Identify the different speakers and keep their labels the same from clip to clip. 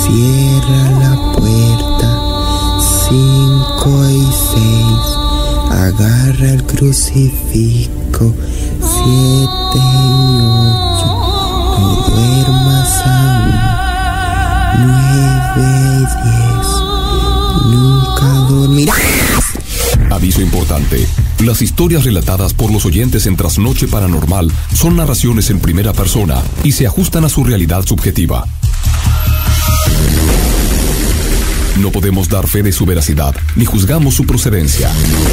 Speaker 1: Cierra la puerta, 5 y 6. Agarra el crucifijo, 7 y 8. No duermas aún, 9 y 10. Nunca dormirás.
Speaker 2: Aviso importante. Las historias relatadas por los oyentes en Trasnoche Paranormal son narraciones en primera persona y se ajustan a su realidad subjetiva. No podemos dar fe de su veracidad, ni juzgamos su procedencia.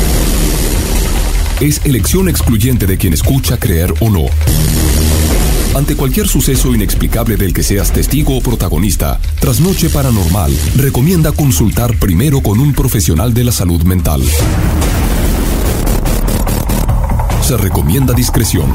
Speaker 2: Es elección excluyente de quien escucha creer o no. Ante cualquier suceso inexplicable del que seas testigo o protagonista, Trasnoche Paranormal recomienda consultar primero con un profesional de la salud mental. Se recomienda discreción.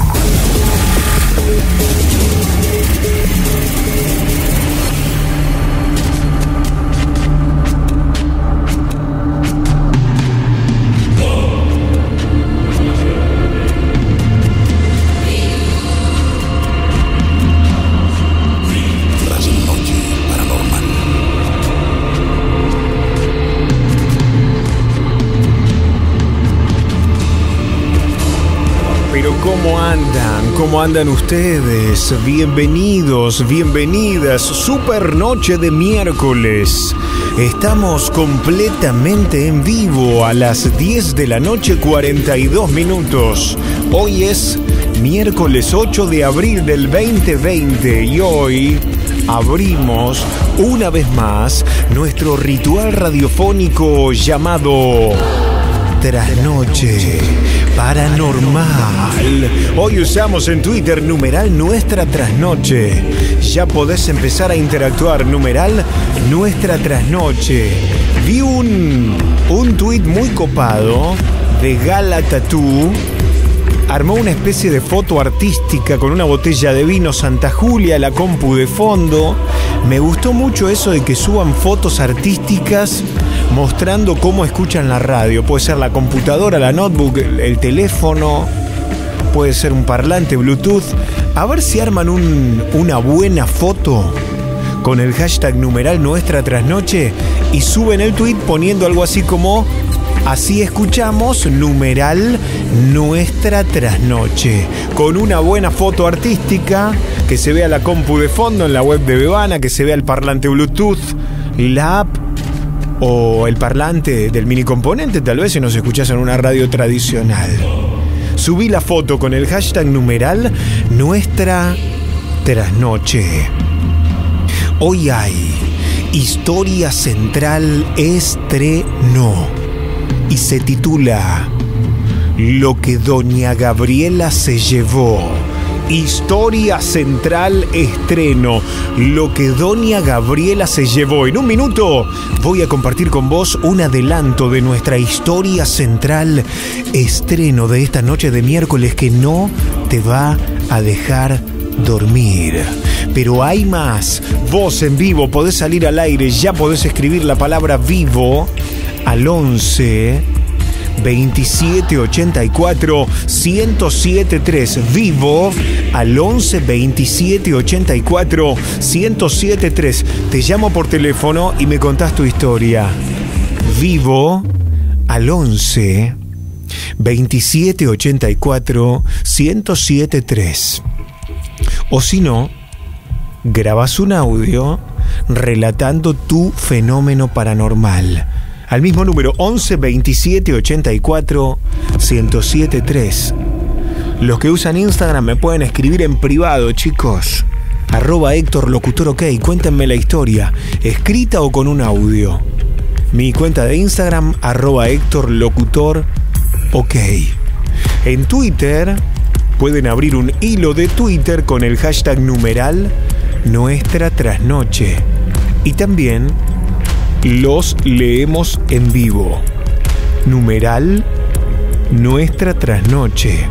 Speaker 3: ¿Cómo andan ustedes? Bienvenidos, bienvenidas. Super noche de miércoles. Estamos completamente en vivo a las 10 de la noche, 42 minutos. Hoy es miércoles 8 de abril del 2020 y hoy abrimos una vez más nuestro ritual radiofónico llamado Trasnoche Paranormal. Hoy usamos en Twitter numeral Nuestra Trasnoche. Ya podés empezar a interactuar, numeral Nuestra Trasnoche. Vi un tuit muy copado de Gala Tattoo. Armó una especie de foto artística con una botella de vino Santa Julia, la compu de fondo. Me gustó mucho eso de que suban fotos artísticas mostrando cómo escuchan la radio. Puede ser la computadora, la notebook, el teléfono, puede ser un parlante Bluetooth. A ver si arman una buena foto con el hashtag numeral Nuestra Trasnoche y suben el tweet poniendo algo así como: así escuchamos numeral Nuestra Trasnoche, con una buena foto artística, que se vea la compu de fondo en la web de Bebana, que se vea el parlante Bluetooth, la app o el parlante del mini componente, tal vez si nos escuchás en una radio tradicional. Subí la foto con el hashtag numeral Nuestra Trasnoche. Hoy hay Historia Central estreno y se titula Lo que Doña Gabriela se llevó. Historia Central estreno, Lo que Doña Gabriela se llevó. En un minuto voy a compartir con vos un adelanto de nuestra Historia Central estreno de esta noche de miércoles que no te va a dejar dormir. Pero hay más. Vos en vivo podés salir al aire, ya podés escribir la palabra vivo al 11 27 84 1073. Vivo al 11 27 84 1073. Te llamo por teléfono y me contás tu historia. Vivo al 11 27 84 1073. O si no, grabás un audio relatando tu fenómeno paranormal al mismo número 11 27 84 1073. Los que usan Instagram me pueden escribir en privado, chicos. @Héctor Locutor OK. Cuéntenme la historia, escrita o con un audio. Mi cuenta de Instagram @Héctor Locutor OK. En Twitter pueden abrir un hilo de Twitter con el hashtag numeral Nuestra Trasnoche. Y también los leemos en vivo. Numeral Nuestra Trasnoche.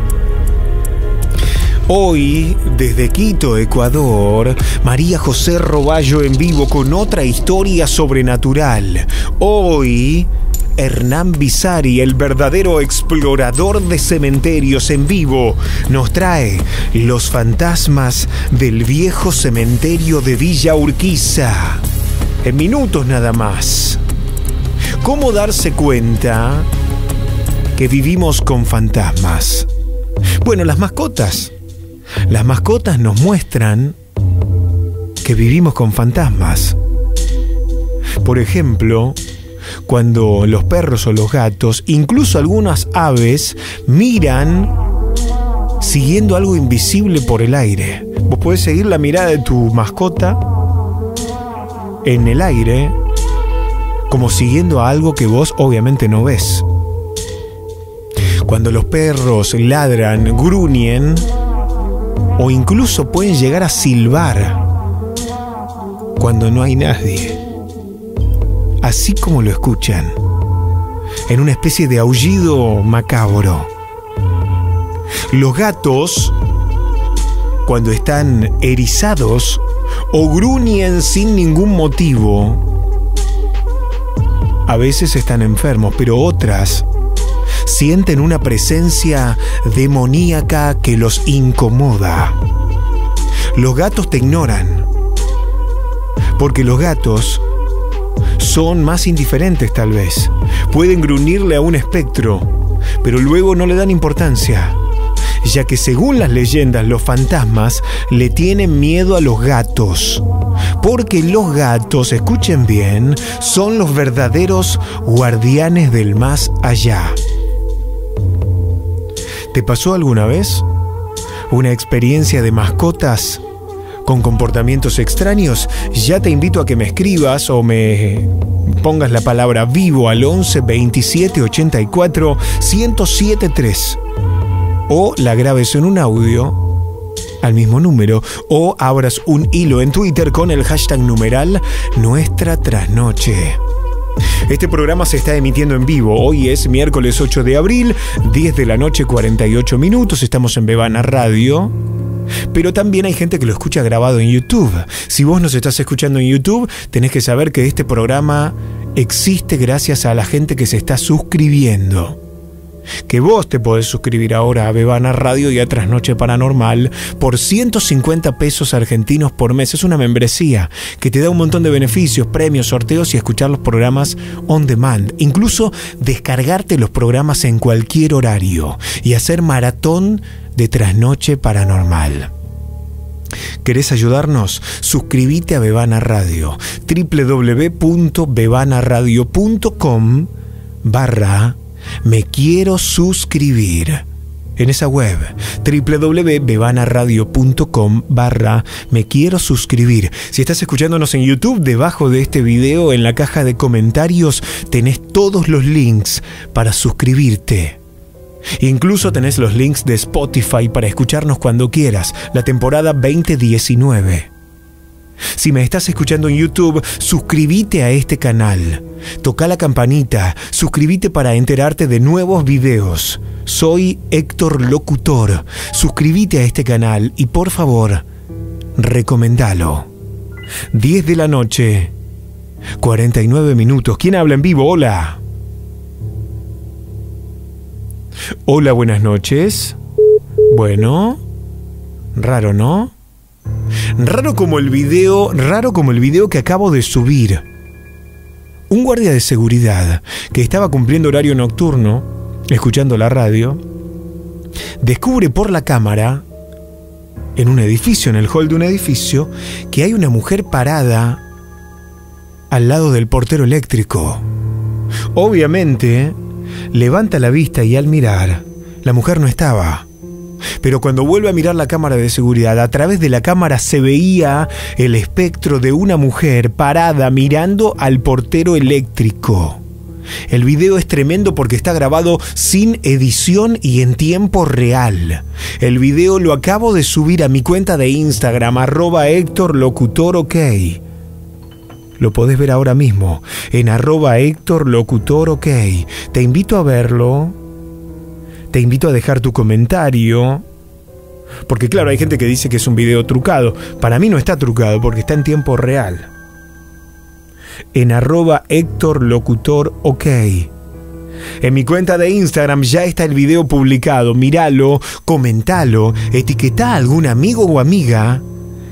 Speaker 3: Hoy, desde Quito, Ecuador, María José Roballo en vivo con otra historia sobrenatural. Hoy, Hernán Bizari, el verdadero explorador de cementerios en vivo, nos trae los fantasmas del viejo cementerio de Villa Urquiza. en minutos nada más. ¿Cómo darse cuenta que vivimos con fantasmas? Bueno, las mascotas. Las mascotas nos muestran que vivimos con fantasmas. Por ejemplo, cuando los perros o los gatos, incluso algunas aves, miran siguiendo algo invisible por el aire. Vos podés seguir la mirada de tu mascota en el aire, como siguiendo a algo que vos obviamente no ves. Cuando los perros ladran, gruñen, o incluso pueden llegar a silbar cuando no hay nadie, así como lo escuchan, en una especie de aullido macabro. Los gatos, cuando están erizados o gruñen sin ningún motivo, a veces están enfermos, pero otras sienten una presencia demoníaca que los incomoda. Los gatos te ignoran, porque los gatos son más indiferentes tal vez. Pueden gruñirle a un espectro, pero luego no le dan importancia, ya que según las leyendas los fantasmas le tienen miedo a los gatos, porque los gatos, escuchen bien, son los verdaderos guardianes del más allá. ¿Te pasó alguna vez una experiencia de mascotas con comportamientos extraños? Ya te invito a que me escribas o me pongas la palabra vivo al 11 27 84 1073 o la grabes en un audio al mismo número o abras un hilo en Twitter con el hashtag numeral Nuestra Trasnoche. Este programa se está emitiendo en vivo. Hoy es miércoles 8 de abril, 10 de la noche, 48 minutos. Estamos en Bebana Radio. Pero también hay gente que lo escucha grabado en YouTube. Si vos nos estás escuchando en YouTube, tenés que saber que este programa existe gracias a la gente que se está suscribiendo. Que vos te podés suscribir ahora a Bebana Radio y a Trasnoche Paranormal por 150 pesos argentinos por mes. Es una membresía que te da un montón de beneficios, premios, sorteos y escuchar los programas on demand. Incluso descargarte los programas en cualquier horario y hacer maratón de Trasnoche Paranormal. ¿Querés ayudarnos? Suscríbete a Bebana Radio. www.bebanaradio.com/me quiero suscribir. En esa web, www.bebanaradio.com/me quiero suscribir. Si estás escuchándonos en YouTube, debajo de este video, en la caja de comentarios, tenés todos los links para suscribirte. Incluso tenés los links de Spotify para escucharnos cuando quieras, la temporada 2019. Si me estás escuchando en YouTube, suscríbete a este canal. Toca la campanita, suscríbete para enterarte de nuevos videos. Soy Héctor Locutor. Suscríbete a este canal y por favor, recomendalo. 10 de la noche, 49 minutos. ¿Quién habla en vivo? Hola. Hola, buenas noches. Bueno, raro, ¿no? Raro como el video que acabo de subir. Un guardia de seguridad que estaba cumpliendo horario nocturno, escuchando la radio, descubre por la cámara, en un edificio, en el hall de un edificio, que hay una mujer parada al lado del portero eléctrico. Obviamente, levanta la vista y al mirar, la mujer no estaba. Pero cuando vuelve a mirar la cámara de seguridad, a través de la cámara se veía el espectro de una mujer parada mirando al portero eléctrico. El video es tremendo porque está grabado sin edición y en tiempo real. El video lo acabo de subir a mi cuenta de Instagram, @HéctorLocutorOK. Lo podés ver ahora mismo en @HéctorLocutorOK. Te invito a verlo. Te invito a dejar tu comentario. Porque claro, hay gente que dice que es un video trucado. Para mí no está trucado porque está en tiempo real. En @HéctorLocutorOK. En mi cuenta de Instagram ya está el video publicado. Míralo, comentalo, etiquetá a algún amigo o amiga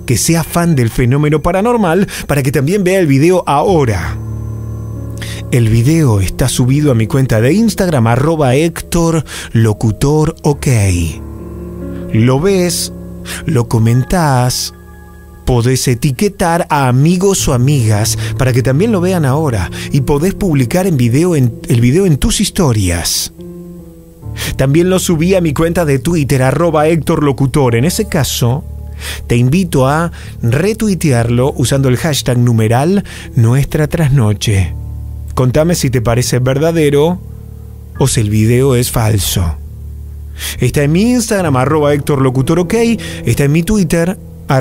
Speaker 3: que sea fan del fenómeno paranormal para que también vea el video ahora. El video está subido a mi cuenta de Instagram, @HéctorLocutorOK. Lo ves, lo comentás, podés etiquetar a amigos o amigas para que también lo vean ahora y podés publicar el video en tus historias. También lo subí a mi cuenta de Twitter, @HéctorLocutor. En ese caso, te invito a retuitearlo usando el hashtag numeral Nuestra Trasnoche. Contame si te parece verdadero o si el video es falso. Está en mi Instagram, @HéctorLocutorOK. Está en mi Twitter,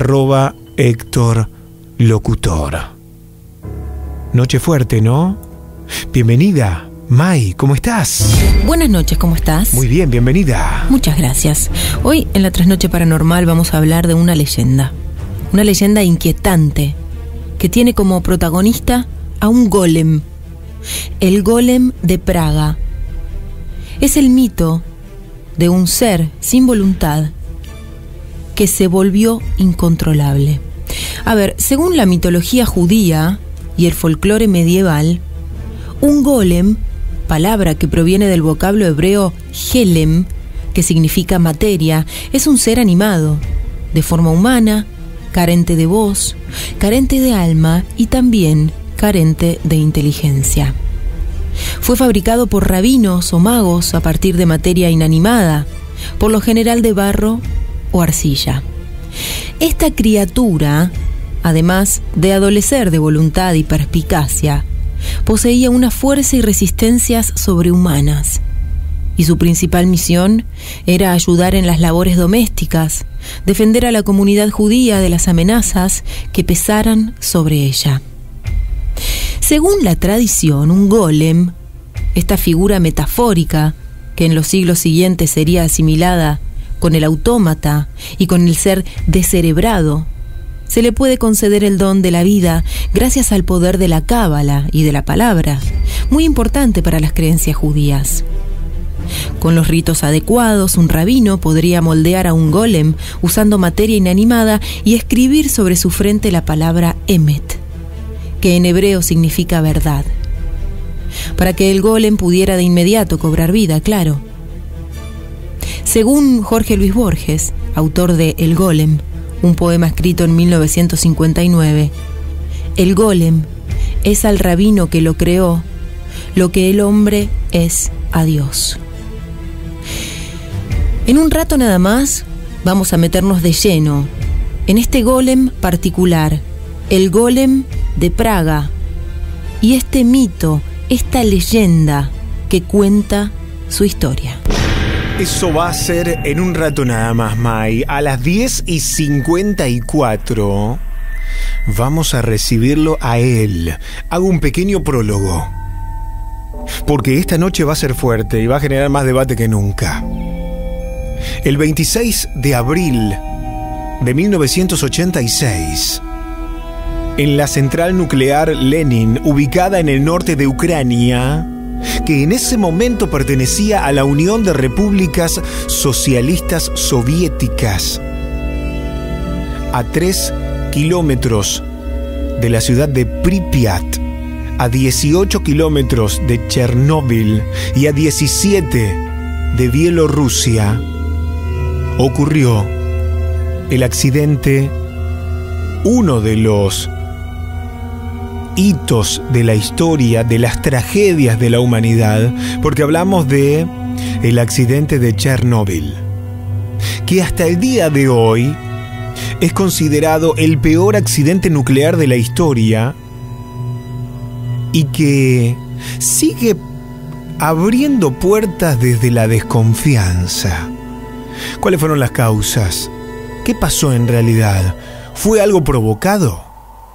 Speaker 3: @HéctorLocutor. Noche fuerte, ¿no? Bienvenida, Mai, ¿cómo estás?
Speaker 4: Buenas noches, ¿cómo estás?
Speaker 3: Muy bien, bienvenida.
Speaker 4: Muchas gracias. Hoy en la Trasnoche Paranormal vamos a hablar de una leyenda inquietante que tiene como protagonista a un golem, el golem de Praga. Es el mito de un ser sin voluntad que se volvió incontrolable. A ver, según la mitología judía y el folclore medieval, un golem, palabra que proviene del vocablo hebreo helem, que significa materia, es un ser animado, de forma humana, carente de voz, carente de alma y también carente de inteligencia. Fue fabricado por rabinos o magos a partir de materia inanimada, por lo general de barro o arcilla. Esta criatura, además de adolecer de voluntad y perspicacia, poseía una fuerza y resistencias sobrehumanas, y su principal misión era ayudar en las labores domésticas, defender a la comunidad judía de las amenazas que pesaran sobre ella. Según la tradición, un golem, esta figura metafórica que en los siglos siguientes sería asimilada con el autómata y con el ser descerebrado, se le puede conceder el don de la vida gracias al poder de la cábala y de la palabra, muy importante para las creencias judías. Con los ritos adecuados, un rabino podría moldear a un golem usando materia inanimada y escribir sobre su frente la palabra Emet, que en hebreo significa verdad, para que el golem pudiera de inmediato cobrar vida, claro. Según Jorge Luis Borges, autor de El Golem, un poema escrito en 1959, el golem es al rabino que lo creó lo que el hombre es a Dios. En un rato nada más vamos a meternos de lleno en este golem particular, el golem de Praga, y este mito, esta leyenda que cuenta su historia.
Speaker 3: Eso va a ser en un rato nada más, Mai. A las 10:54 vamos a recibirlo a él. Hago un pequeño prólogo, porque esta noche va a ser fuerte y va a generar más debate que nunca. El 26 de abril de 1986, en la central nuclear Lenin, ubicada en el norte de Ucrania, que en ese momento pertenecía a la Unión de Repúblicas Socialistas Soviéticas, a 3 kilómetros de la ciudad de Pripyat, a 18 kilómetros de Chernóbil y a 17 de Bielorrusia, ocurrió el accidente, uno de los hitos de la historia, de las tragedias de la humanidad, porque hablamos de el accidente de Chernóbil, que hasta el día de hoy es considerado el peor accidente nuclear de la historia y que sigue abriendo puertas desde la desconfianza. ¿Cuáles fueron las causas? ¿Qué pasó en realidad? ¿Fue algo provocado?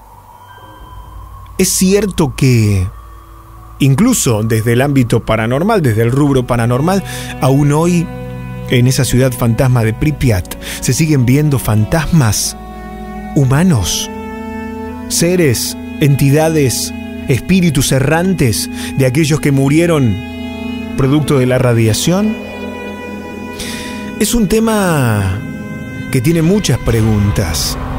Speaker 3: Es cierto que, incluso desde el ámbito paranormal, desde el rubro paranormal, aún hoy, en esa ciudad fantasma de Pripyat, se siguen viendo fantasmas humanos, seres, entidades, espíritus errantes de aquellos que murieron producto de la radiación. Es un tema que tiene muchas preguntas.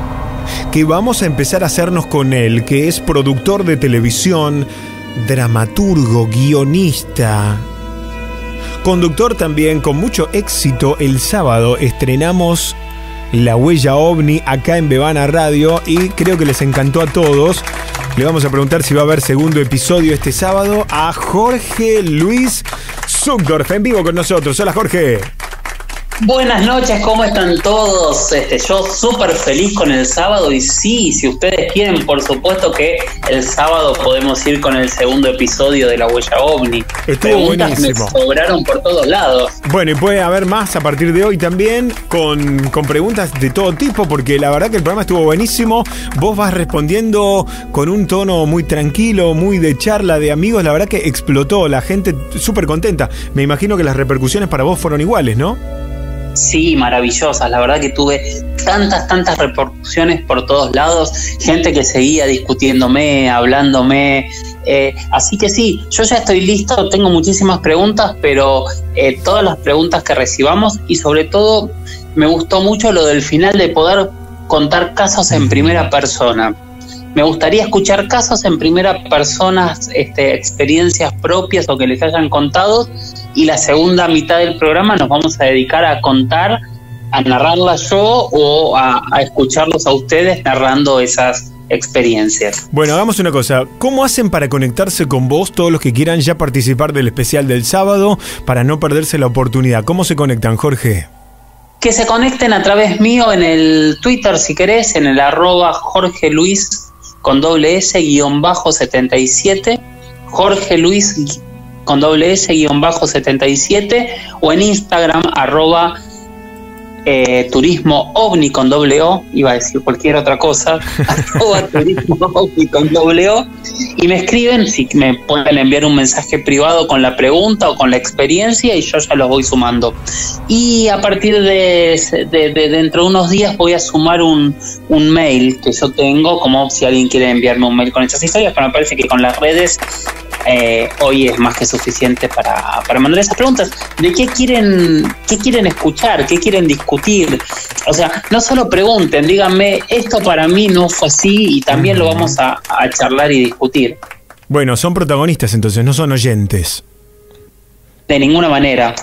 Speaker 3: que vamos a empezar a hacernos con él, que es productor de televisión, dramaturgo, guionista, conductor también con mucho éxito. El sábado estrenamos La Huella OVNI acá en Bebana Radio y creo que les encantó a todos. Le vamos a preguntar si va a haber segundo episodio este sábado a Jorge Luis Zugdorf en vivo con nosotros. Hola, Jorge.
Speaker 5: Buenas noches, ¿cómo están todos? Yo súper feliz con el sábado y sí, si ustedes quieren, por supuesto que el sábado podemos ir con el segundo episodio de La Huella OVNI.
Speaker 3: Estuvo
Speaker 5: Preguntas
Speaker 3: buenísimo.
Speaker 5: Me sobraron por todos lados.
Speaker 3: Bueno, y puede haber más a partir de hoy también con preguntas de todo tipo, porque la verdad que el programa estuvo buenísimo. Vos vas respondiendo con un tono muy tranquilo, muy de charla de amigos. La verdad que explotó, la gente súper contenta. Me imagino que las repercusiones para vos fueron iguales, ¿no?
Speaker 5: Sí, maravillosas. La verdad que tuve tantas repercusiones por todos lados. Gente que seguía discutiéndome, hablándome. Así que sí, yo ya estoy listo. Tengo muchísimas preguntas, pero todas las preguntas que recibamos y sobre todo me gustó mucho lo del final de poder contar casos en primera persona. Me gustaría escuchar casos en primera persona, experiencias propias o que les hayan contado, y la segunda mitad del programa nos vamos a dedicar a contar, a narrarla yo o a escucharlos a ustedes narrando esas experiencias.
Speaker 3: Bueno, hagamos una cosa. ¿Cómo hacen para conectarse con vos todos los que quieran ya participar del especial del sábado para no perderse la oportunidad? ¿Cómo se conectan, Jorge?
Speaker 5: Que se conecten a través mío en el Twitter, si querés, en el @Jorge Luis con _S_77, Jorge Luis con _S_77, o en Instagram @turismo ovni con _O, iba a decir cualquier otra cosa, @turismo ovni con _O, y me escriben, si me pueden enviar un mensaje privado con la pregunta o con la experiencia y yo ya los voy sumando. Y a partir de dentro de unos días voy a sumar un mail que yo tengo, como si alguien quiere enviarme un mail con esas historias, pero me parece que con las redes hoy es más que suficiente para mandar esas preguntas. ¿De qué quieren escuchar? ¿Qué quieren discutir? O sea, no solo pregunten, díganme, esto para mí no fue así, y también lo vamos a charlar y discutir.
Speaker 3: Bueno, son protagonistas entonces, no son oyentes.
Speaker 5: De ninguna manera.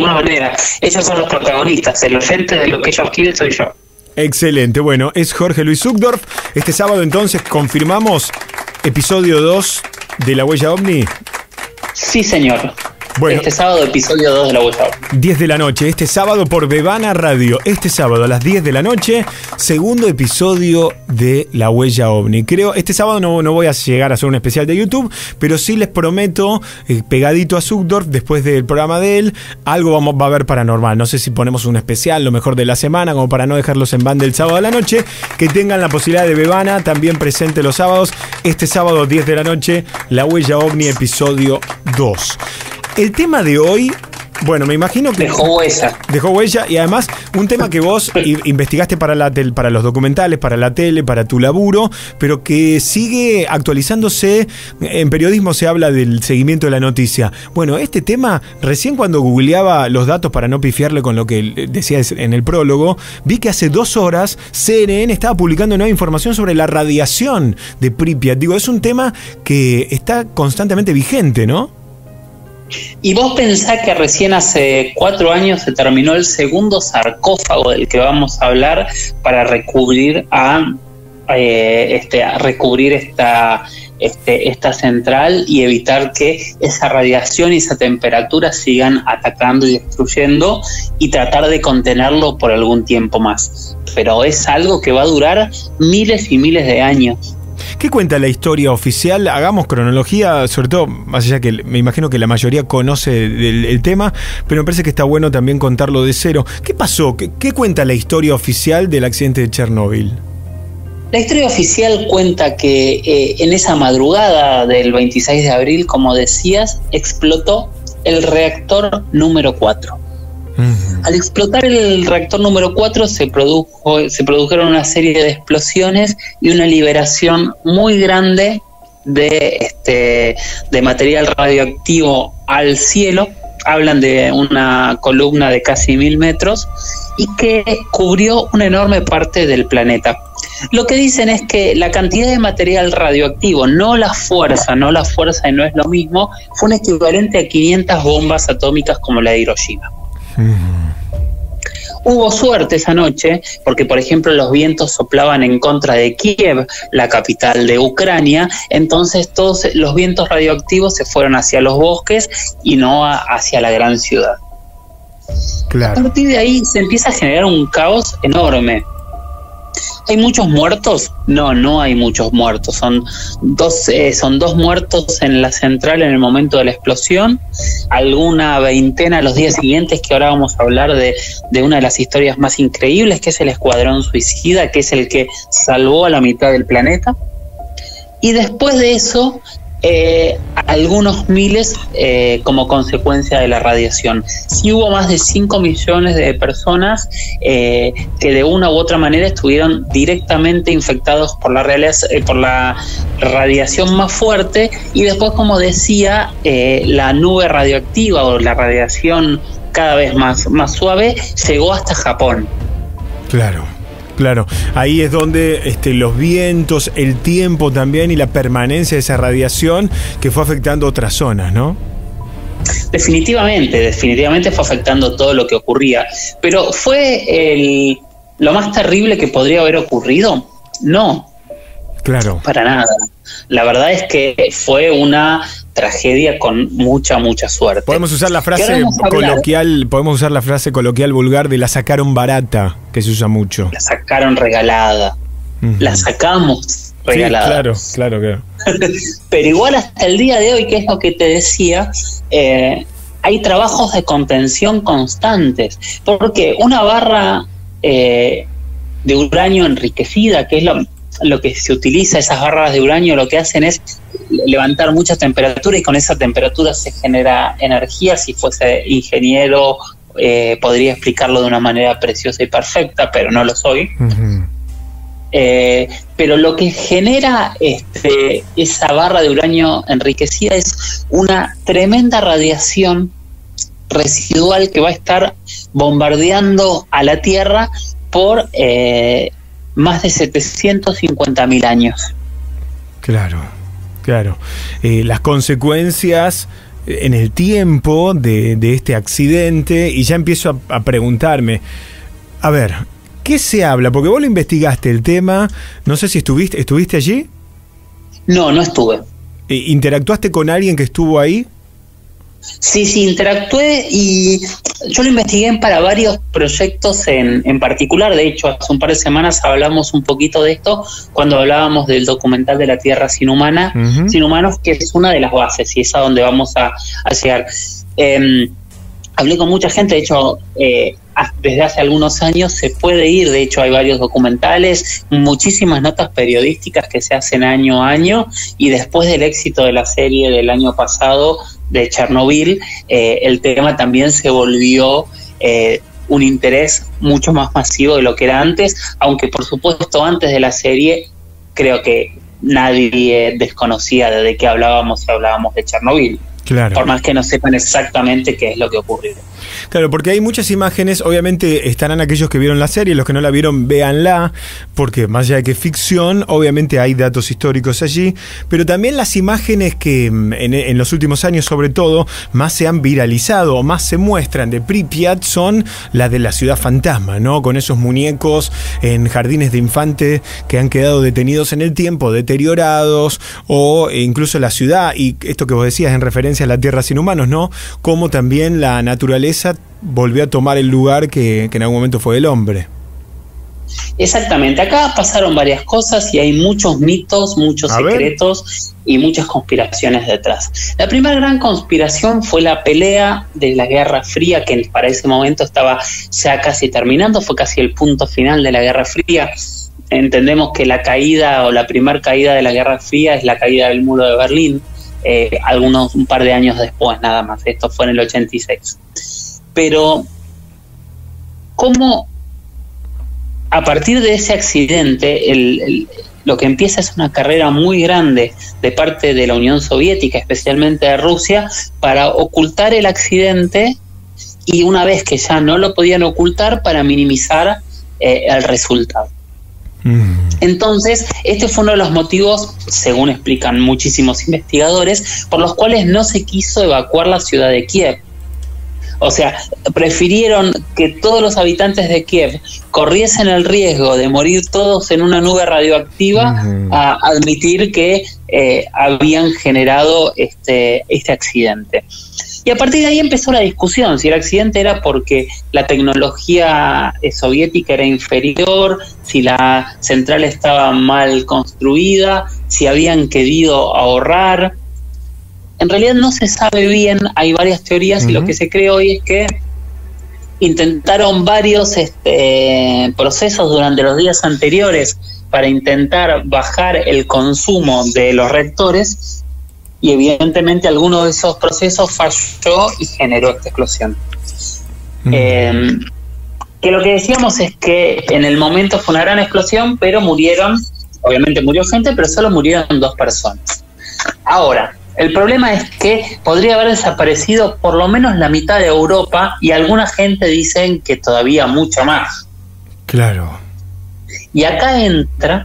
Speaker 5: Ellos son los protagonistas, el oyente de lo que ellos quieren soy yo.
Speaker 3: Excelente, bueno, es Jorge Luis Zugdorf. Este sábado entonces confirmamos episodio 2 de La Huella OVNI.
Speaker 5: Sí, señor.
Speaker 3: Bueno,
Speaker 5: este sábado, episodio 2 de La Huella OVNI.
Speaker 3: 10 de la noche, este sábado por Bebana Radio. Este sábado a las 10 de la noche, segundo episodio de La Huella OVNI. Creo, este sábado no voy a llegar a hacer un especial de YouTube, pero sí les prometo, pegadito a Zugdorf, después del programa de él, algo va a haber paranormal. No sé si ponemos un especial, lo mejor de la semana, como para no dejarlos en banda el sábado a la noche. Que tengan la posibilidad de Bebana, también presente los sábados. Este sábado, 10 de la noche, La Huella OVNI, episodio 2. El tema de hoy, bueno, me imagino que...
Speaker 5: Dejó huella,
Speaker 3: y además un tema que vos investigaste para los documentales, para la tele, para tu laburo, pero que sigue actualizándose. En periodismo se habla del seguimiento de la noticia. Bueno, este tema, recién cuando googleaba los datos para no pifiarle con lo que decía en el prólogo, vi que hace 2 horas CNN estaba publicando nueva información sobre la radiación de Pripyat. Digo, es un tema que está constantemente vigente, ¿no?
Speaker 5: Y vos pensás que recién hace 4 años se terminó el segundo sarcófago del que vamos a hablar para recubrir esta central y evitar que esa radiación y esa temperatura sigan atacando y destruyendo, y tratar de contenerlo por algún tiempo más. Pero es algo que va a durar miles y miles de años.
Speaker 3: ¿Qué cuenta la historia oficial? Hagamos cronología, sobre todo, más allá que me imagino que la mayoría conoce el tema, pero me parece que está bueno también contarlo de cero. ¿Qué pasó? ¿Qué cuenta la historia oficial del accidente de Chernóbil?
Speaker 5: La historia oficial cuenta que en esa madrugada del 26 de abril, como decías, explotó el reactor número 4. Al explotar el reactor número 4 se produjeron una serie de explosiones y una liberación muy grande de material radioactivo al cielo. Hablan de una columna de casi 1000 metros y que cubrió una enorme parte del planeta. Lo que dicen es que la cantidad de material radioactivo, no la fuerza y no es lo mismo, fue un equivalente a 500 bombas atómicas como la de Hiroshima. Hubo suerte esa noche porque, por ejemplo, los vientos soplaban en contra de Kiev, la capital de Ucrania, entonces todos los vientos radioactivos se fueron hacia los bosques y no hacia la gran ciudad.
Speaker 3: Claro.
Speaker 5: A partir de ahí se empieza a generar un caos enorme. ¿Hay muchos muertos? No hay muchos muertos. Son dos muertos en la central en el momento de la explosión, alguna veintena los días siguientes, que ahora vamos a hablar de una de las historias más increíbles, que es el Escuadrón Suicida, que es el que salvó a la mitad del planeta. Y después de eso, algunos miles como consecuencia de la radiación. Sí hubo más de 5 millones de personas que de una u otra manera estuvieron directamente infectados por la radiación más fuerte, y después, como decía, la nube radioactiva o la radiación cada vez más suave llegó hasta Japón.
Speaker 3: Claro, ahí es donde los vientos, el tiempo también y la permanencia de esa radiación que fue afectando otras zonas, ¿no?
Speaker 5: Definitivamente fue afectando todo lo que ocurría. Pero ¿fue lo más terrible que podría haber ocurrido? No. Claro. Para nada. La verdad es que fue una tragedia con mucha suerte.
Speaker 3: Podemos usar la frase coloquial vulgar de la sacaron barata, que se usa mucho.
Speaker 5: La sacaron regalada. La sacamos regalada.
Speaker 3: Sí, claro.
Speaker 5: Pero igual hasta el día de hoy, que es lo que te decía, hay trabajos de contención constantes, porque una barra de uranio enriquecida, que es lo que se utiliza, esas barras de uranio lo que hacen es levantar mucha temperatura, y con esa temperatura se genera energía. Si fuese ingeniero podría explicarlo de una manera preciosa y perfecta, pero no lo soy. Pero lo que genera esa barra de uranio enriquecida es una tremenda radiación residual que va a estar bombardeando a la Tierra por más de 750.000 años. Claro. Las consecuencias
Speaker 3: En el tiempo de este accidente, y ya empiezo a preguntarme, a ver, ¿qué se habla? Porque vos lo investigaste el tema, no sé si ¿estuviste allí?
Speaker 5: No estuve.
Speaker 3: ¿Interactuaste con alguien que estuvo ahí?
Speaker 5: Sí, interactué, y yo lo investigué para varios proyectos en particular. De hecho, hace un par de semanas hablamos un poquito de esto cuando hablábamos del documental de la Tierra sin humanos, que es una de las bases y es a donde vamos a llegar. Hablé con mucha gente, de hecho, desde hace algunos años se puede ir, de hecho hay varios documentales, muchísimas notas periodísticas que se hacen año a año, y después del éxito de la serie del año pasado de Chernobyl, el tema también se volvió un interés mucho más masivo de lo que era antes, aunque por supuesto antes de la serie creo que nadie desconocía de qué hablábamos si hablábamos de Chernobyl. Claro. Por más que no sepan exactamente qué es lo que ocurrió.
Speaker 3: Claro, porque hay muchas imágenes, obviamente estarán aquellos que vieron la serie, los que no la vieron, véanla, porque más allá de que es ficción, obviamente hay datos históricos allí, pero también las imágenes que en los últimos años, sobre todo, más se han viralizado o más se muestran de Pripyat son las de la ciudad fantasma, ¿no? Con esos muñecos en jardines de infantes que han quedado detenidos en el tiempo, deteriorados, o incluso la ciudad, y esto que vos decías en referencia a la Tierra sin humanos, ¿no? Como también la naturaleza volvió a tomar el lugar que en algún momento fue del hombre.
Speaker 5: Exactamente, acá pasaron varias cosas y hay muchos mitos, muchos secretos y muchas conspiraciones detrás. La primera gran conspiración fue la pelea de la Guerra Fría, que para ese momento estaba ya casi terminando, fue casi el punto final de la Guerra Fría. Entendemos que la caída o la primera caída de la Guerra Fría es la caída del muro de Berlín, un par de años después nada más, esto fue en el 86. Pero ¿cómo a partir de ese accidente lo que empieza es una carrera muy grande de parte de la Unión Soviética, especialmente de Rusia, para ocultar el accidente, y una vez que ya no lo podían ocultar, para minimizar el resultado? Entonces, este fue uno de los motivos, según explican muchísimos investigadores, por los cuales no se quiso evacuar la ciudad de Kiev. O sea, prefirieron que todos los habitantes de Kiev corriesen el riesgo de morir todos en una nube radioactiva a admitir que habían generado este accidente. Y a partir de ahí empezó la discusión, si el accidente era porque la tecnología soviética era inferior, si la central estaba mal construida, si habían querido ahorrar. En realidad no se sabe bien, hay varias teorías y lo que se cree hoy es que intentaron varios procesos durante los días anteriores para intentar bajar el consumo de los reactores y evidentemente alguno de esos procesos falló y generó esta explosión. Que lo que decíamos es que en el momento fue una gran explosión, pero obviamente murió gente, pero solo murieron 2 personas. Ahora, el problema es que podría haber desaparecido por lo menos la mitad de Europa y alguna gente dicen que todavía mucho más.
Speaker 3: Claro.
Speaker 5: Y acá entra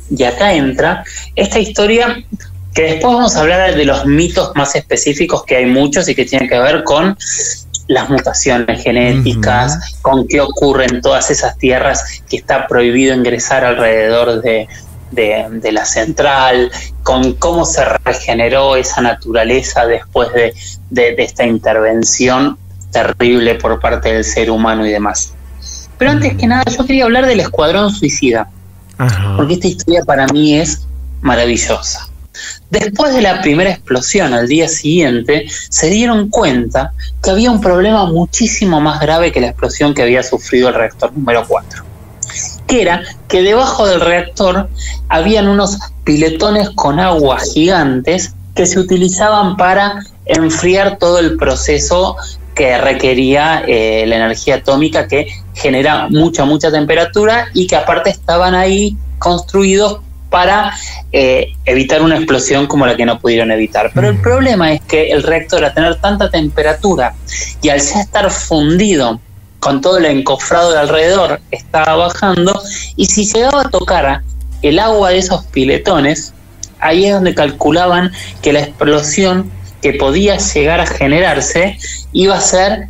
Speaker 5: esta historia que después vamos a hablar de los mitos más específicos, que hay muchos y que tienen que ver con las mutaciones genéticas, con qué ocurre en todas esas tierras que está prohibido ingresar alrededor de la central, con cómo se regeneró esa naturaleza después de esta intervención terrible por parte del ser humano y demás. Pero antes que nada yo quería hablar del Escuadrón Suicida, porque esta historia para mí es maravillosa. Después de la primera explosión al día siguiente, se dieron cuenta que había un problema muchísimo más grave que la explosión que había sufrido el reactor número 4. Que era que debajo del reactor habían unos piletones con agua gigantes que se utilizaban para enfriar todo el proceso que requería la energía atómica, que genera mucha temperatura y que aparte estaban ahí construidos para evitar una explosión como la que no pudieron evitar. Pero el problema es que el reactor, al tener tanta temperatura y al ya estar fundido con todo el encofrado de alrededor, estaba bajando, y si llegaba a tocar el agua de esos piletones, ahí es donde calculaban que la explosión que podía llegar a generarse iba a ser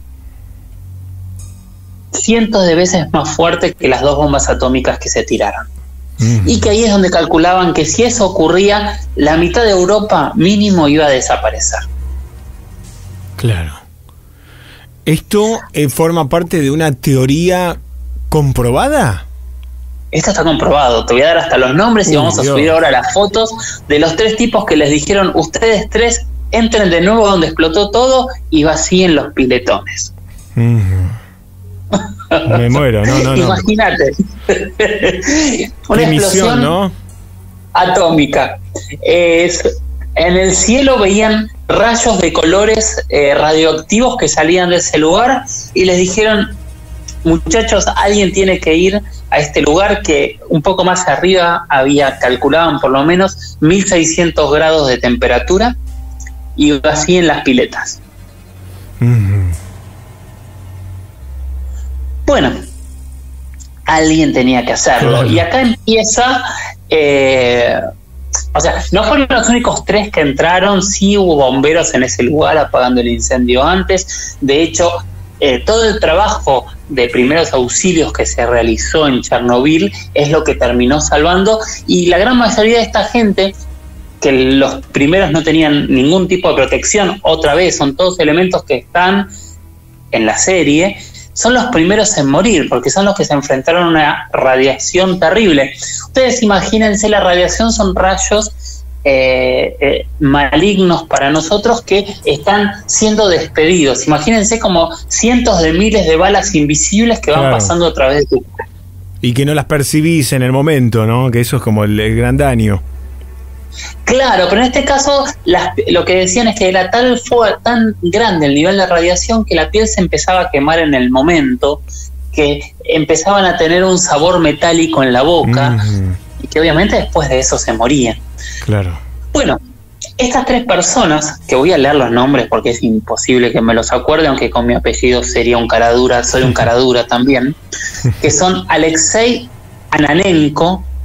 Speaker 5: cientos de veces más fuerte que las 2 bombas atómicas que se tiraron. Y que ahí es donde calculaban que si eso ocurría, la mitad de Europa mínimo iba a desaparecer.
Speaker 3: Claro. ¿Esto forma parte de una teoría comprobada?
Speaker 5: Esto está comprobado. Te voy a dar hasta los nombres y vamos a subir ahora las fotos de los 3 tipos que les dijeron: ustedes 3 entren de nuevo donde explotó todo y vacíen los piletones.
Speaker 3: Me muero, no.
Speaker 5: Imagínate. Una explosión, ¿no?, atómica. En el cielo veían rayos de colores radioactivos que salían de ese lugar y les dijeron: muchachos, alguien tiene que ir a este lugar, que un poco más arriba calculaban por lo menos 1600 grados de temperatura, y vacíen las piletas. Bueno, alguien tenía que hacerlo. Y acá empieza... o sea, no fueron los únicos 3 que entraron, sí hubo bomberos en ese lugar apagando el incendio antes. De hecho, todo el trabajo de primeros auxilios que se realizó en Chernobyl es lo que terminó salvando, y la gran mayoría de esta gente, que los primeros no tenían ningún tipo de protección, otra vez son todos elementos que están en la serie, son los primeros en morir, porque son los que se enfrentaron a una radiación terrible. Ustedes imagínense, la radiación son rayos malignos para nosotros que están siendo despedidos. Imagínense como cientos de miles de balas invisibles que van pasando a través de tu cuerpo.
Speaker 3: Y que no las percibís en el momento, ¿no? Que eso es como el gran daño.
Speaker 5: Claro, pero en este caso lo que decían es que era tan grande el nivel de radiación que la piel se empezaba a quemar en el momento, que empezaban a tener un sabor metálico en la boca, y que obviamente después de eso se morían. Claro. Bueno, estas 3 personas, que voy a leer los nombres porque es imposible que me los acuerde, aunque con mi apellido sería un caradura, soy un caradura también, que son Alexei Ananenko,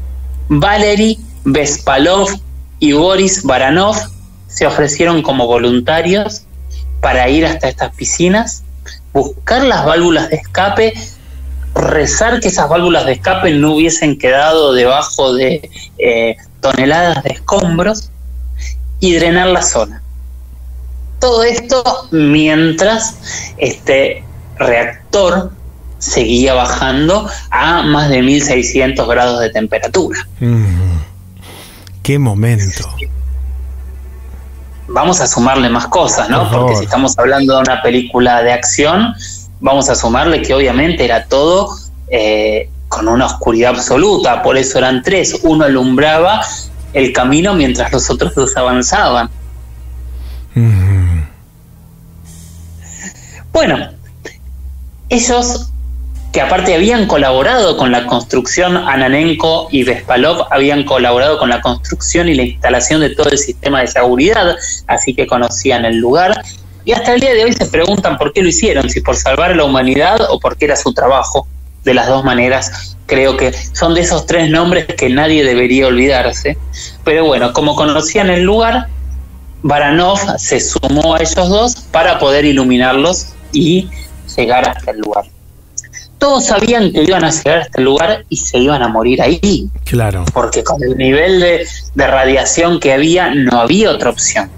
Speaker 5: Valery Bespalov y Boris Baranov se ofrecieron como voluntarios para ir hasta estas piscinas, buscar las válvulas de escape, rezar que esas válvulas de escape no hubiesen quedado debajo de toneladas de escombros y drenar la zona. Todo esto mientras este reactor seguía bajando a más de 1600 grados de temperatura.
Speaker 3: ¡Qué momento! Vamos
Speaker 5: a sumarle más cosas, ¿no? Porque si estamos hablando de una película de acción, vamos a sumarle que obviamente era todo con una oscuridad absoluta, por eso eran 3. Uno alumbraba el camino mientras los otros 2 avanzaban. Bueno, ellos, que aparte habían colaborado con la construcción, Ananenko y Bespalov habían colaborado con la construcción y la instalación de todo el sistema de seguridad, así que conocían el lugar, y hasta el día de hoy se preguntan por qué lo hicieron, si por salvar a la humanidad o porque era su trabajo. De las dos maneras, creo que son de esos 3 nombres que nadie debería olvidarse. Pero bueno, como conocían el lugar, Baranov se sumó a ellos 2 para poder iluminarlos y llegar hasta el lugar. Todos sabían que iban a llegar a este lugar y se iban a morir ahí.
Speaker 3: Claro.
Speaker 5: Porque con el nivel de radiación que había, no había otra opción.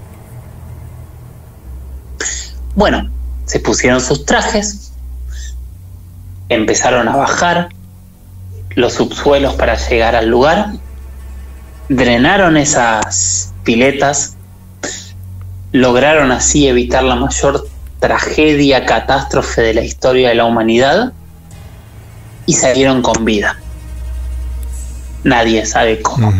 Speaker 5: Bueno, se pusieron sus trajes, empezaron a bajar los subsuelos para llegar al lugar, drenaron esas piletas, lograron así evitar la mayor tragedia, catástrofe de la historia de la humanidad y salieron con vida. Nadie sabe cómo.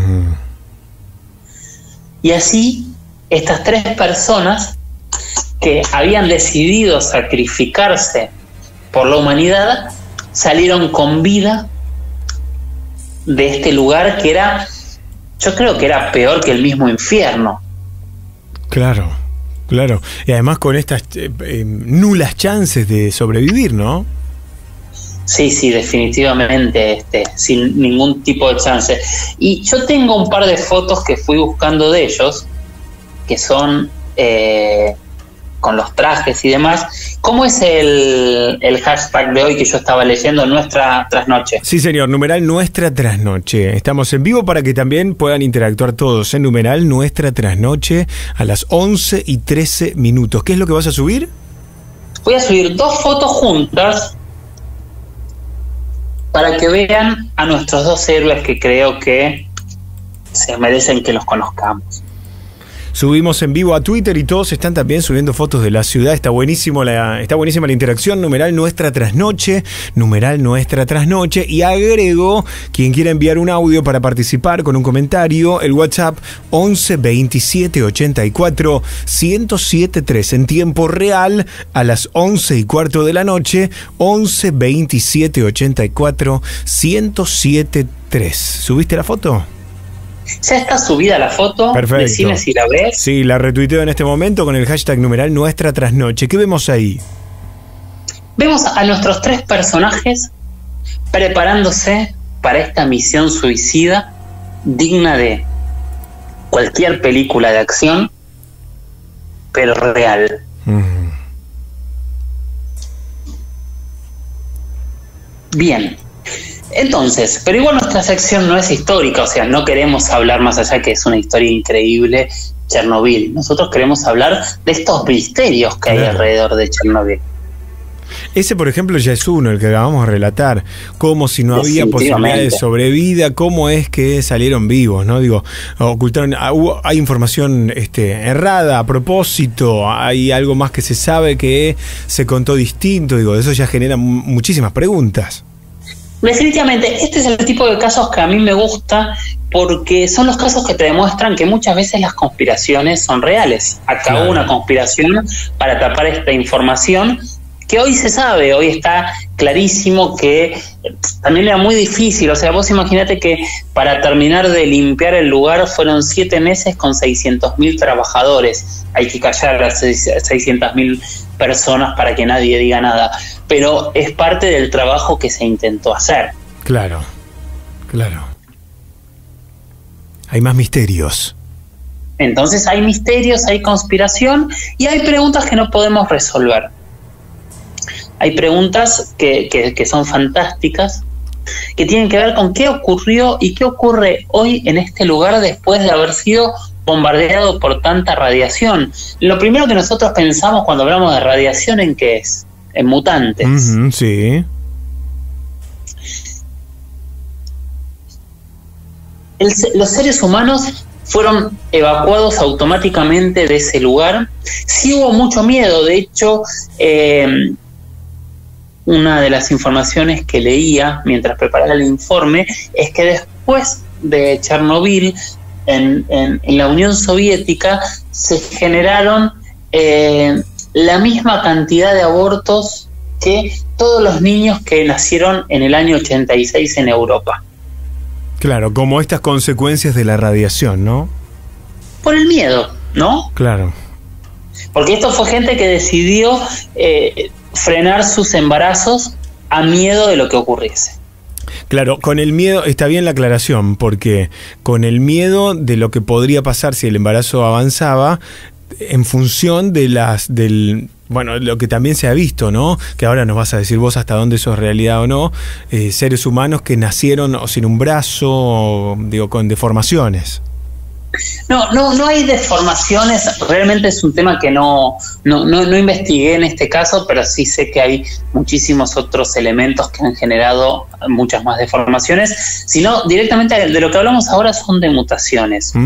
Speaker 5: Y así, estas 3 personas que habían decidido sacrificarse por la humanidad salieron con vida de este lugar que era, yo creo que era peor que el mismo infierno.
Speaker 3: Claro, claro. Y además con estas nulas chances de sobrevivir, ¿no?
Speaker 5: Sí, definitivamente, sin ningún tipo de chance. Y yo tengo un par de fotos que fui buscando de ellos, que son con los trajes y demás. ¿Cómo es el hashtag de hoy que yo estaba leyendo? Nuestra trasnoche.
Speaker 3: Sí, señor, numeral Nuestra Trasnoche. Estamos en vivo para que también puedan interactuar todos en numeral Nuestra Trasnoche a las 11:13. ¿Qué es lo que vas a subir?
Speaker 5: Voy a subir 2 fotos juntas para que vean a nuestros 2 héroes que creo que se merecen que los conozcamos.
Speaker 3: Subimos en vivo a Twitter y todos están también subiendo fotos de la ciudad. Está buenísima la interacción. Numeral Nuestra Trasnoche, numeral Nuestra Trasnoche. Y agrego, quien quiera enviar un audio para participar con un comentario, el WhatsApp 11 27 84 1073 en tiempo real a las 11:15 de la noche. 11 27 84 1073. ¿Subiste la foto?
Speaker 5: Ya está subida la foto.
Speaker 3: Perfecto.
Speaker 5: Decime si la ves.
Speaker 3: Sí, la retuiteo en este momento con el hashtag numeral Nuestra Trasnoche. ¿Qué vemos ahí?
Speaker 5: Vemos a nuestros 3 personajes preparándose para esta misión suicida digna de cualquier película de acción, pero real. Bien. Entonces, pero igual nuestra sección no es histórica, o sea, no queremos hablar más allá que es una historia increíble, Chernobyl. Nosotros queremos hablar de estos misterios que hay alrededor de Chernobyl.
Speaker 3: Ese, por ejemplo, ya es uno, el que acabamos de relatar. Como si no había posibilidad de sobrevida, cómo es que salieron vivos, ¿no? Digo, ocultaron, hay información errada a propósito, hay algo más que se sabe que se contó distinto, digo, eso ya genera muchísimas preguntas.
Speaker 5: Definitivamente, este es el tipo de casos que a mí me gusta porque son los casos que te demuestran que muchas veces las conspiraciones son reales. Acá hubo una conspiración para tapar esta información que hoy se sabe, hoy está clarísimo que también era muy difícil. O sea, vos imaginate que para terminar de limpiar el lugar fueron 7 meses con 600.000 trabajadores. Hay que callar a 600.000 personas para que nadie diga nada, pero es parte del trabajo que se intentó hacer.
Speaker 3: Claro, claro. Hay más misterios.
Speaker 5: Entonces hay misterios, hay conspiración y hay preguntas que no podemos resolver. Hay preguntas que son fantásticas, que tienen que ver con qué ocurrió y qué ocurre hoy en este lugar después de haber sido bombardeado por tanta radiación. Lo primero que nosotros pensamos cuando hablamos de radiación, ¿en qué es? En mutantes.
Speaker 3: Sí.
Speaker 5: Los seres humanos fueron evacuados automáticamente de ese lugar. Sí hubo mucho miedo, de hecho, una de las informaciones que leía mientras preparaba el informe es que después de Chernobyl, en la Unión Soviética, se generaron la misma cantidad de abortos que todos los niños que nacieron en el año 86 en Europa.
Speaker 3: Claro, como estas consecuencias de la radiación, ¿no?
Speaker 5: Por el miedo, ¿no?
Speaker 3: Claro.
Speaker 5: Porque esto fue gente que decidió frenar sus embarazos a miedo de lo que ocurriese.
Speaker 3: Claro, con el miedo, está bien la aclaración, porque con el miedo de lo que podría pasar si el embarazo avanzaba, en función de bueno, lo que también se ha visto, ¿no? Que ahora nos vas a decir vos hasta dónde eso es realidad o no, seres humanos que nacieron o sin un brazo, o, digo, con deformaciones.
Speaker 5: No hay deformaciones, realmente es un tema que no investigué en este caso, pero sí sé que hay muchísimos otros elementos que han generado muchas más deformaciones, sino directamente de lo que hablamos ahora son de mutaciones.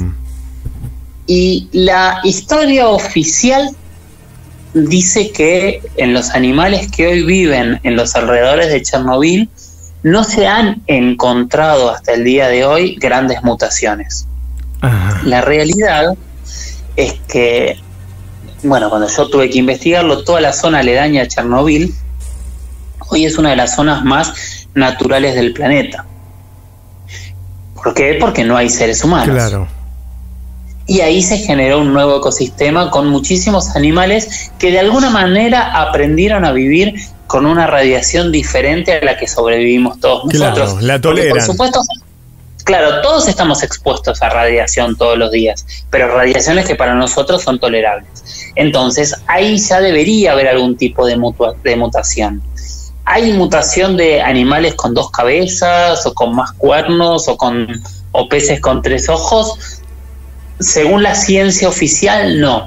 Speaker 5: Y la historia oficial dice que en los animales que hoy viven en los alrededores de Chernobyl no se han encontrado hasta el día de hoy grandes mutaciones. Ajá. La realidad es que, bueno, cuando yo tuve que investigarlo, toda la zona aledaña a Chernobyl hoy es una de las zonas más naturales del planeta. ¿Por qué? Porque no hay seres humanos.
Speaker 3: Claro.
Speaker 5: Y ahí se generó un nuevo ecosistema con muchísimos animales que de alguna manera aprendieron a vivir con una radiación diferente a la que sobrevivimos todos nosotros.
Speaker 3: Claro, la toleran.
Speaker 5: Porque, por supuesto, claro, todos estamos expuestos a radiación todos los días, pero radiaciones que para nosotros son tolerables. Entonces, ahí ya debería haber algún tipo de mutación. Hay mutación de animales con 2 cabezas, o con más cuernos, o peces con 3 ojos. Según la ciencia oficial, no.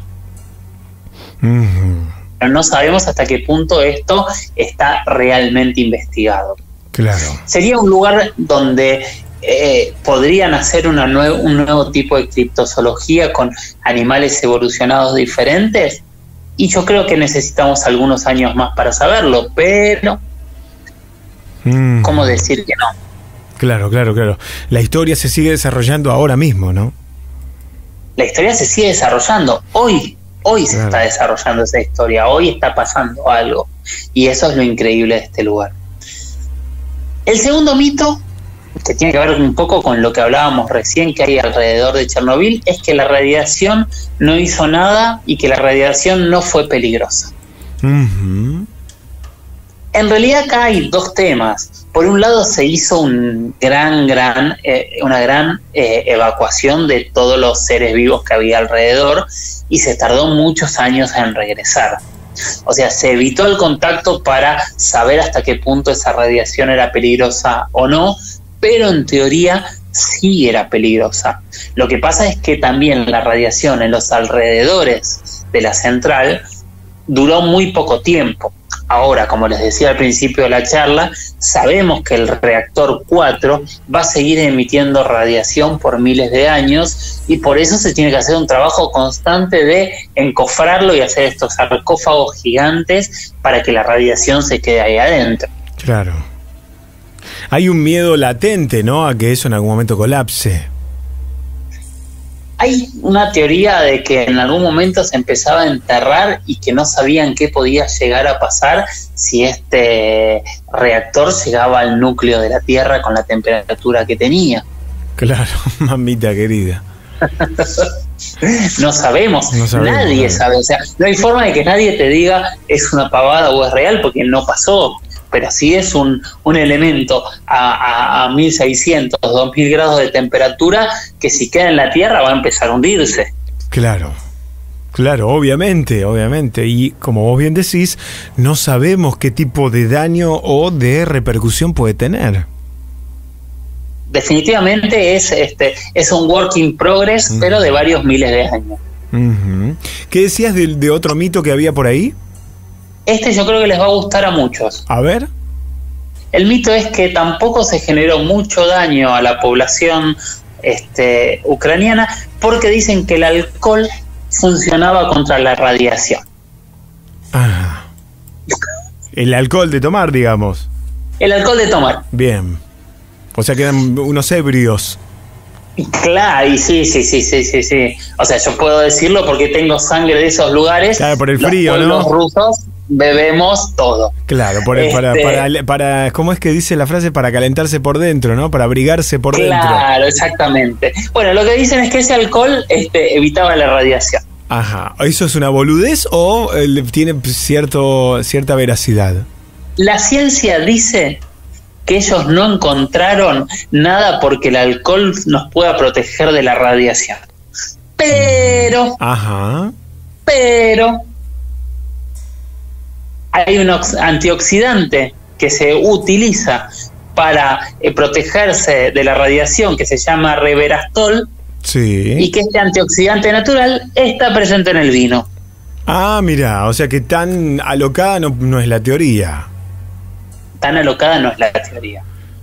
Speaker 5: Pero no sabemos hasta qué punto esto está realmente investigado.
Speaker 3: Claro.
Speaker 5: Sería un lugar donde podrían hacer un nuevo tipo de criptozoología con animales evolucionados diferentes, y yo creo que necesitamos algunos años más para saberlo, pero ¿cómo decir que no?
Speaker 3: Claro. La historia se sigue desarrollando ahora mismo, ¿no?
Speaker 5: La historia se sigue desarrollando. Hoy se está desarrollando esa historia, hoy está pasando algo, y eso es lo increíble de este lugar. El segundo mito, que tiene que ver un poco con lo que hablábamos recién que hay alrededor de Chernobyl, es que la radiación no hizo nada y que la radiación no fue peligrosa. En realidad acá hay 2 temas. Por un lado se hizo una gran evacuación de todos los seres vivos que había alrededor y se tardó muchos años en regresar. O sea, se evitó el contacto para saber hasta qué punto esa radiación era peligrosa o no, pero en teoría sí era peligrosa. Lo que pasa es que también la radiación en los alrededores de la central duró muy poco tiempo. Ahora, como les decía al principio de la charla, sabemos que el reactor 4 va a seguir emitiendo radiación por miles de años, y por eso se tiene que hacer un trabajo constante de encofrarlo y hacer estos sarcófagos gigantes para que la radiación se quede ahí adentro.
Speaker 3: Claro. Hay un miedo latente, ¿no?, a que eso en algún momento colapse.
Speaker 5: Hay una teoría de que en algún momento se empezaba a enterrar y que no sabían qué podía llegar a pasar si este reactor llegaba al núcleo de la Tierra con la temperatura que tenía.
Speaker 3: Claro, mamita querida.
Speaker 5: No sabemos, nadie sabe. O sea, no hay forma de que nadie te diga es una pavada o es real, porque no pasó. pero si es un elemento a 1600, 2000 grados de temperatura, que si queda en la Tierra va a empezar a hundirse.
Speaker 3: Claro, obviamente. Y como vos bien decís, no sabemos qué tipo de daño o de repercusión puede tener.
Speaker 5: Definitivamente es un work in progress, pero de varios miles de años.
Speaker 3: ¿Qué decías de otro mito que había por ahí?
Speaker 5: Yo creo que les va a gustar a muchos.
Speaker 3: A ver.
Speaker 5: El mito es que tampoco se generó mucho daño a la población ucraniana, porque dicen que el alcohol funcionaba contra la radiación.
Speaker 3: El alcohol de tomar, digamos.
Speaker 5: El alcohol de tomar.
Speaker 3: Bien. O sea, quedan unos ebrios.
Speaker 5: Claro, y sí. O sea, yo puedo decirlo porque tengo sangre de esos lugares.
Speaker 3: Claro, por el frío, ¿no?
Speaker 5: Los rusos bebemos todo.
Speaker 3: Claro, para ¿cómo es que dice la frase? Para calentarse por dentro, ¿no? Para abrigarse por dentro.
Speaker 5: Claro, exactamente. Bueno, lo que dicen es que ese alcohol evitaba la radiación.
Speaker 3: Ajá. ¿Eso es una boludez o tiene cierta veracidad?
Speaker 5: La ciencia dice que ellos no encontraron nada porque el alcohol nos pueda proteger de la radiación. Pero hay un antioxidante que se utiliza para protegerse de la radiación, que se llama reverastol, y que este antioxidante natural está presente en el vino.
Speaker 3: Mira, o sea que tan alocada no es la teoría.
Speaker 5: Tan alocada no es la teoría.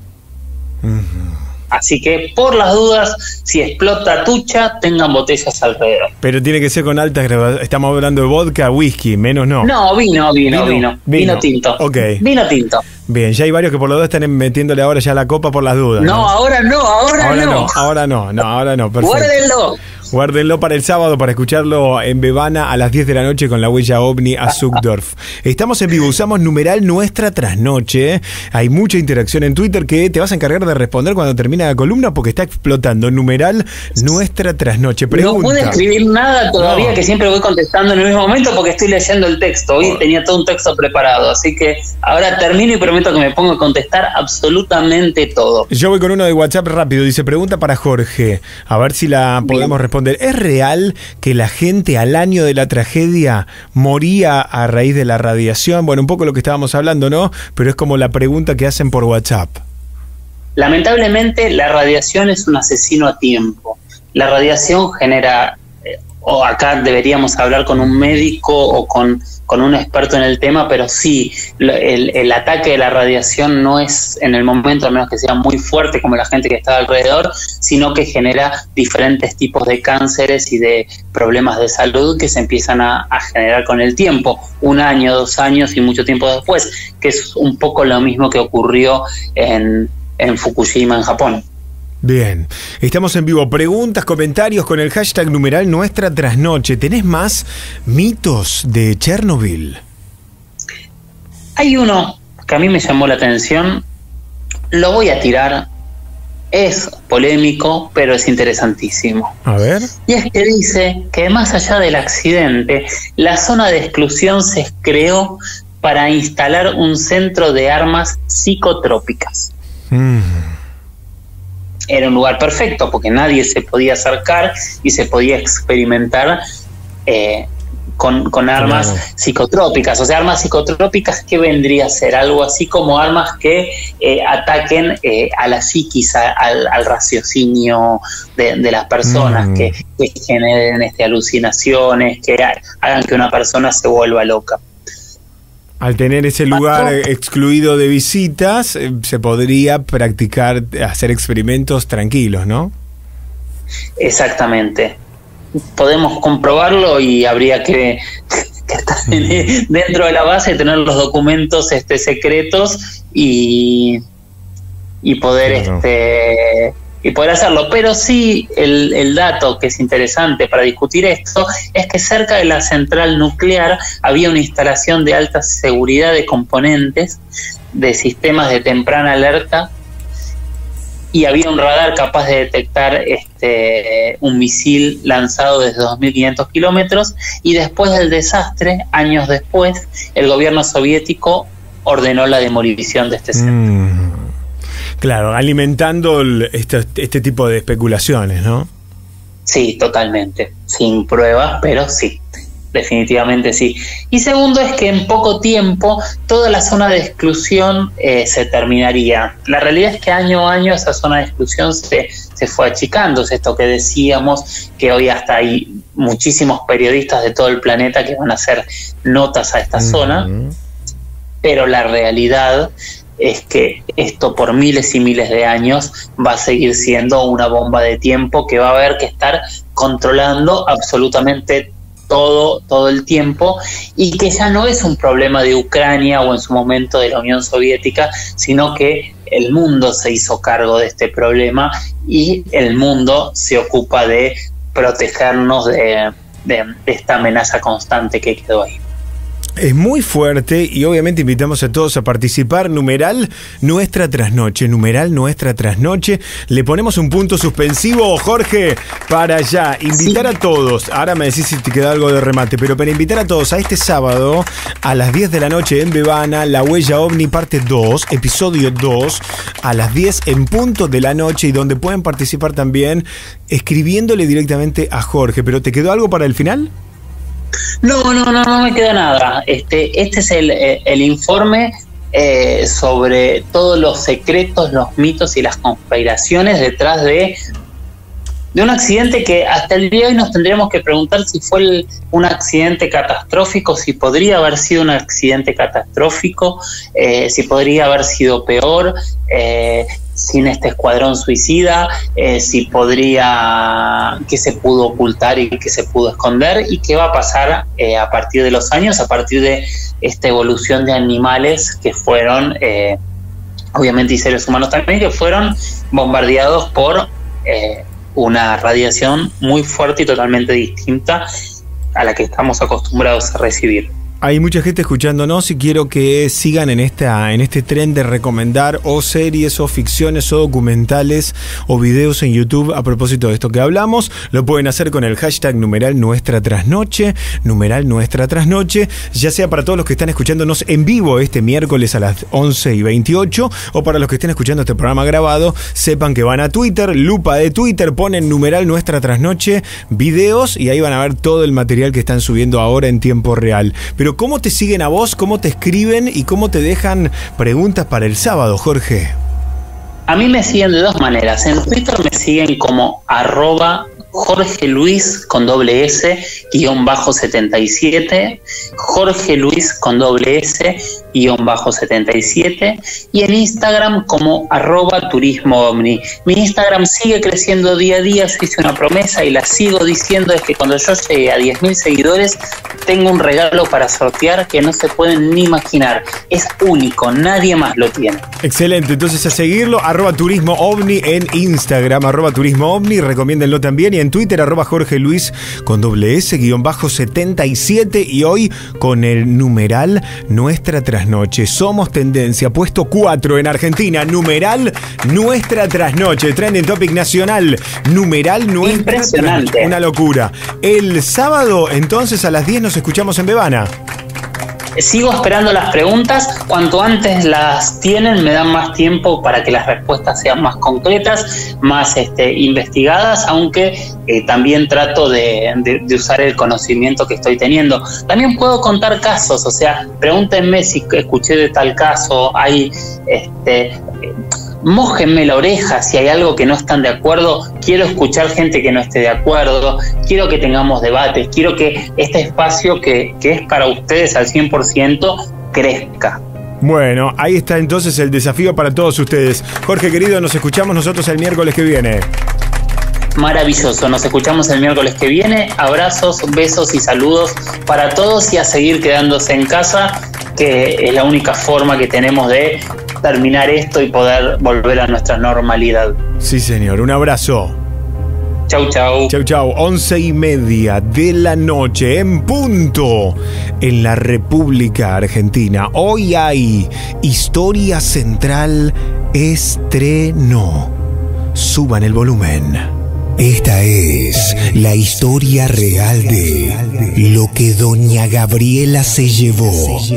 Speaker 5: Así que, por las dudas, si explota tucha, tengan botellas alrededor. Pero tiene que ser con altas graduaciones. Estamos hablando de vodka, whisky, menos no. No, vino tinto.
Speaker 3: Ok.
Speaker 5: Vino tinto.
Speaker 3: Bien, ya hay varios que por las dudas están metiéndole ahora ya la copa por las dudas.
Speaker 5: No, ahora no.
Speaker 3: Ahora no.
Speaker 5: Perfecto.
Speaker 3: Guárdenlo para el sábado, para escucharlo en Bebana a las 10 de la noche con la huella ovni a Zuckdorf. Estamos en vivo, usamos numeral nuestra trasnoche. Hay mucha interacción en Twitter que te vas a encargar de responder cuando termine la columna porque está explotando. Numeral nuestra trasnoche. Pregunta.
Speaker 5: No pude escribir nada todavía, que siempre voy contestando en el mismo momento porque estoy leyendo el texto. Hoy tenía todo un texto preparado, así que ahora termino y prometo que me pongo a contestar absolutamente todo.
Speaker 3: Yo voy con uno de WhatsApp rápido. Dice, pregunta para Jorge. A ver si la podemos responder. ¿Es real que la gente al año de la tragedia moría a raíz de la radiación? Bueno, un poco lo que estábamos hablando, ¿no? Pero es como la pregunta que hacen por WhatsApp.
Speaker 5: Lamentablemente, la radiación es un asesino a tiempo. La radiación genera, o acá deberíamos hablar con un médico o con un experto en el tema, pero sí, el ataque de la radiación no es en el momento, a menos que sea muy fuerte como la gente que está alrededor, sino que genera diferentes tipos de cánceres y de problemas de salud que se empiezan a generar con el tiempo, 1 año, 2 años y mucho tiempo después, que es un poco lo mismo que ocurrió en Fukushima, en Japón.
Speaker 3: Bien, estamos en vivo. Preguntas, comentarios con el hashtag numeral nuestra trasnoche. ¿Tenés más mitos de Chernobyl?
Speaker 5: Hay uno que a mí me llamó la atención. Lo voy a tirar. Es polémico, pero es interesantísimo.
Speaker 3: A ver.
Speaker 5: Y es que dice que más allá del accidente, la zona de exclusión se creó para instalar un centro de armas psicotrópicas. Era un lugar perfecto porque nadie se podía acercar y se podía experimentar con armas psicotrópicas. O sea, armas psicotrópicas, ¿qué vendría a ser? Algo así como armas que ataquen a la psiquis, al raciocinio de las personas, que generen alucinaciones, que hagan que una persona se vuelva loca.
Speaker 3: Al tener ese lugar excluido de visitas, se podría practicar, hacer experimentos tranquilos, ¿no?
Speaker 5: Exactamente. Podemos comprobarlo y habría que estar dentro de la base, tener los documentos secretos y poder y poder hacerlo. Pero sí, el dato que es interesante para discutir esto es que cerca de la central nuclear había una instalación de alta seguridad de componentes de sistemas de temprana alerta y había un radar capaz de detectar un misil lanzado desde 2.500 kilómetros, y después del desastre, años después, el gobierno soviético ordenó la demolición de este centro.
Speaker 3: Claro, alimentando este tipo de especulaciones, ¿no?
Speaker 5: Sí, totalmente, sin pruebas, pero sí, definitivamente sí. Y segundo es que en poco tiempo toda la zona de exclusión se terminaría. La realidad es que año a año esa zona de exclusión se fue achicando. Es esto que decíamos, que hoy hasta hay muchísimos periodistas de todo el planeta que van a hacer notas a esta zona, pero la realidad es que esto por miles y miles de años va a seguir siendo una bomba de tiempo que va a haber que estar controlando absolutamente todo el tiempo, y que ya no es un problema de Ucrania o en su momento de la Unión Soviética, sino que el mundo se hizo cargo de este problema y el mundo se ocupa de protegernos de esta amenaza constante que quedó ahí.
Speaker 3: Es muy fuerte y obviamente invitamos a todos a participar. Numeral Nuestra Trasnoche. Numeral Nuestra Trasnoche. Le ponemos un punto suspensivo, Jorge, para allá. Invitar a todos. Ahora me decís si te queda algo de remate, pero para invitar a todos a este sábado a las 10 de la noche en Bebana, La Huella OVNI parte 2, episodio 2, a las 10 en punto de la noche, y donde pueden participar también escribiéndole directamente a Jorge. ¿Pero te quedó algo para el final?
Speaker 5: No me queda nada. Este es el informe sobre todos los secretos, los mitos y las conspiraciones detrás de un accidente que hasta el día de hoy nos tendríamos que preguntar si fue un accidente catastrófico, si podría haber sido un accidente catastrófico, si podría haber sido peor, sin este escuadrón suicida, si podría, que se pudo ocultar y que se pudo esconder, y qué va a pasar a partir de los años, a partir de esta evolución de animales que fueron, obviamente, y seres humanos también, que fueron bombardeados por una radiación muy fuerte y totalmente distinta a la que estamos acostumbrados a recibir.
Speaker 3: Hay mucha gente escuchándonos y quiero que sigan en este tren de recomendar o series o ficciones o documentales o videos en YouTube a propósito de esto que hablamos. Lo pueden hacer con el hashtag numeral Nuestra Trasnoche, numeral Nuestra Trasnoche, ya sea para todos los que están escuchándonos en vivo este miércoles a las 11:28, o para los que estén escuchando este programa grabado, sepan que van a Twitter, lupa de Twitter, ponen numeral Nuestra Trasnoche, videos, y ahí van a ver todo el material que están subiendo ahora en tiempo real. Pero ¿cómo te siguen a vos? ¿Cómo te escriben? ¿Y cómo te dejan preguntas para el sábado, Jorge?
Speaker 5: A mí me siguen de dos maneras. En Twitter me siguen como Jorge Luis con doble S _77, Jorge Luis con doble S _77, y en Instagram como @turismoovni. Mi Instagram sigue creciendo día a día. Yo hice una promesa y la sigo diciendo, es que cuando yo llegue a 10.000 seguidores tengo un regalo para sortear que no se pueden ni imaginar. Es único, nadie más lo tiene.
Speaker 3: Excelente, entonces a seguirlo, @turismoovni en Instagram, @turismoovni, recomiéndenlo también, y en Twitter Jorge Luis con doble S _77, y hoy con el numeral Nuestra Trasnoche. Somos tendencia, puesto 4 en Argentina, numeral Nuestra Trasnoche, trending topic nacional, numeral Nuestra Trasnoche. Una locura. El sábado entonces a las 10 nos escuchamos en Bebana.
Speaker 5: Sigo esperando las preguntas. Cuanto antes las tienen, me dan más tiempo para que las respuestas sean más concretas, más investigadas, aunque también trato de usar el conocimiento que estoy teniendo. También puedo contar casos, o sea, pregúntenme si escuché de tal caso, hay mójenme la oreja si hay algo que no están de acuerdo. Quiero escuchar gente que no esté de acuerdo, quiero que tengamos debates, quiero que este espacio que es para ustedes al 100% crezca.
Speaker 3: Bueno, ahí está entonces el desafío para todos ustedes. Jorge, querido, nos escuchamos nosotros el miércoles que viene.
Speaker 5: Maravilloso, nos escuchamos el miércoles que viene. Abrazos, besos y saludos para todos, y a seguir quedándose en casa, que es la única forma que tenemos de terminar esto y poder volver a nuestra normalidad.
Speaker 3: Sí, señor, un abrazo.
Speaker 5: Chau, chau.
Speaker 3: Chau, chau. 11:30 de la noche en punto en la República Argentina. Hoy hay Historia Central estreno. Suban el volumen.
Speaker 1: Esta es la historia real de
Speaker 3: lo que doña Gabriela se llevó.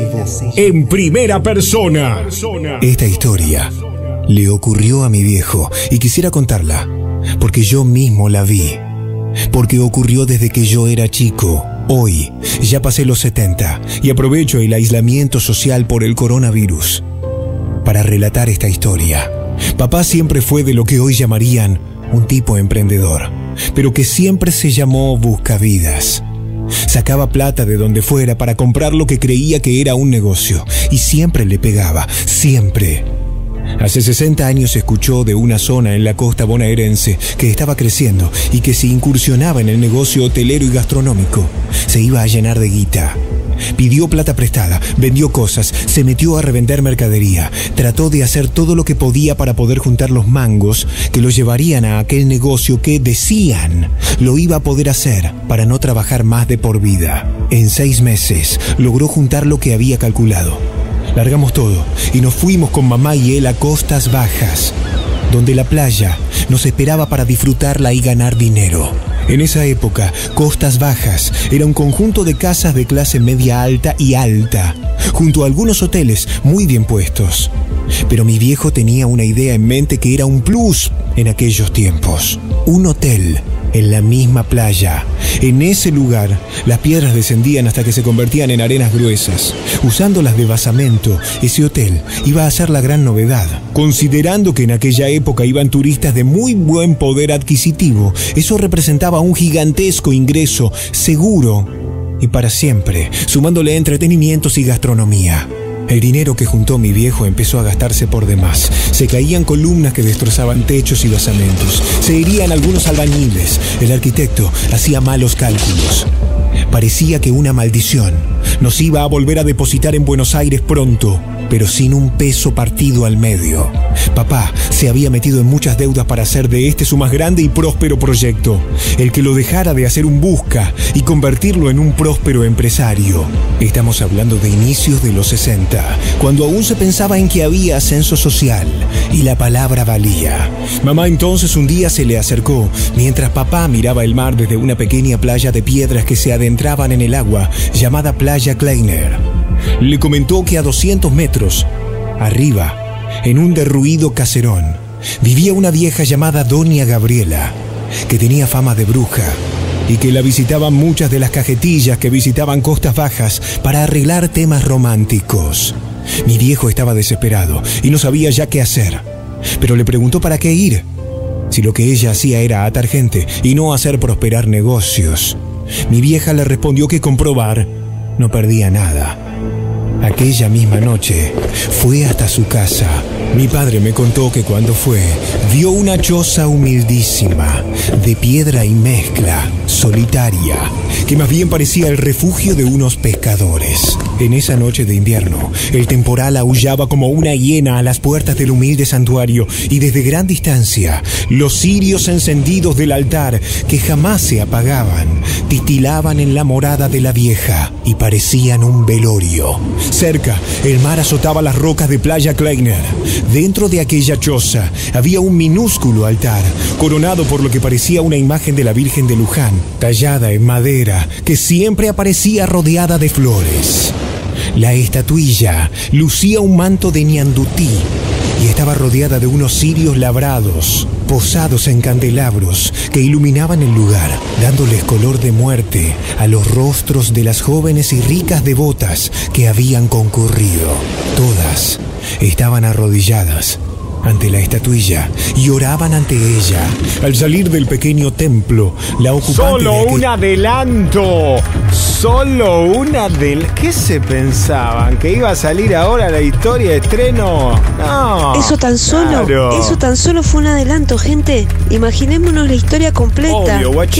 Speaker 3: En primera persona. Esta historia le ocurrió a mi viejo y quisiera contarla, porque yo mismo la vi. Porque ocurrió desde que yo era chico. Hoy ya pasé los 70 y aprovecho el aislamiento social por el coronavirus para relatar esta historia. Papá siempre fue de lo que hoy llamarían un tipo emprendedor, pero que siempre se llamó buscavidas. Sacaba plata de donde fuera para comprar lo que creía que era un negocio y siempre le pegaba, siempre. Hace 60 años escuchó de una zona en la costa bonaerense que estaba creciendo y que si incursionaba en el negocio hotelero y gastronómico, se iba a llenar de guita. Pidió plata prestada, vendió cosas, se metió a revender mercadería, trató de hacer todo lo que podía para poder juntar los mangos que lo llevarían a aquel negocio que decían lo iba a poder hacer para no trabajar más de por vida. En 6 meses logró juntar lo que había calculado. Largamos todo y nos fuimos con mamá y él a Costas Bajas, donde la playa nos esperaba para disfrutarla y ganar dinero. En esa época, Costas Bajas era un conjunto de casas de clase media alta y alta, junto a algunos hoteles muy bien puestos. Pero mi viejo tenía una idea en mente que era un plus en aquellos tiempos. Un hotel en la misma playa. En ese lugar, las piedras descendían hasta que se convertían en arenas gruesas. Usándolas de basamento, ese hotel iba a ser la gran novedad. Considerando que en aquella época iban turistas de muy buen poder adquisitivo, eso representaba un gigantesco ingreso seguro y para siempre, sumándole entretenimientos y gastronomía. El dinero que juntó mi viejo empezó a gastarse por demás. Se caían columnas que destrozaban techos y basamentos. Se herían algunos albañiles. El arquitecto hacía malos cálculos. Parecía que una maldición nos iba a volver a depositar en Buenos Aires pronto, pero sin un peso partido al medio. Papá se había metido en muchas deudas para hacer de este su más grande y próspero proyecto, el que lo dejara de hacer un busca y convertirlo en un próspero empresario. Estamos hablando de inicios de los 60, cuando aún se pensaba en que había ascenso social y la palabra valía. Mamá entonces un día se le acercó mientras papá miraba el mar desde una pequeña playa de piedras que se adentraban en el agua, llamada Playa Kleiner. Le comentó que a 200 metros arriba, en un derruido caserón, vivía una vieja llamada doña Gabriela, que tenía fama de bruja y que la visitaban muchas de las cajetillas que visitaban Costas Bajas para arreglar temas románticos. Mi viejo estaba desesperado y no sabía ya qué hacer, pero le preguntó para qué ir, si lo que ella hacía era atar gente y no hacer prosperar negocios. Mi vieja le respondió que comprobar no perdía nada. Aquella misma noche fue hasta su casa. Mi padre me contó que cuando fue, vio una choza humildísima, de piedra y mezcla, solitaria, que más bien parecía el refugio de unos pescadores. En esa noche de invierno, el temporal aullaba como una hiena a las puertas del humilde santuario y desde gran distancia, los cirios encendidos del altar, que jamás se apagaban, titilaban en la morada de la vieja y parecían un velorio. Cerca, el mar azotaba las rocas de Playa Kleiner. Dentro de aquella choza había un minúsculo altar, coronado por lo que parecía una imagen de la Virgen de Luján, tallada en madera, que siempre aparecía rodeada de flores. La estatuilla lucía un manto de ñandutí y estaba rodeada de unos cirios labrados, posados en candelabros que iluminaban el lugar, dándoles color de muerte a los rostros de las jóvenes y ricas devotas que habían concurrido. Todas estaban arrodilladas ante la estatuilla y oraban ante ella. Al salir del pequeño templo, la ocupante
Speaker 6: ¡Solo un adelanto! ¡Solo un adelanto! ¿Qué se pensaban? ¿Que iba a salir ahora la historia de estreno? No.
Speaker 7: Eso tan solo,
Speaker 6: claro.
Speaker 7: Eso tan solo fue un adelanto, gente. Imaginémonos la historia completa.
Speaker 6: Obvio, guacho.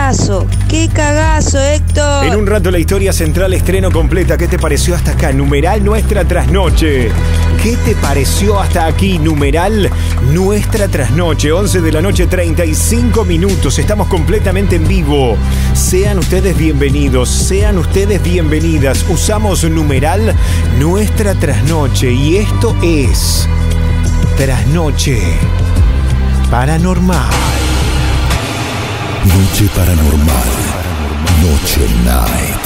Speaker 7: ¡Qué cagazo, Héctor!
Speaker 6: En un rato la historia central, estreno completa. ¿Qué te pareció hasta acá? Numeral nuestra trasnoche. ¿Qué te pareció hasta aquí? Numeral nuestra trasnoche. 11 de la noche, 35 minutos. Estamos completamente en vivo. Sean ustedes bienvenidos, sean ustedes bienvenidas. Usamos numeral nuestra trasnoche y esto es Trasnoche Paranormal.
Speaker 2: Noche paranormal. Noche night.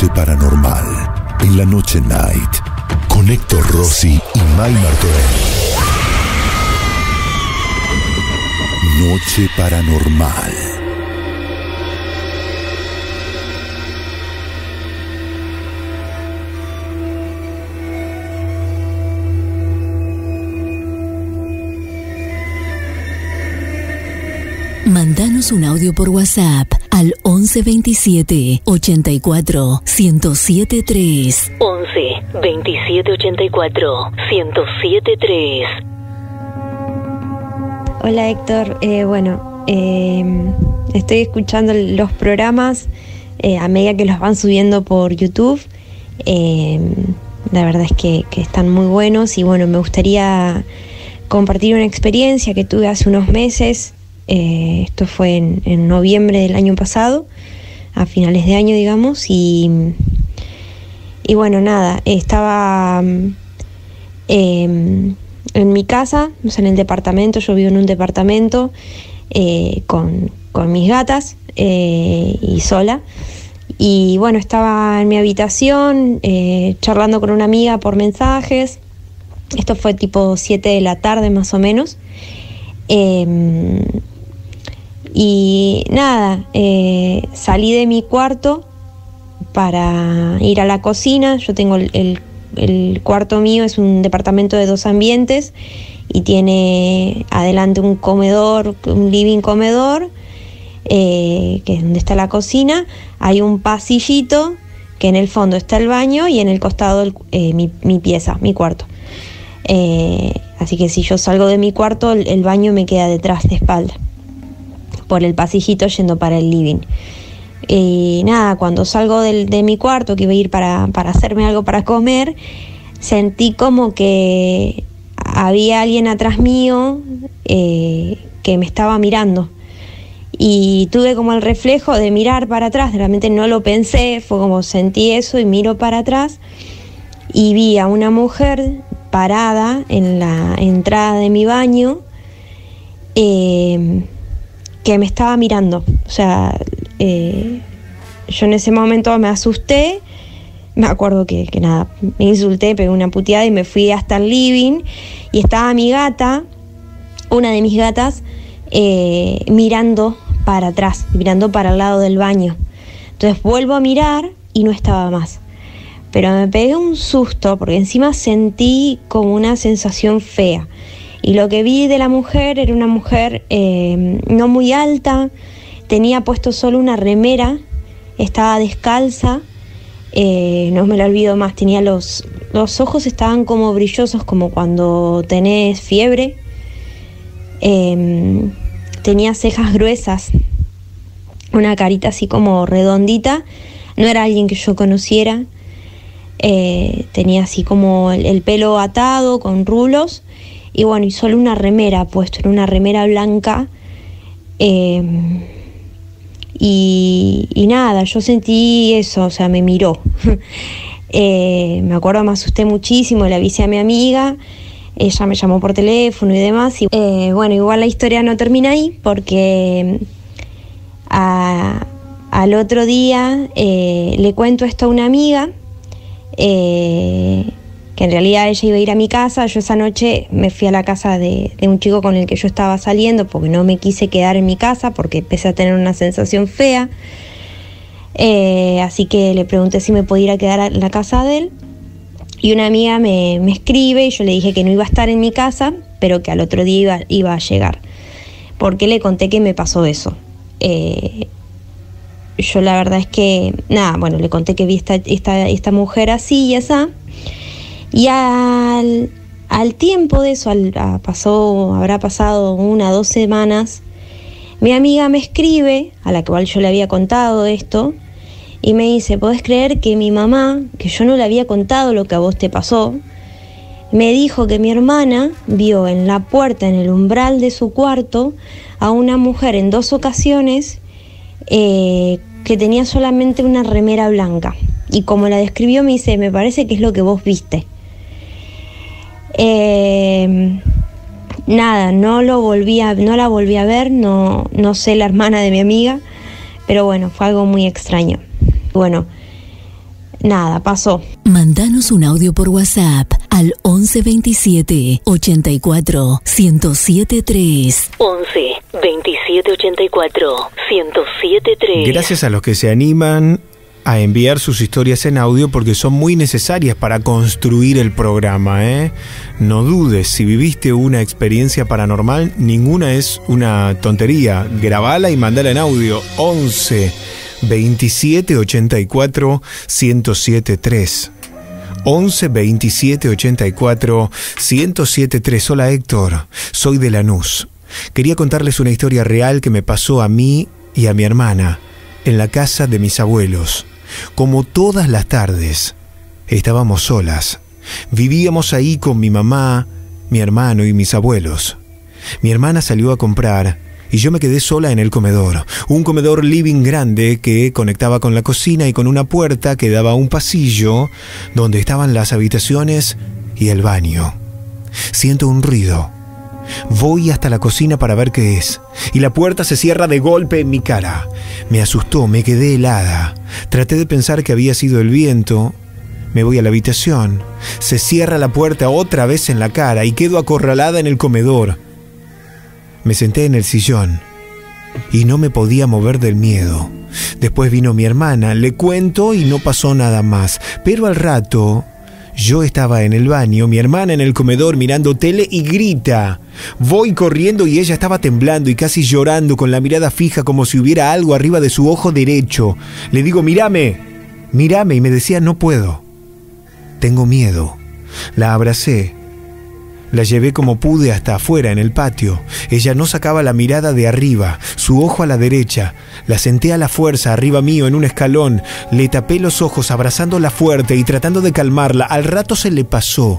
Speaker 8: Noche Paranormal. En la Noche Night. Con Héctor Rossi y May Martorell. Noche Paranormal.
Speaker 9: Mándanos un audio por WhatsApp al 11 27 84 107 3. 11 27 84 107 3.
Speaker 10: Hola Héctor, estoy escuchando los programas a medida que los van subiendo por YouTube. La verdad es que están muy buenos y bueno, me gustaría compartir una experiencia que tuve hace unos meses. Esto fue en noviembre del año pasado, a finales de año digamos, y bueno, nada, estaba en mi casa, o sea, en el departamento. Yo vivo en un departamento con mis gatas y sola, y bueno, estaba en mi habitación charlando con una amiga por mensajes. Esto fue tipo 7 de la tarde más o menos. Y nada, salí de mi cuarto para ir a la cocina. Yo tengo el cuarto mío, es un departamento de 2 ambientes y tiene adelante un comedor, un living comedor, que es donde está la cocina. Hay un pasillito que en el fondo está el baño y en el costado mi pieza, mi cuarto. Así que si yo salgo de mi cuarto, el baño me queda detrás de espalda, por el pasillito yendo para el living. Y nada, cuando salgo de mi cuarto, que iba a ir para hacerme algo para comer, sentí como que había alguien atrás mío que me estaba mirando. Y tuve como el reflejo de mirar para atrás, realmente no lo pensé, fue como sentí eso y miro para atrás y vi a una mujer parada en la entrada de mi baño, que me estaba mirando. O sea, yo en ese momento me asusté, me acuerdo que nada, me insulté, pegué una puteada y me fui hasta el living, y estaba mi gata, una de mis gatas, mirando para atrás, mirando para el lado del baño. Entonces vuelvo a mirar y no estaba más. Pero me pegué un susto porque encima sentí como una sensación fea. Y lo que vi de la mujer era una mujer no muy alta, tenía puesto solo una remera, estaba descalza, no me lo olvido más, tenía los ojos estaban como brillosos, como cuando tenés fiebre, tenía cejas gruesas, una carita así como redondita, no era alguien que yo conociera, tenía así como el pelo atado con rulos. Y bueno, y solo una remera puesto, era una remera blanca. Y nada, yo sentí eso, o sea, me miró. Me acuerdo, me asusté muchísimo, le avisé a mi amiga, ella me llamó por teléfono y demás. Y bueno, igual la historia no termina ahí, porque al otro día le cuento esto a una amiga, que en realidad ella iba a ir a mi casa. Yo esa noche me fui a la casa de un chico con el que yo estaba saliendo, porque no me quise quedar en mi casa, porque empecé a tener una sensación fea. Así que le pregunté si me podía ir a quedar en la casa de él. Y una amiga me escribe y yo le dije que no iba a estar en mi casa, pero que al otro día iba a llegar. Porque le conté que me pasó eso. Yo la verdad es que, nada, bueno, le conté que vi esta mujer así y así. Y al tiempo de eso, habrá pasado 1 o 2 semanas, mi amiga me escribe, a la cual yo le había contado esto, y me dice: ¿podés creer que mi mamá, que yo no le había contado lo que a vos te pasó, me dijo que mi hermana vio en la puerta, en el umbral de su cuarto, a una mujer en 2 ocasiones que tenía solamente una remera blanca? Y como la describió, me dice: me parece que es lo que vos viste. Nada, no la volví a ver, no sé la hermana de mi amiga, pero bueno, fue algo muy extraño. Bueno, nada, pasó.
Speaker 9: Mandanos un audio por WhatsApp al 11 27 84 1073. 11 27 84 1073.
Speaker 3: Gracias a los que se animan a enviar sus historias en audio porque son muy necesarias para construir el programa, ¿eh? No dudes, si viviste una experiencia paranormal, ninguna es una tontería. Grabala y mandala en audio. 11 27 84 1073. 11 27 84 1073. Hola Héctor, soy de Lanús. Quería contarles una historia real que me pasó a mí y a mi hermana en la casa de mis abuelos. Como todas las tardes, estábamos solas. Vivíamos ahí con mi mamá, mi hermano y mis abuelos. Mi hermana salió a comprar y yo me quedé sola en el comedor. Un comedor living grande que conectaba con la cocina y con una puerta que daba a un pasillo donde estaban las habitaciones y el baño. Siento un ruido. Voy hasta la cocina para ver qué es, y la puerta se cierra de golpe en mi cara. Me asustó, me quedé helada. Traté de pensar que había sido el viento. Me voy a la habitación. Se cierra la puerta otra vez en la cara y quedo acorralada en el comedor. Me senté en el sillón y no me podía mover del miedo. Después vino mi hermana, le cuento y no pasó nada más. Pero al rato, yo estaba en el baño, mi hermana en el comedor mirando tele y grita. Voy corriendo y ella estaba temblando y casi llorando con la mirada fija como si hubiera algo arriba de su ojo derecho. Le digo, mírame, y me decía, no puedo. Tengo miedo. La abracé. La llevé como pude hasta afuera en el patio. Ella no sacaba la mirada de arriba, su ojo a la derecha. La senté a la fuerza arriba mío en un escalón. Le tapé los ojos abrazándola fuerte y tratando de calmarla. Al rato se le pasó.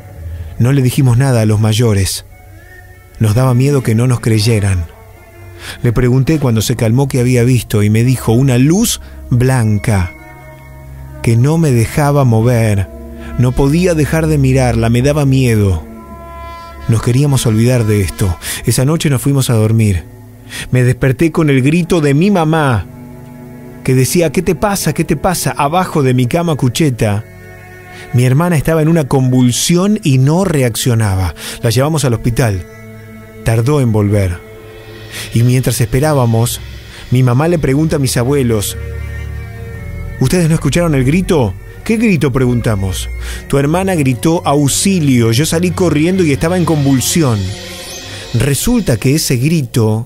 Speaker 3: No le dijimos nada a los mayores. Nos daba miedo que no nos creyeran. Le pregunté cuando se calmó qué había visto y me dijo una luz blanca que no me dejaba mover. No podía dejar de mirarla, me daba miedo. Nos queríamos olvidar de esto. Esa noche nos fuimos a dormir. Me desperté con el grito de mi mamá, que decía, ¿qué te pasa? ¿Qué te pasa? Abajo de mi cama cucheta. Mi hermana estaba en una convulsión y no reaccionaba. La llevamos al hospital. Tardó en volver. Y mientras esperábamos, mi mamá le pregunta a mis abuelos, ¿ustedes no escucharon el grito? ¿Qué grito?, preguntamos. Tu hermana gritó auxilio. Yo salí corriendo y estaba en convulsión. Resulta que ese grito,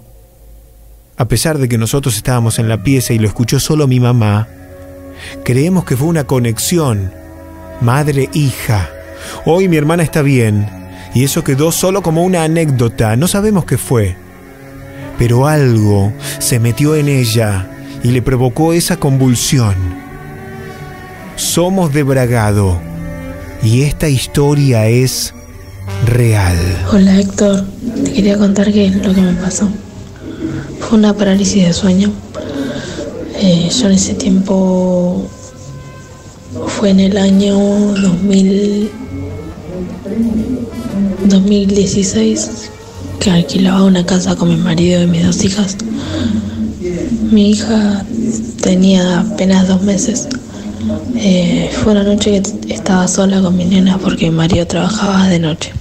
Speaker 3: a pesar de que nosotros estábamos en la pieza y lo escuchó solo mi mamá, creemos que fue una conexión madre-hija. Hoy mi hermana está bien y eso quedó solo como una anécdota. No sabemos qué fue, pero algo se metió en ella y le provocó esa convulsión. Somos de Bragado y esta historia es real.
Speaker 11: Hola Héctor, te quería contar que lo que me pasó fue una parálisis de sueño. Yo en ese tiempo, fue en el año 2016, que alquilaba una casa con mi marido y mis 2 hijas. Mi hija tenía apenas 2 meses. Fue una noche que estaba sola con mi nena porque mi marido trabajaba de noche.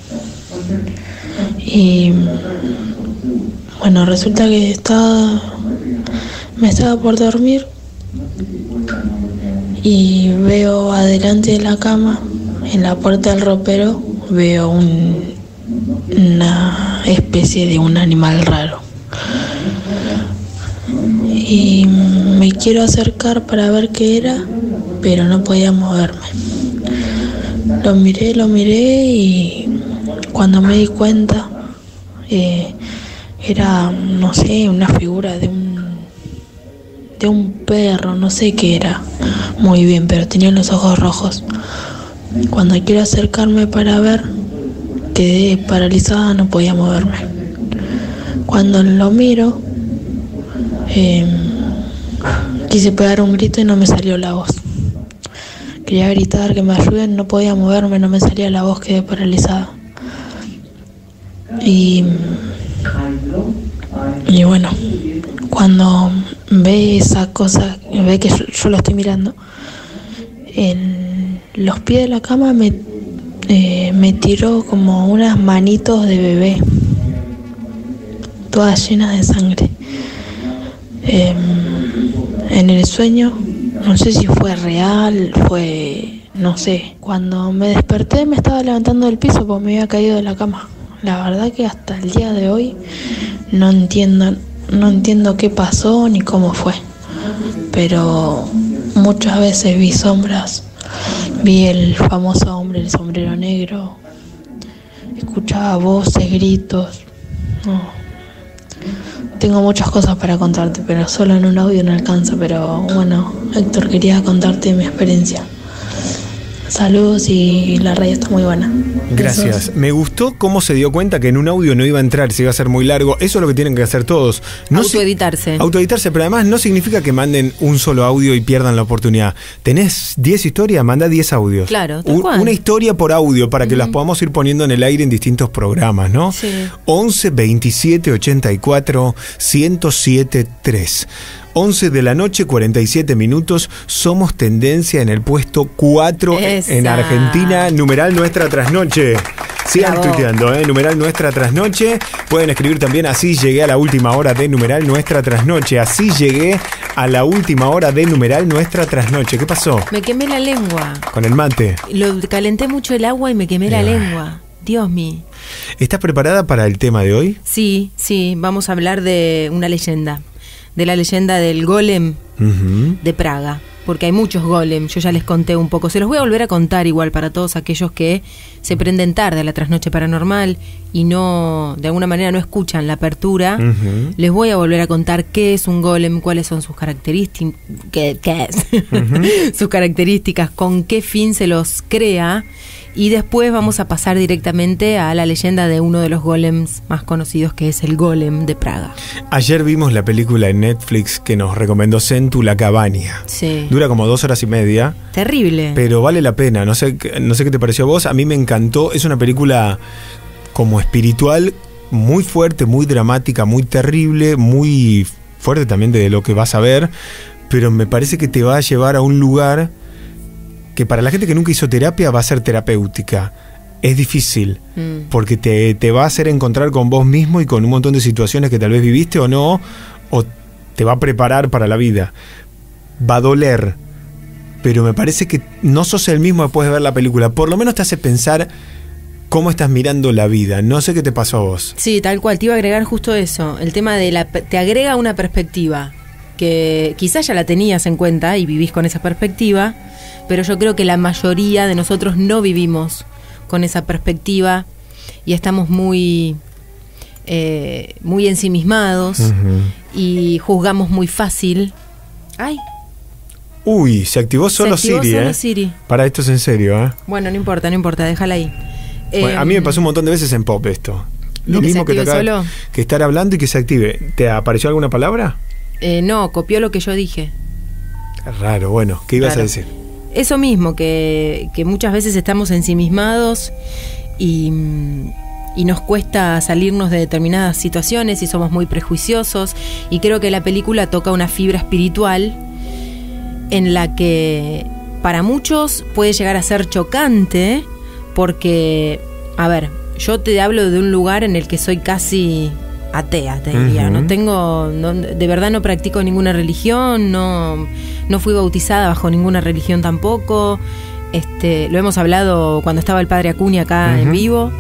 Speaker 11: Y bueno, resulta que me estaba por dormir y veo adelante de la cama, en la puerta del ropero, veo una especie de un animal raro. Y me quiero acercar para ver qué era, pero no podía moverme. Lo miré y cuando me di cuenta, era, no sé, una figura de un perro, no sé qué era muy bien, pero tenía los ojos rojos. Cuando quiero acercarme para ver, quedé paralizada, no podía moverme. Cuando lo miro, quise pegar un grito y no me salió la voz. Quería gritar que me ayuden, no podía moverme, no me salía la voz, quedé paralizada. Y bueno, cuando ve esa cosa, ve que yo lo estoy mirando, en los pies de la cama me tiró como unas manitos de bebé, todas llenas de sangre. En el sueño, no sé si fue real, no sé. Cuando me desperté me estaba levantando del piso porque me había caído de la cama. La verdad que hasta el día de hoy no entiendo qué pasó ni cómo fue. Pero muchas veces vi sombras, vi el famoso hombre, el sombrero negro, escuchaba voces, gritos. No. Tengo muchas cosas para contarte, pero solo en un audio no alcanza. Pero bueno, Héctor, quería contarte mi experiencia. Saludos y la radio está muy buena.
Speaker 3: Gracias.
Speaker 11: Besos.
Speaker 3: Me gustó cómo se dio cuenta que en un audio no iba a entrar, se iba a hacer muy largo. Eso es lo que tienen que hacer todos.
Speaker 4: Autoeditarse.
Speaker 3: Autoeditarse, pero además no significa que manden un solo audio y pierdan la oportunidad. ¿Tenés 10 historias? Manda 10 audios.
Speaker 4: Claro, tal cual.
Speaker 3: Una historia por audio para que las podamos ir poniendo en el aire en distintos programas, ¿no?
Speaker 4: Sí.
Speaker 3: 11 27 84 107 3. 11 de la noche, 47 minutos. Somos tendencia en el puesto 4 en Argentina. Numeral Nuestra Trasnoche. Sigan
Speaker 4: Bravo.
Speaker 3: tuiteando, numeral Nuestra Trasnoche. Pueden escribir también: así llegué a la última hora de numeral Nuestra Trasnoche. Así llegué a la última hora de numeral Nuestra Trasnoche. ¿Qué pasó?
Speaker 4: Me quemé la lengua.
Speaker 3: Con el mate.
Speaker 4: Calenté mucho el agua y me quemé la lengua. Dios mío.
Speaker 3: ¿Estás preparada para el tema de hoy?
Speaker 4: Sí, vamos a hablar de una leyenda. De la leyenda del golem de Praga. Porque hay muchos golems, yo ya les conté un poco. Se los voy a volver a contar igual para todos aquellos que se prenden tarde a la trasnoche paranormal y no, de alguna manera no escuchan la apertura. Les voy a volver a contar qué es un golem, cuáles son sus características, qué es sus características, con qué fin se los crea. Y después vamos a pasar directamente a la leyenda de uno de los golems más conocidos, que es el golem de Praga.
Speaker 3: Ayer vimos la película en Netflix que nos recomendó Sentu, La Cabaña.
Speaker 4: Sí.
Speaker 3: Dura como 2 horas y media.
Speaker 4: Terrible.
Speaker 3: Pero vale la pena. No sé qué te pareció a vos. A mí me encantó. Es una película como espiritual, muy fuerte, muy dramática, muy terrible, muy fuerte también de lo que vas a ver. Pero me parece que te va a llevar a un lugar que para la gente que nunca hizo terapia va a ser terapéutica. Es difícil, porque te va a hacer encontrar con vos mismo y con un montón de situaciones que tal vez viviste o no, o te va a preparar para la vida. Va a doler, pero me parece que no sos el mismo después de ver la película. Por lo menos te hace pensar cómo estás mirando la vida. No sé qué te pasó a vos.
Speaker 4: Sí, tal cual, te iba a agregar justo eso. El tema de te agrega una perspectiva que quizás ya la tenías en cuenta y vivís con esa perspectiva, pero yo creo que la mayoría de nosotros no vivimos con esa perspectiva y estamos muy ensimismados y juzgamos muy fácil. ¡Ay!
Speaker 3: Uy, se activó solo Siri,
Speaker 4: Siri.
Speaker 3: Para esto es en serio,
Speaker 4: Bueno, no importa, déjala ahí.
Speaker 3: Bueno, a mí me pasó un montón de veces en Pop esto. Lo mismo que que estar hablando y que se active. ¿Te apareció alguna palabra?
Speaker 4: No, copió lo que yo dije.
Speaker 3: Raro, bueno, ¿qué ibas a decir?
Speaker 4: Eso mismo, que muchas veces estamos ensimismados y nos cuesta salirnos de determinadas situaciones y somos muy prejuiciosos, y creo que la película toca una fibra espiritual en la que para muchos puede llegar a ser chocante, porque, a ver, yo te hablo de un lugar en el que soy casi atea, te diría. De verdad no practico ninguna religión, no fui bautizada bajo ninguna religión tampoco. Lo hemos hablado cuando estaba el padre Acuña acá en vivo.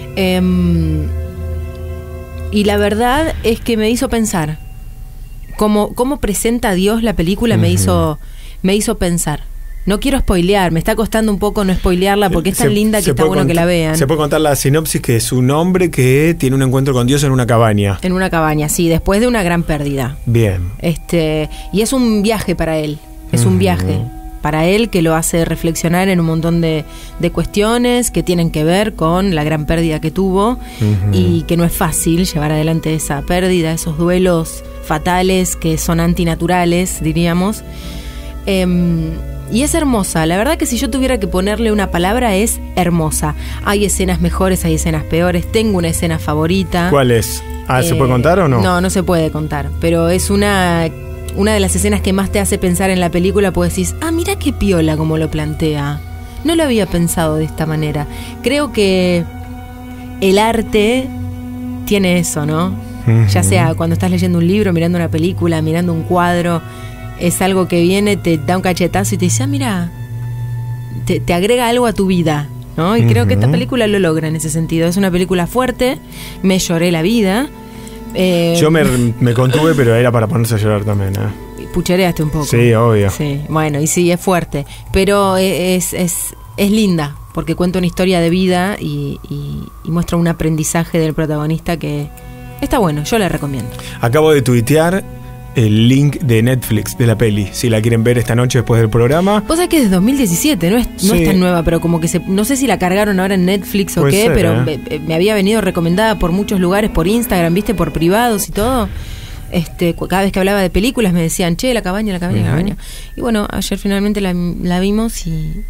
Speaker 4: Y la verdad es que me hizo pensar. Cómo presenta a Dios la película me hizo pensar. No quiero spoilear, me está costando un poco no spoilearla porque es tan linda que está bueno que la vean.
Speaker 3: Se puede contar la sinopsis, que es un hombre que tiene un encuentro con Dios en una cabaña.
Speaker 4: En una cabaña, sí, después de una gran pérdida.
Speaker 3: Bien.
Speaker 4: Y es un viaje para él, es un viaje para él que lo hace reflexionar en un montón de cuestiones que tienen que ver con la gran pérdida que tuvo y que no es fácil llevar adelante esa pérdida, esos duelos fatales que son antinaturales, diríamos. Y es hermosa, la verdad que si yo tuviera que ponerle una palabra es hermosa. Hay escenas mejores, hay escenas peores, tengo una escena favorita.
Speaker 3: ¿Cuál es? ¿Se puede contar o no?
Speaker 4: No se puede contar, pero es una una de las escenas que más te hace pensar en la película, pues decís, mira qué piola como lo plantea. No lo había pensado de esta manera. Creo que el arte tiene eso, ¿no? Ya sea cuando estás leyendo un libro, mirando una película, mirando un cuadro, es algo que viene, te da un cachetazo y te dice, mira, te agrega algo a tu vida, ¿no? Y creo que esta película lo logra en ese sentido. Es una película fuerte, me lloré la vida.
Speaker 3: Yo me contuve, pero era para ponerse a llorar también, ¿eh?
Speaker 4: Puchereaste un poco.
Speaker 3: Sí, obvio.
Speaker 4: Sí, bueno, y sí, es fuerte, pero es linda, porque cuenta una historia de vida y muestra un aprendizaje del protagonista que está bueno, yo la recomiendo.
Speaker 3: Acabo de tuitear el link de Netflix de la peli, si la quieren ver esta noche después del programa.
Speaker 4: Vos sabés que es de 2017, no es tan nueva, pero como que no sé si la cargaron ahora en Netflix o qué, pero me había venido recomendada por muchos lugares, por Instagram, viste, por privados y todo. Cada vez que hablaba de películas me decían, che, la cabaña. Y bueno, ayer finalmente la vimos y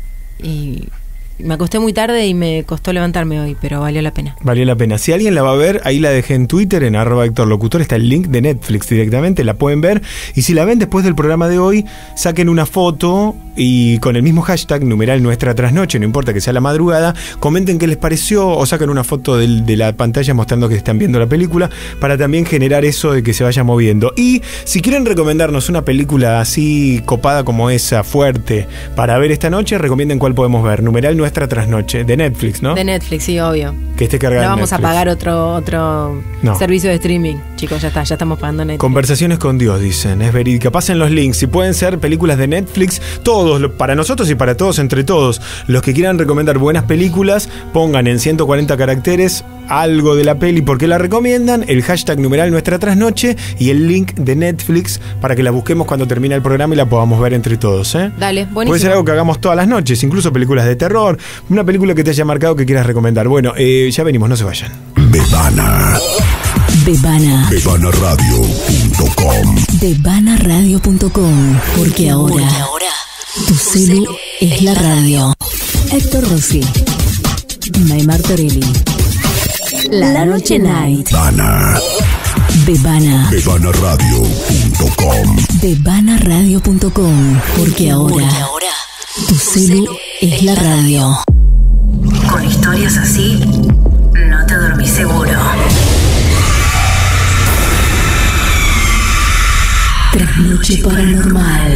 Speaker 4: me acosté muy tarde y me costó levantarme hoy, pero valió la pena.
Speaker 3: Valió la pena. Si alguien la va a ver, ahí la dejé en Twitter, en @HéctorLocutor, está el link de Netflix directamente, la pueden ver. Y si la ven después del programa de hoy, saquen una foto y con el mismo hashtag, #nuestra trasnoche, no importa que sea la madrugada, comenten qué les pareció o saquen una foto de la pantalla mostrando que están viendo la película, para también generar eso de que se vaya moviendo. Y si quieren recomendarnos una película así copada como esa, fuerte, para ver esta noche, recomienden cuál podemos ver. Nuestra trasnoche, de Netflix, ¿no?
Speaker 4: De Netflix, sí, obvio.
Speaker 3: Que esté cargada.
Speaker 4: No vamos
Speaker 3: Netflix.
Speaker 4: a pagar otro servicio de streaming. Chicos, ya estamos pagando Netflix.
Speaker 3: Conversaciones con Dios, dicen, es verídica. Pasen los links, si pueden ser películas de Netflix, todos, para nosotros y para todos, entre todos. Los que quieran recomendar buenas películas, pongan en 140 caracteres algo de la peli porque la recomiendan, el hashtag nuestra trasnoche y el link de Netflix para que la busquemos cuando termine el programa y la podamos ver entre todos, ¿eh?
Speaker 4: Dale, buenísimo.
Speaker 3: Puede ser algo que hagamos todas las noches, incluso películas de terror, una película que te haya marcado que quieras recomendar. Bueno, ya venimos, no se vayan.
Speaker 8: Bebana. Bebanaradio.com.
Speaker 9: Bebanaradio.com. Porque ahora tu celu es la radio. Héctor Rossi, May Martorelli. La Noche Night. Bebana.
Speaker 8: Bebanaradio.com.
Speaker 9: Bebanaradio.com. Porque ahora tu celu es la radio.
Speaker 12: Con historias así, no te dormís seguro.
Speaker 9: Trasnoche paranormal.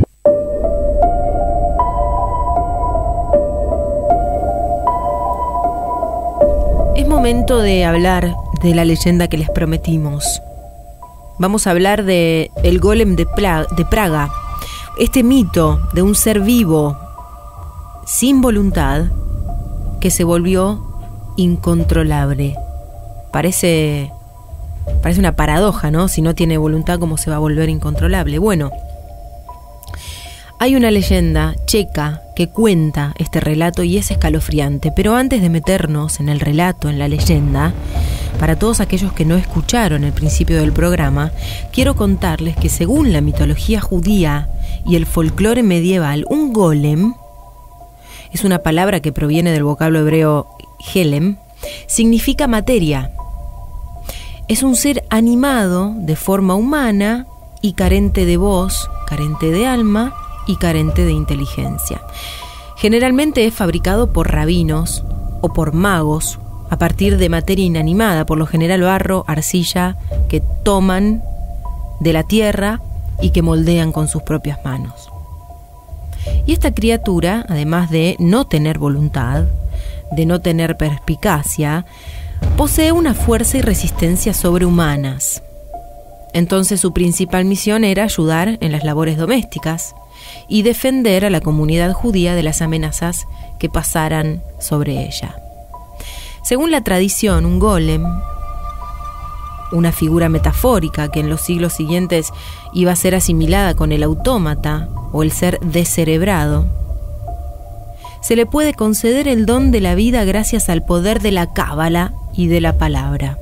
Speaker 4: Es momento de hablar de la leyenda que les prometimos. Vamos a hablar de el golem de Praga. Este mito de un ser vivo sin voluntad que se volvió incontrolable. Parece una paradoja, ¿no? Si no tiene voluntad, ¿cómo se va a volver incontrolable? Bueno, hay una leyenda checa que cuenta este relato y es escalofriante. Pero antes de meternos en el relato, en la leyenda, para todos aquellos que no escucharon el principio del programa, quiero contarles que según la mitología judía y el folclore medieval, un golem es una palabra que proviene del vocablo hebreo helem, significa materia. Es un ser animado de forma humana y carente de voz, carente de alma y carente de inteligencia. Generalmente es fabricado por rabinos o por magos a partir de materia inanimada, por lo general barro, arcilla, que toman de la tierra y que moldean con sus propias manos. Y esta criatura, además de no tener voluntad, de no tener perspicacia, posee una fuerza y resistencia sobrehumanas. Entonces su principal misión era ayudar en las labores domésticas y defender a la comunidad judía de las amenazas que pasaran sobre ella. Según la tradición, un golem, una figura metafórica que en los siglos siguientes iba a ser asimilada con el autómata o el ser descerebrado, se le puede conceder el don de la vida gracias al poder de la cábala y de la palabra.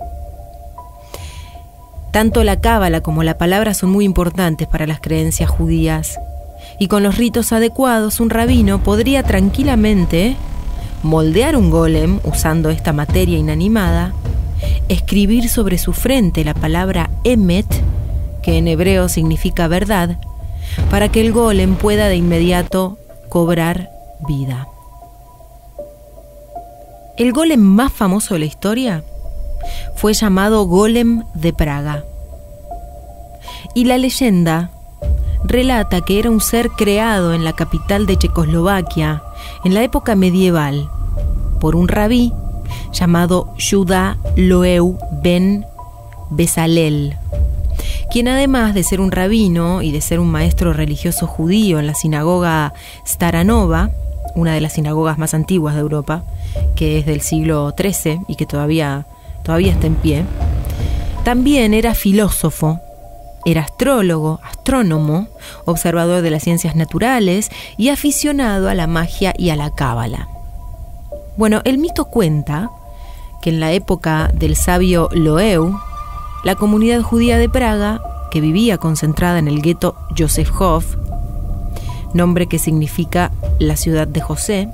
Speaker 4: Tanto la cábala como la palabra son muy importantes para las creencias judías, y con los ritos adecuados un rabino podría tranquilamente moldear un golem usando esta materia inanimada, escribir sobre su frente la palabra Emet, que en hebreo significa verdad, para que el golem pueda de inmediato cobrar vida. El golem más famoso de la historia fue llamado Golem de Praga. Y la leyenda relata que era un ser creado en la capital de Checoslovaquia en la época medieval por un rabí llamado Judá Loew ben Bezalel, quien además de ser un rabino y de ser un maestro religioso judío en la sinagoga Staranova, una de las sinagogas más antiguas de Europa, que es del siglo XIII y que todavía está en pie, también era filósofo, era astrólogo, astrónomo, observador de las ciencias naturales y aficionado a la magia y a la cábala. Bueno, el mito cuenta que en la época del sabio Loew, la comunidad judía de Praga, que vivía concentrada en el gueto Josefhof, nombre que significa la ciudad de José,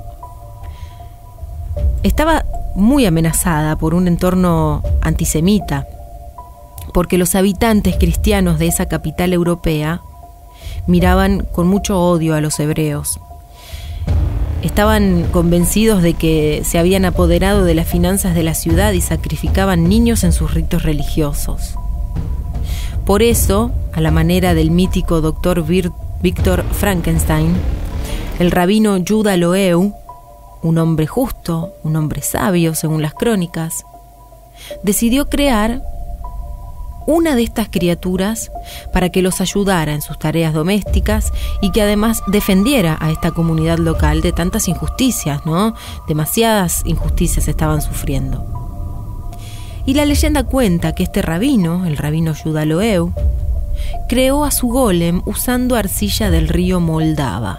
Speaker 4: estaba muy amenazada por un entorno antisemita, porque los habitantes cristianos de esa capital europea miraban con mucho odio a los hebreos. Estaban convencidos de que se habían apoderado de las finanzas de la ciudad y sacrificaban niños en sus ritos religiosos. Por eso, a la manera del mítico doctor Víctor Frankenstein, el rabino Judá Loew, un hombre justo, un hombre sabio según las crónicas, decidió crear una de estas criaturas para que los ayudara en sus tareas domésticas y que además defendiera a esta comunidad local de tantas injusticias, ¿no? Demasiadas injusticias estaban sufriendo. Y la leyenda cuenta que este rabino, el rabino Judá Loew, creó a su golem usando arcilla del río Moldava.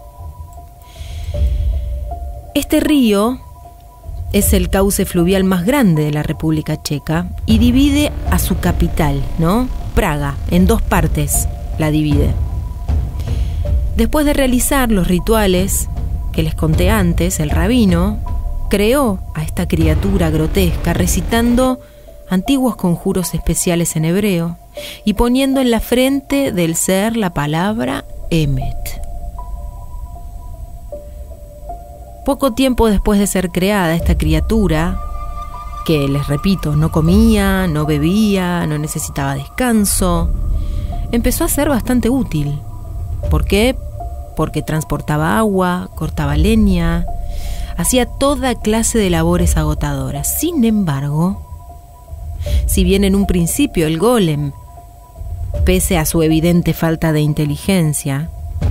Speaker 4: Este río es el cauce fluvial más grande de la República Checa y divide a su capital, ¿no? Praga, en dos partes la divide. Después de realizar los rituales que les conté antes, el rabino creó a esta criatura grotesca recitando antiguos conjuros especiales en hebreo y poniendo en la frente del ser la palabra Emet. Poco tiempo después de ser creada esta criatura, que les repito, no comía, no bebía, no necesitaba descanso, empezó a ser bastante útil. ¿Por qué? Porque transportaba agua, cortaba leña, hacía toda clase de labores agotadoras. Sin embargo, si bien en un principio el golem, pese a su evidente falta de inteligencia,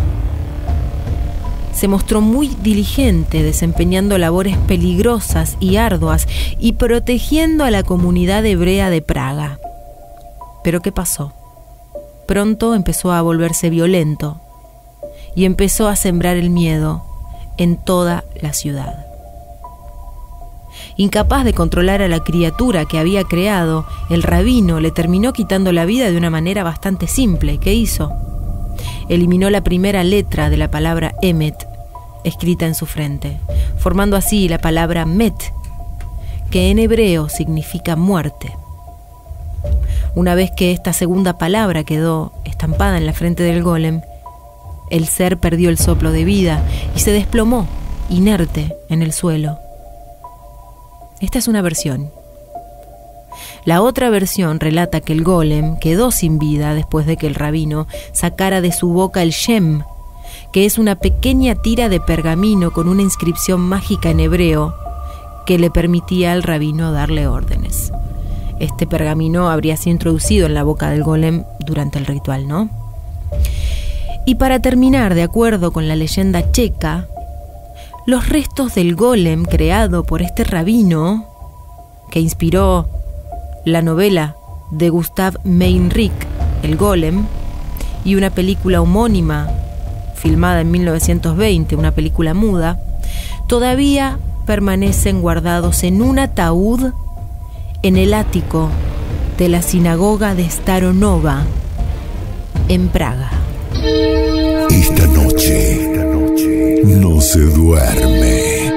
Speaker 4: se mostró muy diligente desempeñando labores peligrosas y arduas y protegiendo a la comunidad hebrea de Praga. ¿Pero qué pasó? Pronto empezó a volverse violento y empezó a sembrar el miedo en toda la ciudad. Incapaz de controlar a la criatura que había creado, el rabino le terminó quitando la vida de una manera bastante simple. ¿Qué hizo? Eliminó la primera letra de la palabra Emet, escrita en su frente, formando así la palabra Met, que en hebreo significa muerte. Una vez que esta segunda palabra quedó estampada en la frente del golem, el ser perdió el soplo de vida y se desplomó, inerte, en el suelo. Esta es una versión. La otra versión relata que el golem quedó sin vida después de que el rabino sacara de su boca el Shem, que es una pequeña tira de pergamino con una inscripción mágica en hebreo que le permitía al rabino darle órdenes. Este pergamino habría sido introducido en la boca del golem durante el ritual, ¿no? Y para terminar, de acuerdo con la leyenda checa, los restos del golem creado por este rabino, que inspiró la novela de Gustav Meinrich, El Golem, y una película homónima filmada en 1920, una película muda, todavía permanecen guardados en un ataúd en el ático de la sinagoga de Staronova, en Praga.
Speaker 8: Esta noche no se duerme.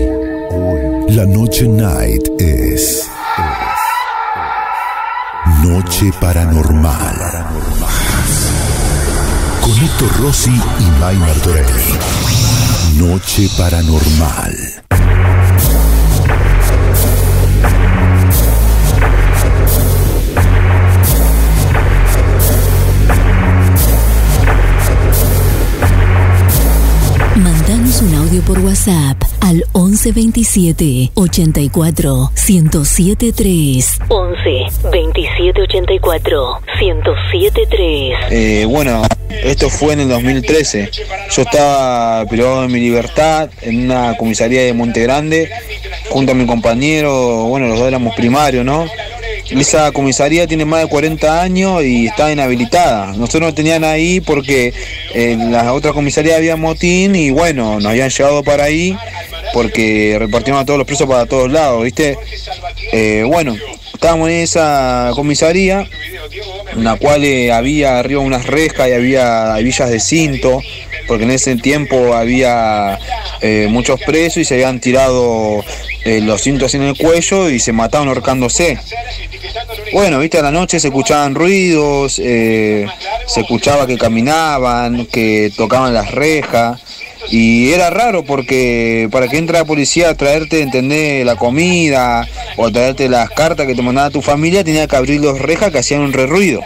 Speaker 8: Hoy, la noche night es Noche Paranormal. Con Héctor Rossi y May Martorelli. Noche Paranormal.
Speaker 9: Mandanos un audio por WhatsApp al 11 27 84 1073. 11 27 84 1073.
Speaker 13: Bueno, esto fue en el 2013. Yo estaba privado de mi libertad en una comisaría de Monte Grande junto a mi compañero. Bueno, los dos éramos primarios, ¿no? Esa comisaría tiene más de 40 años y está inhabilitada. Nosotros nos tenían ahí porque en la otra comisaría había motín y bueno, nos habían llevado para ahí porque repartieron a todos los presos para todos lados, ¿viste? Bueno, estábamos en esa comisaría en la cual había arriba unas rejas y había hebillas de cinto, porque en ese tiempo había muchos presos y se habían tirado los cintos en el cuello y se mataban ahorcándose. Bueno, viste, a la noche se escuchaban ruidos, se escuchaba que caminaban, que tocaban las rejas, y era raro porque para que entre la policía a traerte, entender, la comida o a traerte las cartas que te mandaba tu familia, tenía que abrir las rejas que hacían un re ruido.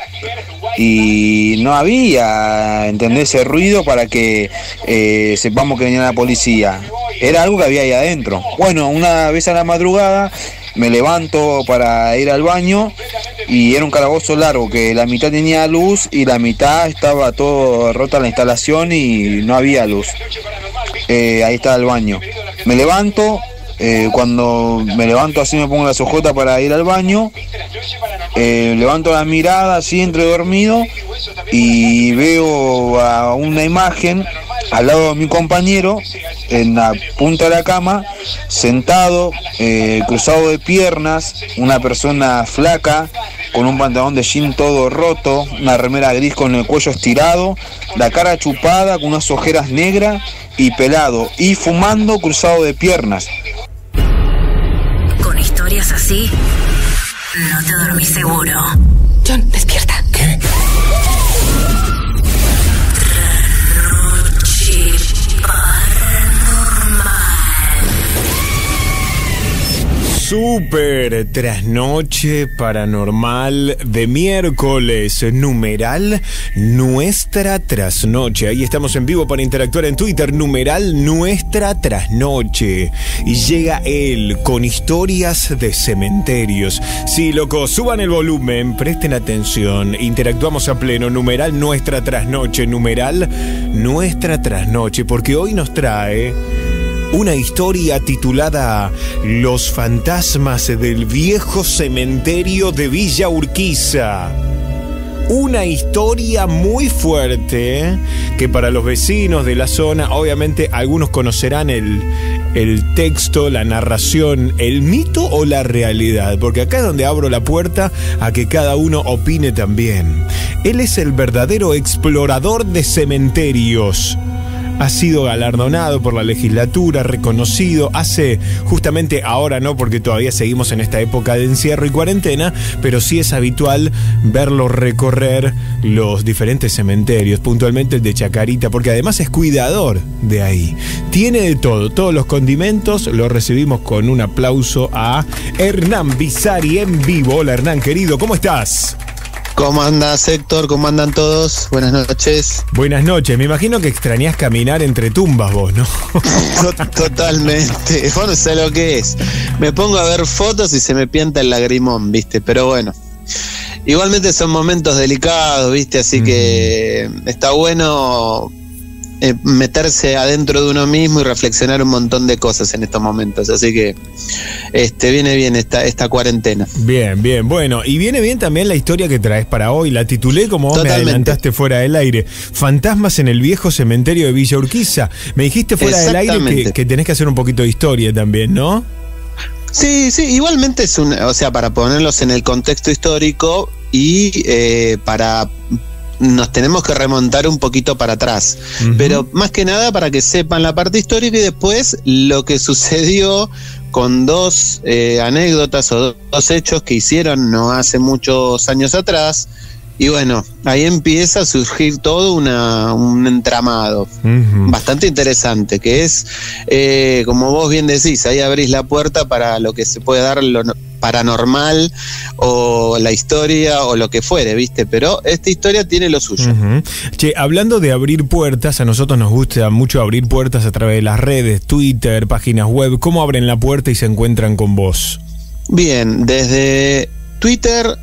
Speaker 13: Y no había, ¿entendés?, ese ruido para que sepamos que venía la policía. Era algo que había ahí adentro. Bueno, una vez a la madrugada me levanto para ir al baño y era un calabozo largo que la mitad tenía luz y la mitad estaba todo rota la instalación y no había luz. Ahí estaba el baño. Me levanto, cuando me levanto así me pongo las ojotas para ir al baño, levanto la mirada así entre dormido y veo a una imagen al lado de mi compañero en la punta de la cama, sentado, cruzado de piernas, una persona flaca con un pantalón de jean todo roto, una remera gris con el cuello estirado, la cara chupada con unas ojeras negras y pelado y fumando cruzado de piernas.
Speaker 12: Con historias así, no te dormís seguro.
Speaker 9: John, despierta.
Speaker 8: ¿Qué?
Speaker 3: Super trasnoche paranormal de miércoles, numeral nuestra trasnoche. Ahí estamos en vivo para interactuar en Twitter, numeral nuestra trasnoche. Y llega él con historias de cementerios. Sí, loco, suban el volumen, presten atención, interactuamos a pleno, numeral nuestra trasnoche, numeral nuestra trasnoche, porque hoy nos trae una historia titulada Los fantasmas del viejo cementerio de Villa Urquiza. Una historia muy fuerte que para los vecinos de la zona, obviamente algunos conocerán el texto, la narración, el mito o la realidad, porque acá es donde abro la puerta a que cada uno opine también. Él es el verdadero explorador de cementerios. Ha sido galardonado por la legislatura, reconocido, hace justamente ahora no, porque todavía seguimos en esta época de encierro y cuarentena, pero sí es habitual verlo recorrer los diferentes cementerios, puntualmente el de Chacarita, porque además es cuidador de ahí. Tiene de todo, todos los condimentos. Lo recibimos con un aplauso a Hernán Bizari en vivo. Hola Hernán, querido, ¿cómo estás?
Speaker 14: ¿Cómo andas, Héctor? ¿Cómo andan todos? Buenas noches.
Speaker 3: Buenas noches. Me imagino que extrañás caminar entre tumbas vos, ¿no?
Speaker 14: Totalmente. Vos no sé lo que es. Me pongo a ver fotos y se me pianta el lagrimón, ¿viste? Pero bueno. Igualmente son momentos delicados, ¿viste? Así que está bueno meterse adentro de uno mismo y reflexionar un montón de cosas en estos momentos, así que viene bien esta cuarentena.
Speaker 3: Bien, bien, bueno, y viene bien también la historia que traes para hoy, la titulé como vos me adelantaste fuera del aire, Fantasmas en el viejo cementerio de Villa Urquiza. Me dijiste fuera del aire que tenés que hacer un poquito de historia también, ¿no?
Speaker 14: Sí, igualmente es para ponerlos en el contexto histórico y para nos tenemos que remontar un poquito para atrás. Pero más que nada para que sepan la parte histórica y después lo que sucedió con dos anécdotas o dos hechos que hicieron no hace muchos años atrás. Y bueno, ahí empieza a surgir todo un entramado bastante interesante, que es, como vos bien decís, ahí abrís la puerta para lo que se puede dar lo paranormal o la historia o lo que fuere, ¿viste? Pero esta historia tiene lo suyo.
Speaker 3: Che, hablando de abrir puertas, a nosotros nos gusta mucho abrir puertas a través de las redes, Twitter, páginas web. ¿Cómo abren la puerta y se encuentran con vos?
Speaker 14: Bien, desde Twitter,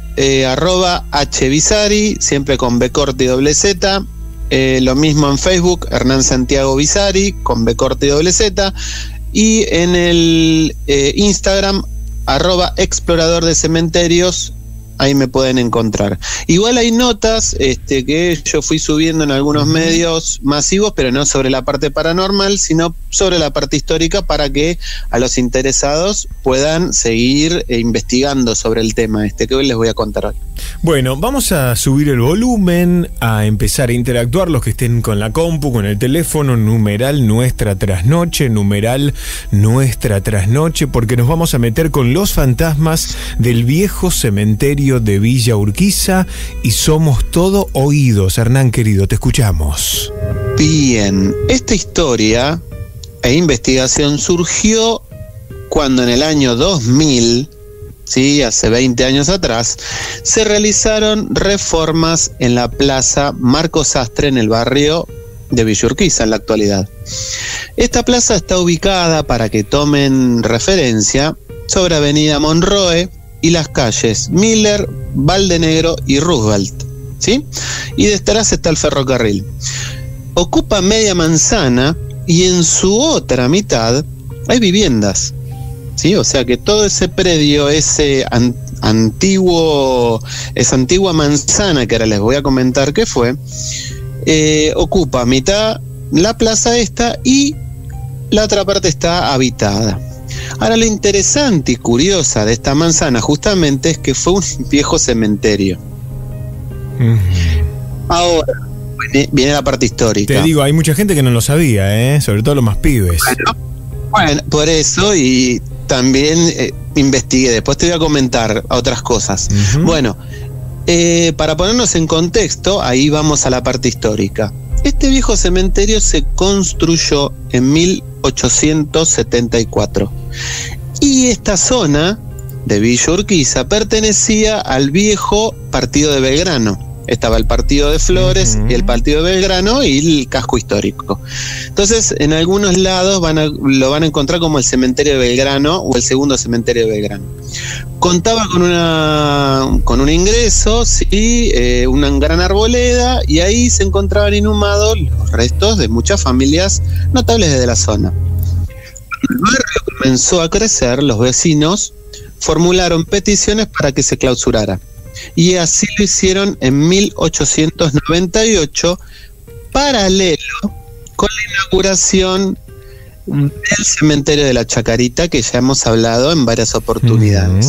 Speaker 14: @HBisari, siempre con B corte y doble Z. Lo mismo en Facebook, Hernán Santiago Bisari, con B corte y doble Z. Y en el Instagram, @explorador de cementerios, ahí me pueden encontrar. Igual hay notas que yo fui subiendo en algunos medios masivos, pero no sobre la parte paranormal, sino sobre la parte histórica, para que a los interesados puedan seguir investigando sobre el tema que hoy les voy a contar hoy.
Speaker 3: Bueno, vamos a subir el volumen, a empezar a interactuar los que estén con la compu, con el teléfono, numeral Nuestra Trasnoche, numeral Nuestra Trasnoche, porque nos vamos a meter con los fantasmas del viejo cementerio de Villa Urquiza y somos todo oídos. Hernán, querido, te escuchamos.
Speaker 14: Bien, esta historia e investigación surgió cuando en el año 2000, sí, hace 20 años atrás, se realizaron reformas en la plaza Marcos Sastre en el barrio de Villa Urquiza en la actualidad. Esta plaza está ubicada, para que tomen referencia, sobre Avenida Monroe y las calles Miller, Valdenegro y Roosevelt, ¿sí? Y detrás está el ferrocarril. Ocupa media manzana y en su otra mitad hay viviendas, ¿sí? O sea que todo ese predio, esa antigua manzana que ahora les voy a comentar qué fue, ocupa mitad la plaza esta y la otra parte está habitada. Ahora, lo interesante y curiosa de esta manzana justamente es que fue un viejo cementerio. Ahora viene la parte histórica.
Speaker 3: Te digo, hay mucha gente que no lo sabía, sobre todo los más pibes.
Speaker 14: Bueno, por eso, y también investigué, después te voy a comentar otras cosas. Bueno, para ponernos en contexto, ahí vamos a la parte histórica. Este viejo cementerio se construyó en 1874 y esta zona de Villa Urquiza pertenecía al viejo partido de Belgrano. Estaba el partido de Flores y el partido de Belgrano y el casco histórico. Entonces, en algunos lados lo van a encontrar como el cementerio de Belgrano o el segundo cementerio de Belgrano. Contaba con un ingreso, sí, una gran arboleda, y ahí se encontraban inhumados los restos de muchas familias notables de la zona. Cuando el barrio comenzó a crecer, los vecinos formularon peticiones para que se clausurara. Y así lo hicieron en 1898, paralelo con la inauguración del cementerio de la Chacarita, que ya hemos hablado en varias oportunidades.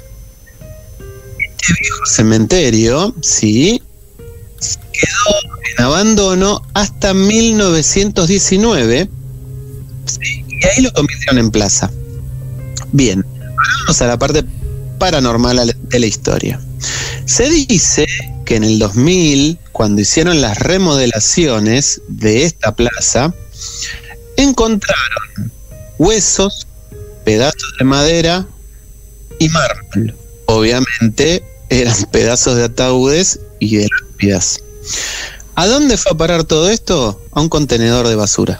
Speaker 14: Este viejo cementerio, sí, quedó en abandono hasta 1919, ¿sí? Y ahí lo convirtieron en plaza. Bien, vamos a la parte paranormal de la historia. Se dice que en el 2000, cuando hicieron las remodelaciones de esta plaza, encontraron huesos, pedazos de madera y mármol. Obviamente eran pedazos de ataúdes y de lápidas. ¿A dónde fue a parar todo esto? A un contenedor de basura.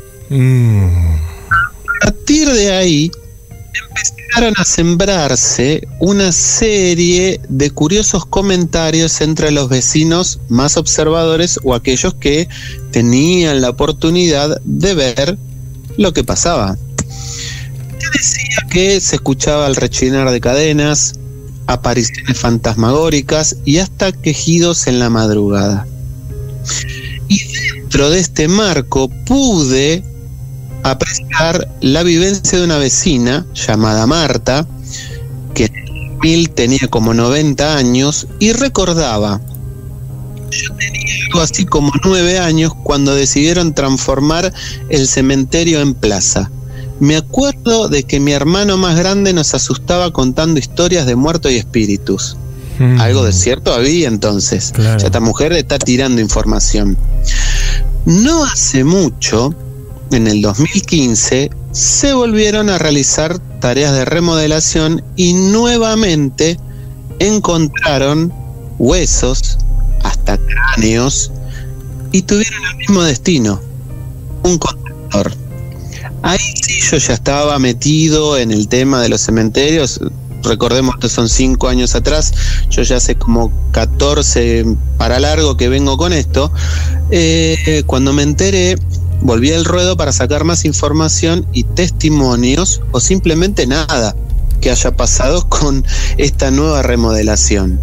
Speaker 14: A partir de ahí empezaron a sembrarse una serie de curiosos comentarios entre los vecinos más observadores o aquellos que tenían la oportunidad de ver lo que pasaba. Se decía que se escuchaba el rechinar de cadenas, apariciones fantasmagóricas y hasta quejidos en la madrugada. Y dentro de este marco pude apreciar la vivencia de una vecina llamada Marta, que en el 2000 tenía como 90 años y recordaba Yo tenía algo así como 9 años cuando decidieron transformar el cementerio en plaza. Me acuerdo de que mi hermano más grande nos asustaba contando historias de muertos y espíritus. Algo de cierto había entonces. Claro. Ya esta mujer está tirando información. No hace mucho, en el 2015, se volvieron a realizar tareas de remodelación y nuevamente encontraron huesos, hasta cráneos, y tuvieron el mismo destino, un contenedor. Ahí sí yo ya estaba metido en el tema de los cementerios. Recordemos que son 5 años atrás, yo ya hace como 14 para largo que vengo con esto. Cuando me enteré, volví al ruedo para sacar más información y testimonios, o simplemente nada que haya pasado con esta nueva remodelación.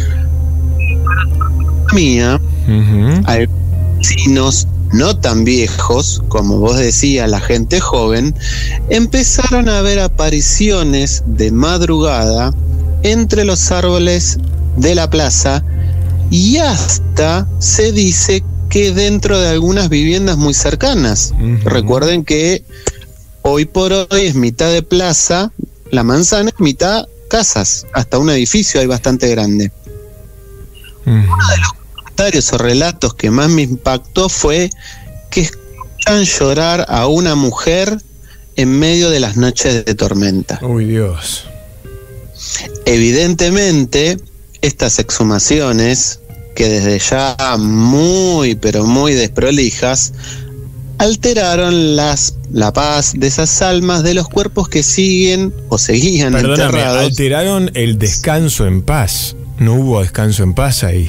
Speaker 14: Mía, hay vecinos no tan viejos, como vos decías, la gente joven, empezaron a ver apariciones de madrugada entre los árboles de la plaza, y hasta se dice que dentro de algunas viviendas muy cercanas. Recuerden que hoy por hoy es mitad de plaza, la manzana es mitad casas, hasta un edificio hay bastante grande. Uno de los comentarios o relatos que más me impactó fue que escuchan llorar a una mujer en medio de las noches de tormenta.
Speaker 3: Uy, Dios.
Speaker 14: Evidentemente, estas exhumaciones, que desde ya muy, pero muy desprolijas, alteraron la paz de esas almas de los cuerpos que siguen o seguían enterrados.
Speaker 3: Alteraron el descanso en paz. No hubo descanso en paz ahí.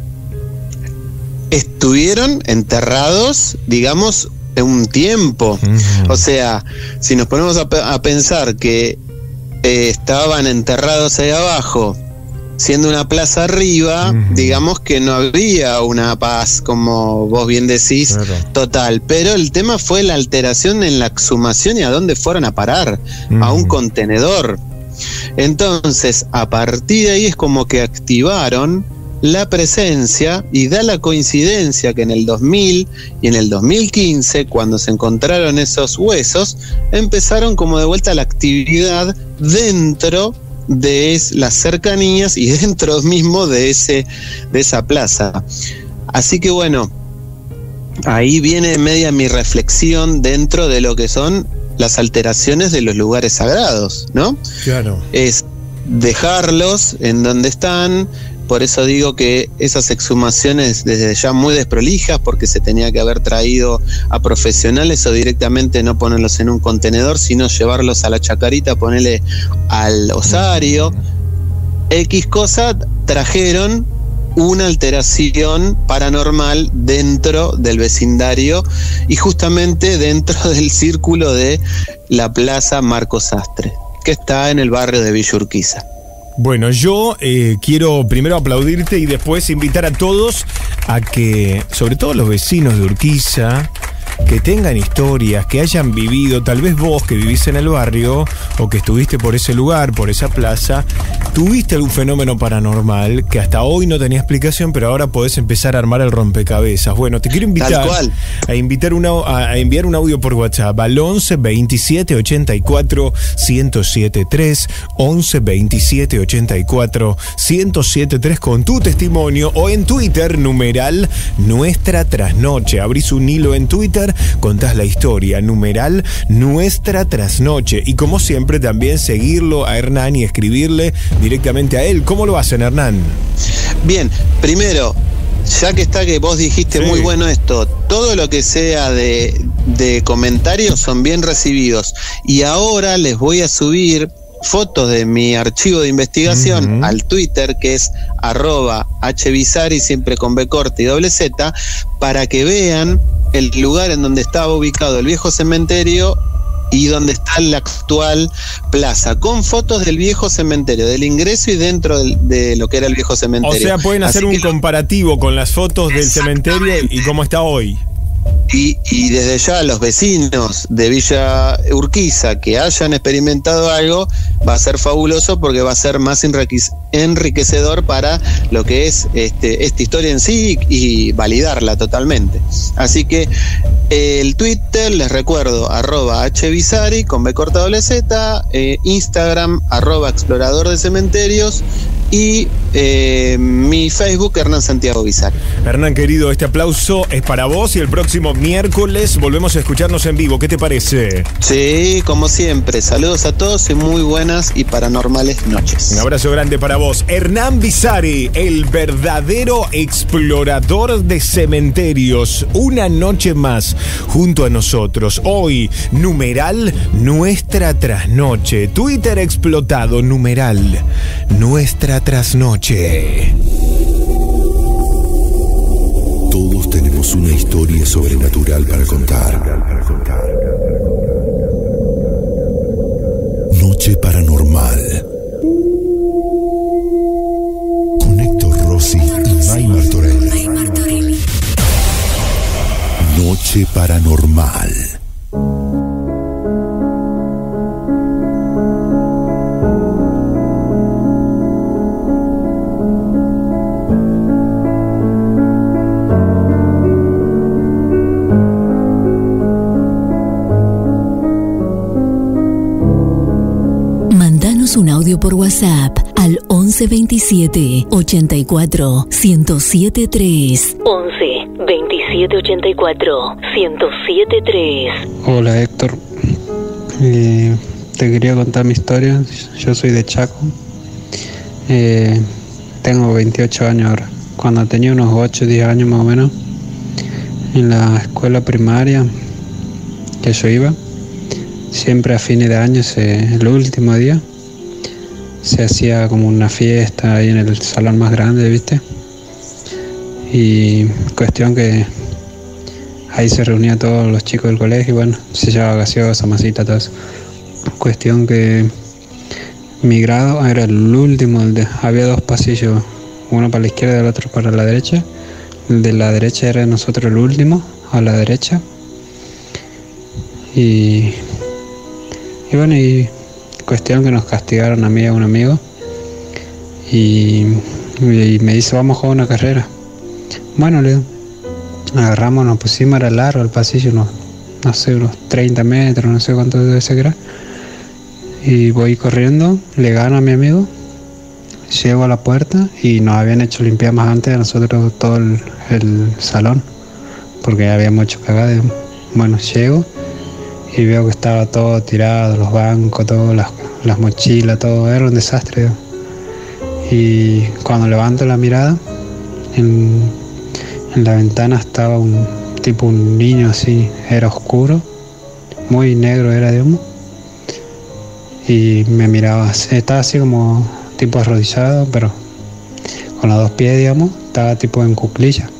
Speaker 14: Estuvieron enterrados, digamos, un tiempo. O sea, si nos ponemos a pensar que estaban enterrados ahí abajo, siendo una plaza arriba, digamos que no había una paz, como vos bien decís, total. Pero el tema fue la alteración en la exhumación y a dónde fueron a parar, a un contenedor. Entonces, a partir de ahí es como que activaron la presencia, y da la coincidencia que en el 2000 y en el 2015, cuando se encontraron esos huesos, empezaron como de vuelta la actividad dentro de las cercanías y dentro mismo de esa plaza. Así que bueno, ahí viene media mi reflexión dentro de lo que son las alteraciones de los lugares sagrados, ¿no? Claro. Es dejarlos en donde están. Por eso digo que esas exhumaciones desde ya muy desprolijas, porque se tenía que haber traído a profesionales o directamente no ponerlos en un contenedor, sino llevarlos a la chacarita, ponerle al osario. X cosa, trajeron una alteración paranormal dentro del vecindario y justamente dentro del círculo de la Plaza Marcos Sastre, que está en el barrio de Villa Urquiza.
Speaker 3: Bueno, yo quiero primero aplaudirte y después invitar a todos a que, sobre todo los vecinos de Urquiza, que tengan historias, que hayan vivido, tal vez vos que vivís en el barrio o que estuviste por ese lugar, por esa plaza, tuviste algún fenómeno paranormal que hasta hoy no tenía explicación, pero ahora podés empezar a armar el rompecabezas. Bueno, te quiero invitar a enviar un audio por WhatsApp al 11 27 84 1073, 11 27 84 1073 con tu testimonio, o en Twitter, numeral Nuestra Trasnoche. Abrís un hilo en Twitter, contás la historia, numeral Nuestra Trasnoche, y como siempre también seguirlo a Hernán y escribirle directamente a él. ¿Cómo lo hacen, Hernán?
Speaker 14: Bien, primero, ya que está que vos dijiste muy bueno esto, todo lo que sea de comentarios son bien recibidos, y ahora les voy a subir fotos de mi archivo de investigación al Twitter, que es @hbizari, siempre con B corta y doble Z, para que vean el lugar en donde estaba ubicado el viejo cementerio y donde está la actual plaza, con fotos del viejo cementerio, del ingreso y dentro de lo que era el viejo cementerio.
Speaker 3: O sea, pueden hacer un comparativo con las fotos del cementerio y cómo está hoy.
Speaker 14: Y desde ya los vecinos de Villa Urquiza que hayan experimentado algo, va a ser fabuloso porque va a ser más enriquecedor para lo que es esta historia en sí y validarla totalmente. Así que el Twitter, les recuerdo, @hbisari con B corta doble Z, Instagram @explorador de cementerios y mi Facebook, Hernán Santiago Bisari.
Speaker 3: Hernán, querido, este aplauso es para vos y el próximo miércoles volvemos a escucharnos en vivo. ¿Qué te parece?
Speaker 14: Sí, como siempre. Saludos a todos y muy buenas y paranormales noches.
Speaker 3: Un abrazo grande para vos. Hernán Bisari, el verdadero explorador de cementerios. Una noche más junto a nosotros. Hoy, numeral Nuestra Trasnoche. Twitter explotado, numeral Nuestra Trasnoche.
Speaker 8: Todos tenemos una historia sobrenatural para contar. Noche Paranormal. Con Héctor Rossi y May Martorelli. Noche Paranormal.
Speaker 9: Un audio por WhatsApp al 11 27 84 107 3. 11 27 84 107 3.
Speaker 15: Hola Héctor, te quería contar mi historia. Yo soy de Chaco, tengo 28 años ahora. Cuando tenía unos 8 o 10 años más o menos, en la escuela primaria que yo iba, siempre a fines de año, el último día, se hacía como una fiesta ahí en el salón más grande, ¿viste? Y cuestión que ahí se reunían todos los chicos del colegio y bueno, se llevaba gaseosa, masita, todo eso. Cuestión que mi grado era el último, había 2 pasillos, uno para la izquierda y el otro para la derecha. El de la derecha era nosotros el último, a la derecha. Y bueno, y cuestión que nos castigaron a mí y a un amigo y me dice, vamos a jugar una carrera. Bueno, le agarramos, nos pusimos, era largo el pasillo, no sé, unos 30 metros, no sé cuánto debe ser que era, y voy corriendo, le gano a mi amigo, llego a la puerta y nos habían hecho limpiar más antes de nosotros todo el salón porque habíamos hecho cagada. Bueno, llego y veo que estaba todo tirado, los bancos, todo, las mochilas, todo, era un desastre. Y cuando levanto la mirada, en la ventana estaba un niño así, era oscuro, muy negro era, digamos, y me miraba, estaba así como tipo arrodillado, pero con los 2 pies, digamos, estaba tipo en cuclilla.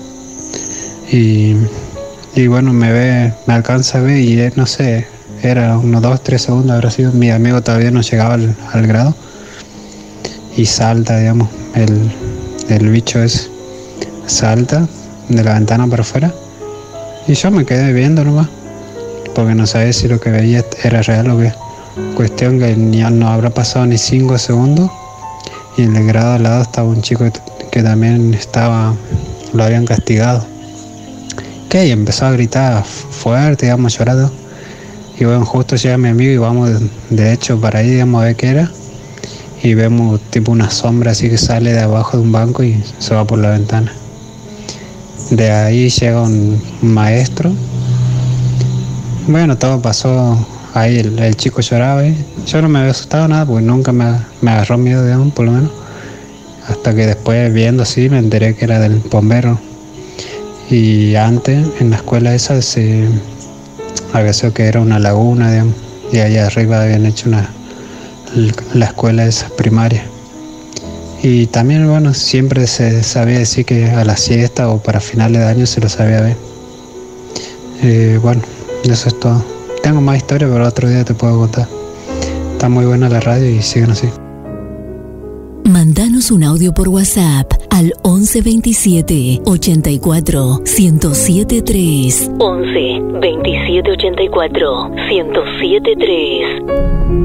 Speaker 15: Y bueno, me alcanza a ver y no sé, era unos 2-3 segundos habrá sido. Mi amigo todavía no llegaba al grado y salta, digamos, el bicho ese salta de la ventana para afuera y yo me quedé viendo nomás porque no sabía si lo que veía era real o qué. Cuestión que no habrá pasado ni 5 segundos y en el grado al lado estaba un chico que también lo habían castigado. Y empezó a gritar fuerte, digamos, llorando. Y bueno, justo llega mi amigo y vamos de hecho para ahí, digamos, a ver qué era. Y vemos tipo una sombra así que sale de abajo de un banco y se va por la ventana. De ahí llega un maestro. Bueno, todo pasó ahí, el chico lloraba y yo no me había asustado nada porque nunca me agarró miedo, digamos, por lo menos. Hasta que después viendo así me enteré que era del bombero. Y antes en la escuela esa había sido que era una laguna, digamos, y allá arriba habían hecho la escuela esa primaria. Y también, bueno, siempre se sabía decir que a la siesta o para finales de año se lo sabía ver. Bueno, eso es todo. Tengo más historia, pero otro día te puedo contar. Está muy buena la radio y siguen así.
Speaker 9: Mandanos un audio por WhatsApp al 11 27 84 107 3. 11 27 84 107 3.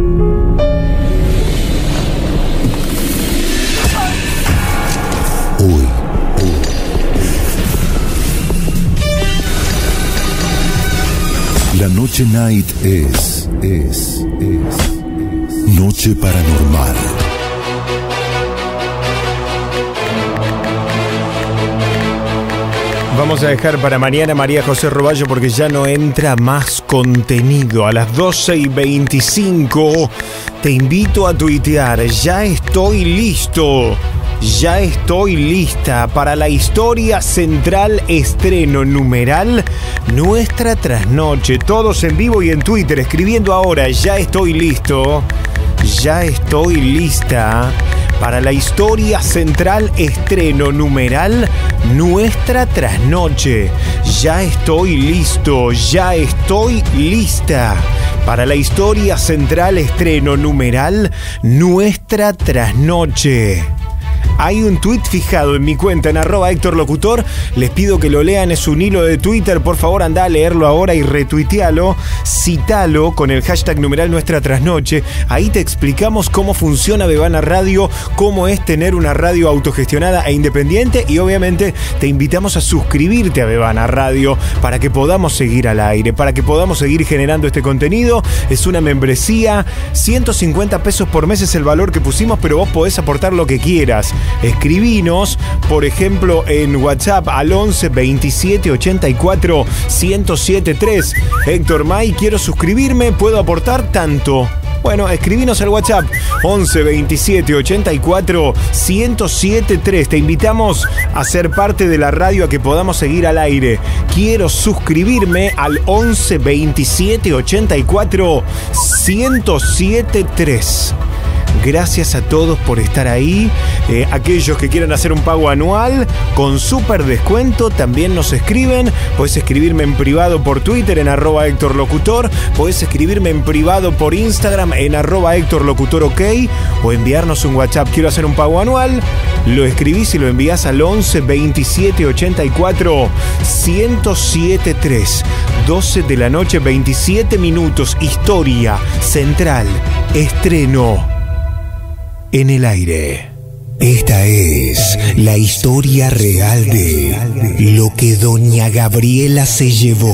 Speaker 8: La noche night es Noche Paranormal.
Speaker 3: Vamos a dejar para mañana María José Roballo porque ya no entra más contenido. A las 12:25 te invito a tuitear. Ya estoy listo. Ya estoy lista para la historia central estreno numeral Nuestra Trasnoche. Todos en vivo y en Twitter escribiendo ahora. Ya estoy listo. Ya estoy lista para la historia central estreno numeral Nuestra Trasnoche. Ya estoy listo. Ya estoy lista para la historia central estreno numeral Nuestra Trasnoche. Hay un tuit fijado en mi cuenta en @HéctorLocutor. Les pido que lo lean, es un hilo de Twitter. Por favor, anda a leerlo ahora y retuitealo. Citalo con el hashtag numeral Nuestra Trasnoche. Ahí te explicamos cómo funciona Bebana Radio, cómo es tener una radio autogestionada e independiente. Y obviamente te invitamos a suscribirte a Bebana Radio para que podamos seguir al aire, para que podamos seguir generando este contenido. Es una membresía, 150 pesos por mes es el valor que pusimos, pero vos podés aportar lo que quieras. Escribinos, por ejemplo, en WhatsApp al 11 27 84 107 3. Héctor May, quiero suscribirme, ¿puedo aportar tanto? Bueno, escribinos al WhatsApp 11 27 84 107 3. Te invitamos a ser parte de la radio, a que podamos seguir al aire. Quiero suscribirme al 11 27 84 107 3. Gracias a todos por estar ahí. Aquellos que quieran hacer un pago anual con súper descuento también nos escriben. Podés escribirme en privado por Twitter en @HéctorLocutor. Podés escribirme en privado por Instagram en @HéctorLocutorOK. O enviarnos un WhatsApp. Quiero hacer un pago anual. Lo escribís y lo envías al 11 27 84 107 3. 12 de la noche, 27 minutos. Historia central. Estreno en el aire.
Speaker 1: Esta es la historia real de lo que doña Gabriela se llevó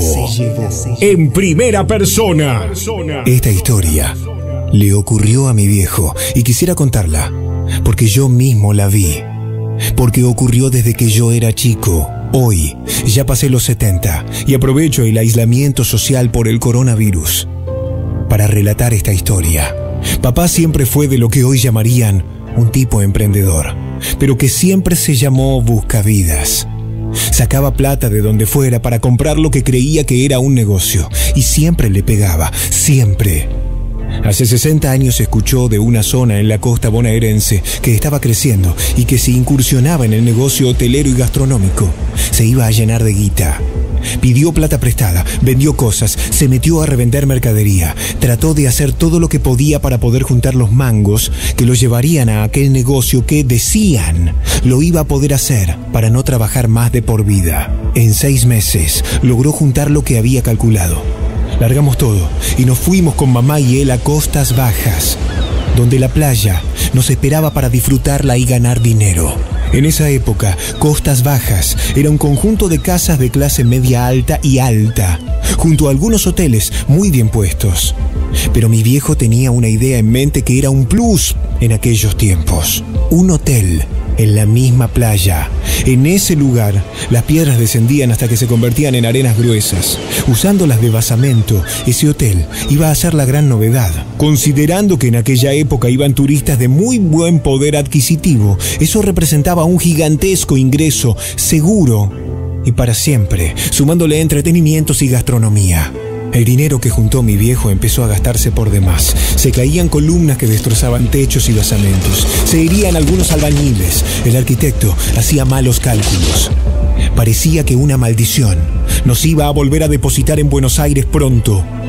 Speaker 3: en primera persona.
Speaker 1: Esta historia le ocurrió a mi viejo y quisiera contarla porque yo mismo la vi, porque ocurrió desde que yo era chico. Hoy ya pasé los 70 y aprovecho el aislamiento social por el coronavirus para relatar esta historia. Papá siempre fue de lo que hoy llamarían un tipo emprendedor, pero que siempre se llamó buscavidas. Sacaba plata de donde fuera para comprar lo que creía que era un negocio y siempre le pegaba, siempre. Hace 60 años escuchó de una zona en la costa bonaerense que estaba creciendo y que si incursionaba en el negocio hotelero y gastronómico, se iba a llenar de guita. Pidió plata prestada, vendió cosas, se metió a revender mercadería, trató de hacer todo lo que podía para poder juntar los mangos que lo llevarían a aquel negocio que decían lo iba a poder hacer para no trabajar más de por vida. En 6 meses logró juntar lo que había calculado. Largamos todo y nos fuimos con mamá y él a Costas Bajas, donde la playa nos esperaba para disfrutarla y ganar dinero. En esa época, Costas Bajas era un conjunto de casas de clase media alta y alta, junto a algunos hoteles muy bien puestos. Pero mi viejo tenía una idea en mente que era un plus en aquellos tiempos. Un hotel en la misma playa. En ese lugar, las piedras descendían hasta que se convertían en arenas gruesas. Usándolas de basamento, ese hotel iba a ser la gran novedad. Considerando que en aquella época iban turistas de muy buen poder adquisitivo, eso representaba un gigantesco ingreso seguro y para siempre, sumándole entretenimientos y gastronomía. El dinero que juntó mi viejo empezó a gastarse por demás. Se caían columnas que destrozaban techos y basamentos. Se herían algunos albañiles. El arquitecto hacía malos cálculos. Parecía que una maldición nos iba a volver a depositar en Buenos Aires pronto.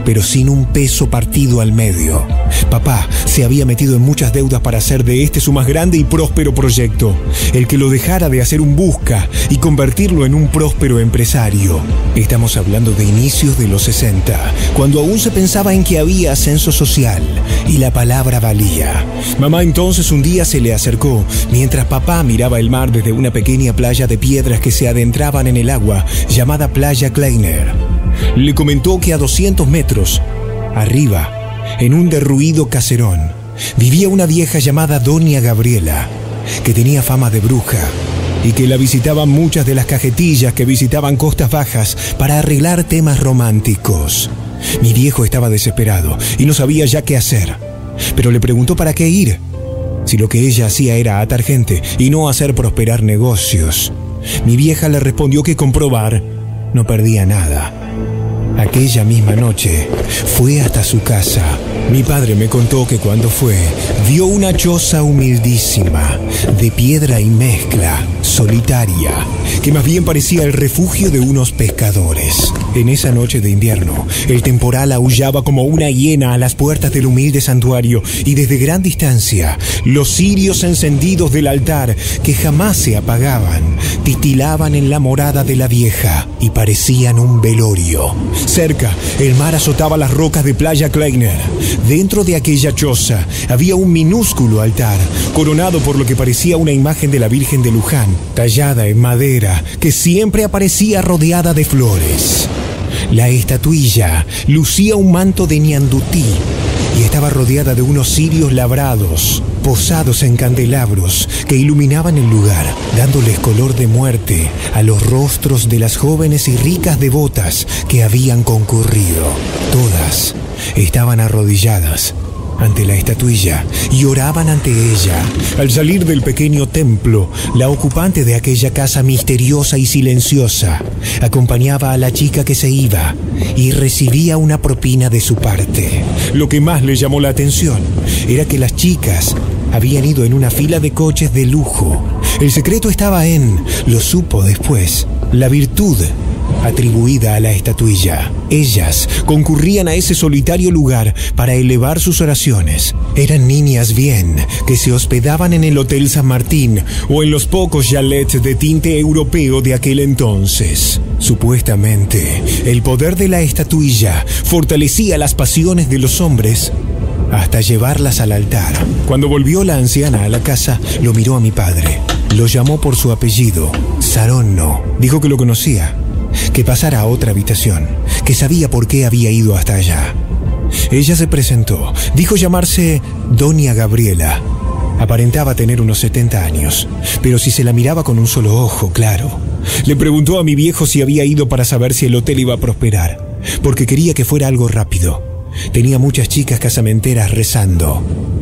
Speaker 1: pero sin un peso partido al medio. Papá se había metido en muchas deudas para hacer de este su más grande y próspero proyecto, el que lo dejara de hacer un busca y convertirlo en un próspero empresario. Estamos hablando de inicios de los 60, cuando aún se pensaba en que había ascenso social y la palabra valía. Mamá entonces un día se le acercó mientras papá miraba el mar desde una pequeña playa de piedras que se adentraban en el agua, llamada Playa Kleiner. Le comentó que a 200 metros arriba, en un derruido caserón, vivía una vieja llamada Doña Gabriela, que tenía fama de bruja y que la visitaban muchas de las cajetillas que visitaban costas bajas para arreglar temas románticos. Mi viejo estaba desesperado y no sabía ya qué hacer, pero le preguntó para qué ir, si lo que ella hacía era atar gente y no hacer prosperar negocios. Mi vieja le respondió que comprobar no perdía nada. Aquella misma noche fue hasta su casa. Mi padre me contó que cuando fue, vio una choza humildísima, de piedra y mezcla, solitaria, que más bien parecía el refugio de unos pescadores. En esa noche de invierno, el temporal aullaba como una hiena a las puertas del humilde santuario y desde gran distancia, los cirios encendidos del altar, que jamás se apagaban, titilaban en la morada de la vieja y parecían un velorio. Cerca, el mar azotaba las rocas de Playa Kleiner. Dentro de aquella choza había un minúsculo altar, coronado por lo que parecía una imagen de la Virgen de Luján, tallada en madera, que siempre aparecía rodeada de flores. La estatuilla lucía un manto de ñandutí y estaba rodeada de unos cirios labrados, posados en candelabros que iluminaban el lugar, dándoles color de muerte a los rostros de las jóvenes y ricas devotas que habían concurrido. Todas estaban arrodilladas ante la estatuilla y oraban ante ella. Al salir del pequeño templo, la ocupante de aquella casa misteriosa y silenciosa acompañaba a la chica que se iba y recibía una propina de su parte. Lo que más le llamó la atención era que las chicas habían ido en una fila de coches de lujo. El secreto estaba en, lo supo después, la virtud atribuida a la estatuilla. Ellas concurrían a ese solitario lugar para elevar sus oraciones. Eran niñas bien, que se hospedaban en el Hotel San Martín o en los pocos chalets de tinte europeo de aquel entonces. Supuestamente, el poder de la estatuilla fortalecía las pasiones de los hombres hasta llevarlas al altar. Cuando volvió la anciana a la casa, lo miró a mi padre. Lo llamó por su apellido, Saronno. Dijo que lo conocía, que pasara a otra habitación, que sabía por qué había ido hasta allá. Ella se presentó, dijo llamarse Doña Gabriela. Aparentaba tener unos 70 años, pero si se la miraba con un solo ojo, claro. Le preguntó a mi viejo si había ido para saber si el hotel iba a prosperar, porque quería que fuera algo rápido. Tenía muchas chicas casamenteras rezando.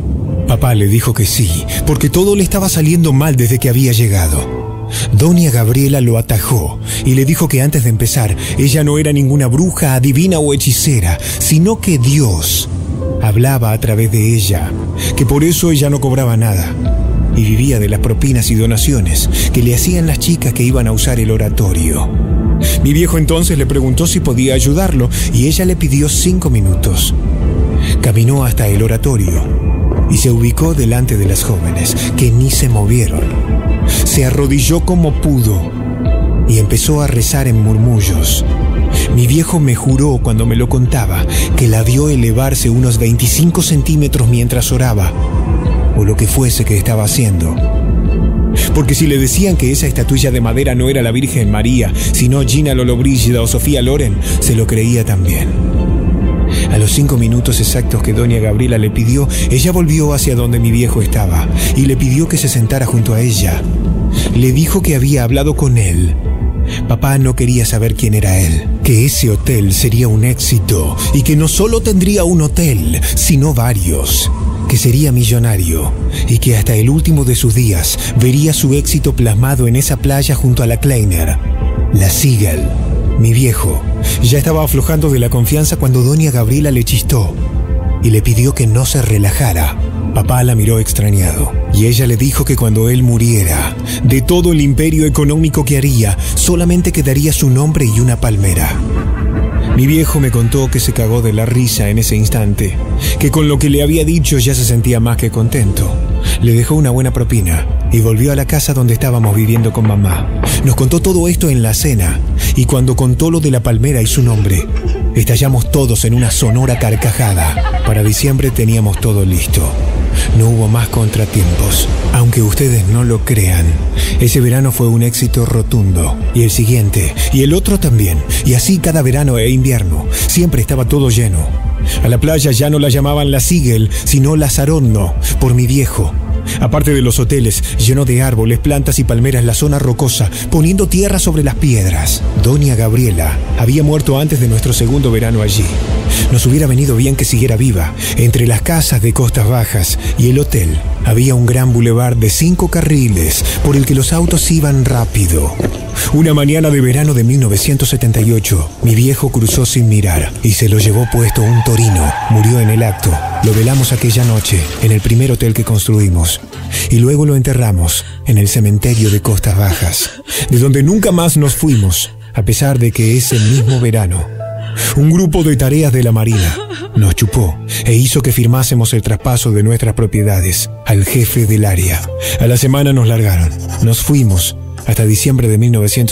Speaker 1: Papá le dijo que sí, porque todo le estaba saliendo mal desde que había llegado. Doña Gabriela lo atajó y le dijo que antes de empezar, ella no era ninguna bruja, adivina o hechicera, sino que Dios hablaba a través de ella, que por eso ella no cobraba nada y vivía de las propinas y donaciones que le hacían las chicas que iban a usar el oratorio. Mi viejo entonces le preguntó si podía ayudarlo y ella le pidió 5 minutos. Caminó hasta el oratorio y se ubicó delante de las jóvenes, que ni se movieron. Se arrodilló como pudo y empezó a rezar en murmullos. Mi viejo me juró cuando me lo contaba que la vio elevarse unos 25 centímetros mientras oraba, o lo que fuese que estaba haciendo. Porque si le decían que esa estatuilla de madera no era la Virgen María, sino Gina Lollobrigida o Sofía Loren, se lo creía también. A los 5 minutos exactos que Doña Gabriela le pidió, ella volvió hacia donde mi viejo estaba y le pidió que se sentara junto a ella. Le dijo que había hablado con él. Papá no quería saber quién era él, que ese hotel sería un éxito y que no solo tendría un hotel, sino varios, que sería millonario y que hasta el último de sus días vería su éxito plasmado en esa playa junto a la Kleiner, la Siegel. Mi viejo ya estaba aflojando de la confianza cuando Doña Gabriela le chistó y le pidió que no se relajara. Papá la miró extrañado y ella le dijo que cuando él muriera, de todo el imperio económico que haría, solamente quedaría su nombre y una palmera.
Speaker 3: Mi viejo me contó que se cagó de la risa en ese instante, que con lo que le había dicho ya se sentía más que contento. Le dejó una buena propina y volvió a la casa donde estábamos viviendo con mamá. Nos contó todo esto en la cena, y cuando contó lo de la palmera y su nombre, estallamos todos en una sonora carcajada. Para diciembre teníamos todo listo. No hubo más contratiempos. Aunque ustedes no lo crean, ese verano fue un éxito rotundo. Y el siguiente, y el otro también. Y así cada verano e invierno. Siempre estaba todo lleno. A la playa ya no la llamaban La Sigel, sino La Saronno, por mi viejo. Aparte de los hoteles, lleno de árboles, plantas y palmeras, la zona rocosa, poniendo tierra sobre las piedras. Doña Gabriela había muerto antes de nuestro segundo verano allí. Nos hubiera venido bien que siguiera viva. Entre las casas de Costas Bajas y el hotel había un gran bulevar de 5 carriles por el que los autos iban rápido. Una mañana de verano de 1978, mi viejo cruzó sin mirar y se lo llevó puesto un torino. Murió en el acto. Lo velamos aquella noche en el primer hotel que construimos y luego lo enterramos en el cementerio de Costas Bajas, de donde nunca más nos fuimos, a pesar de que ese mismo verano un grupo de tareas de la Marina nos chupó e hizo que firmásemos el traspaso de nuestras propiedades al jefe del área. A la semana nos largaron. Nos fuimos hasta diciembre de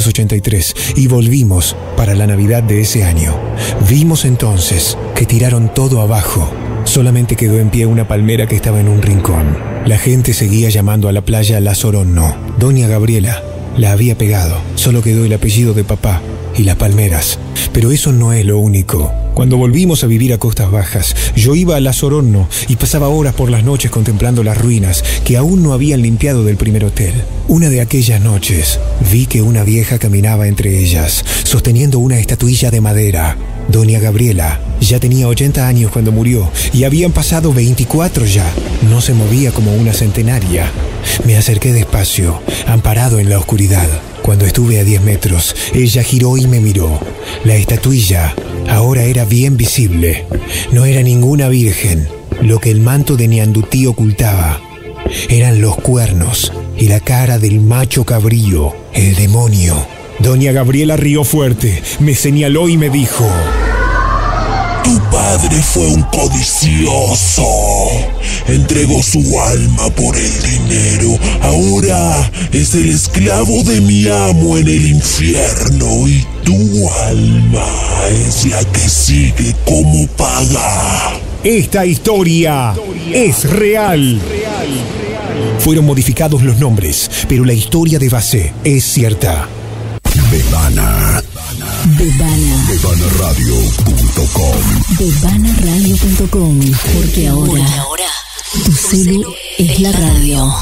Speaker 3: 1983 y volvimos para la Navidad de ese año. Vimos entonces que tiraron todo abajo. Solamente quedó en pie una palmera que estaba en un rincón. La gente seguía llamando a la playa La Saronno. Doña Gabriela la había pegado. Solo quedó el apellido de papá y las palmeras. Pero eso no es lo único. Cuando volvimos a vivir a Costas Bajas, yo iba a La Saronno y pasaba horas por las noches contemplando las ruinas que aún no habían limpiado del primer hotel. Una de aquellas noches vi que una vieja caminaba entre ellas, sosteniendo una estatuilla de madera. Doña Gabriela ya tenía 80 años cuando murió y habían pasado 24 ya. No se movía como una centenaria. Me acerqué despacio, amparado en la oscuridad. Cuando estuve a 10 metros, ella giró y me miró. La estatuilla ahora era bien visible. No era ninguna virgen. Lo que el manto de Neandutí ocultaba eran los cuernos y la cara del macho cabrío, el demonio. Doña Gabriela rió fuerte, me señaló y me dijo:
Speaker 16: Tu padre fue un codicioso. Entregó su alma por el dinero. Ahora es el esclavo de mi amo en el infierno. Y tu alma es la que sigue como paga.
Speaker 3: Esta historia es real. Fueron modificados los nombres, pero la historia de base es cierta.
Speaker 8: Bebana. Bebanaradio.com.
Speaker 9: Bebanaradio.com. Porque ahora tu celu es la radio.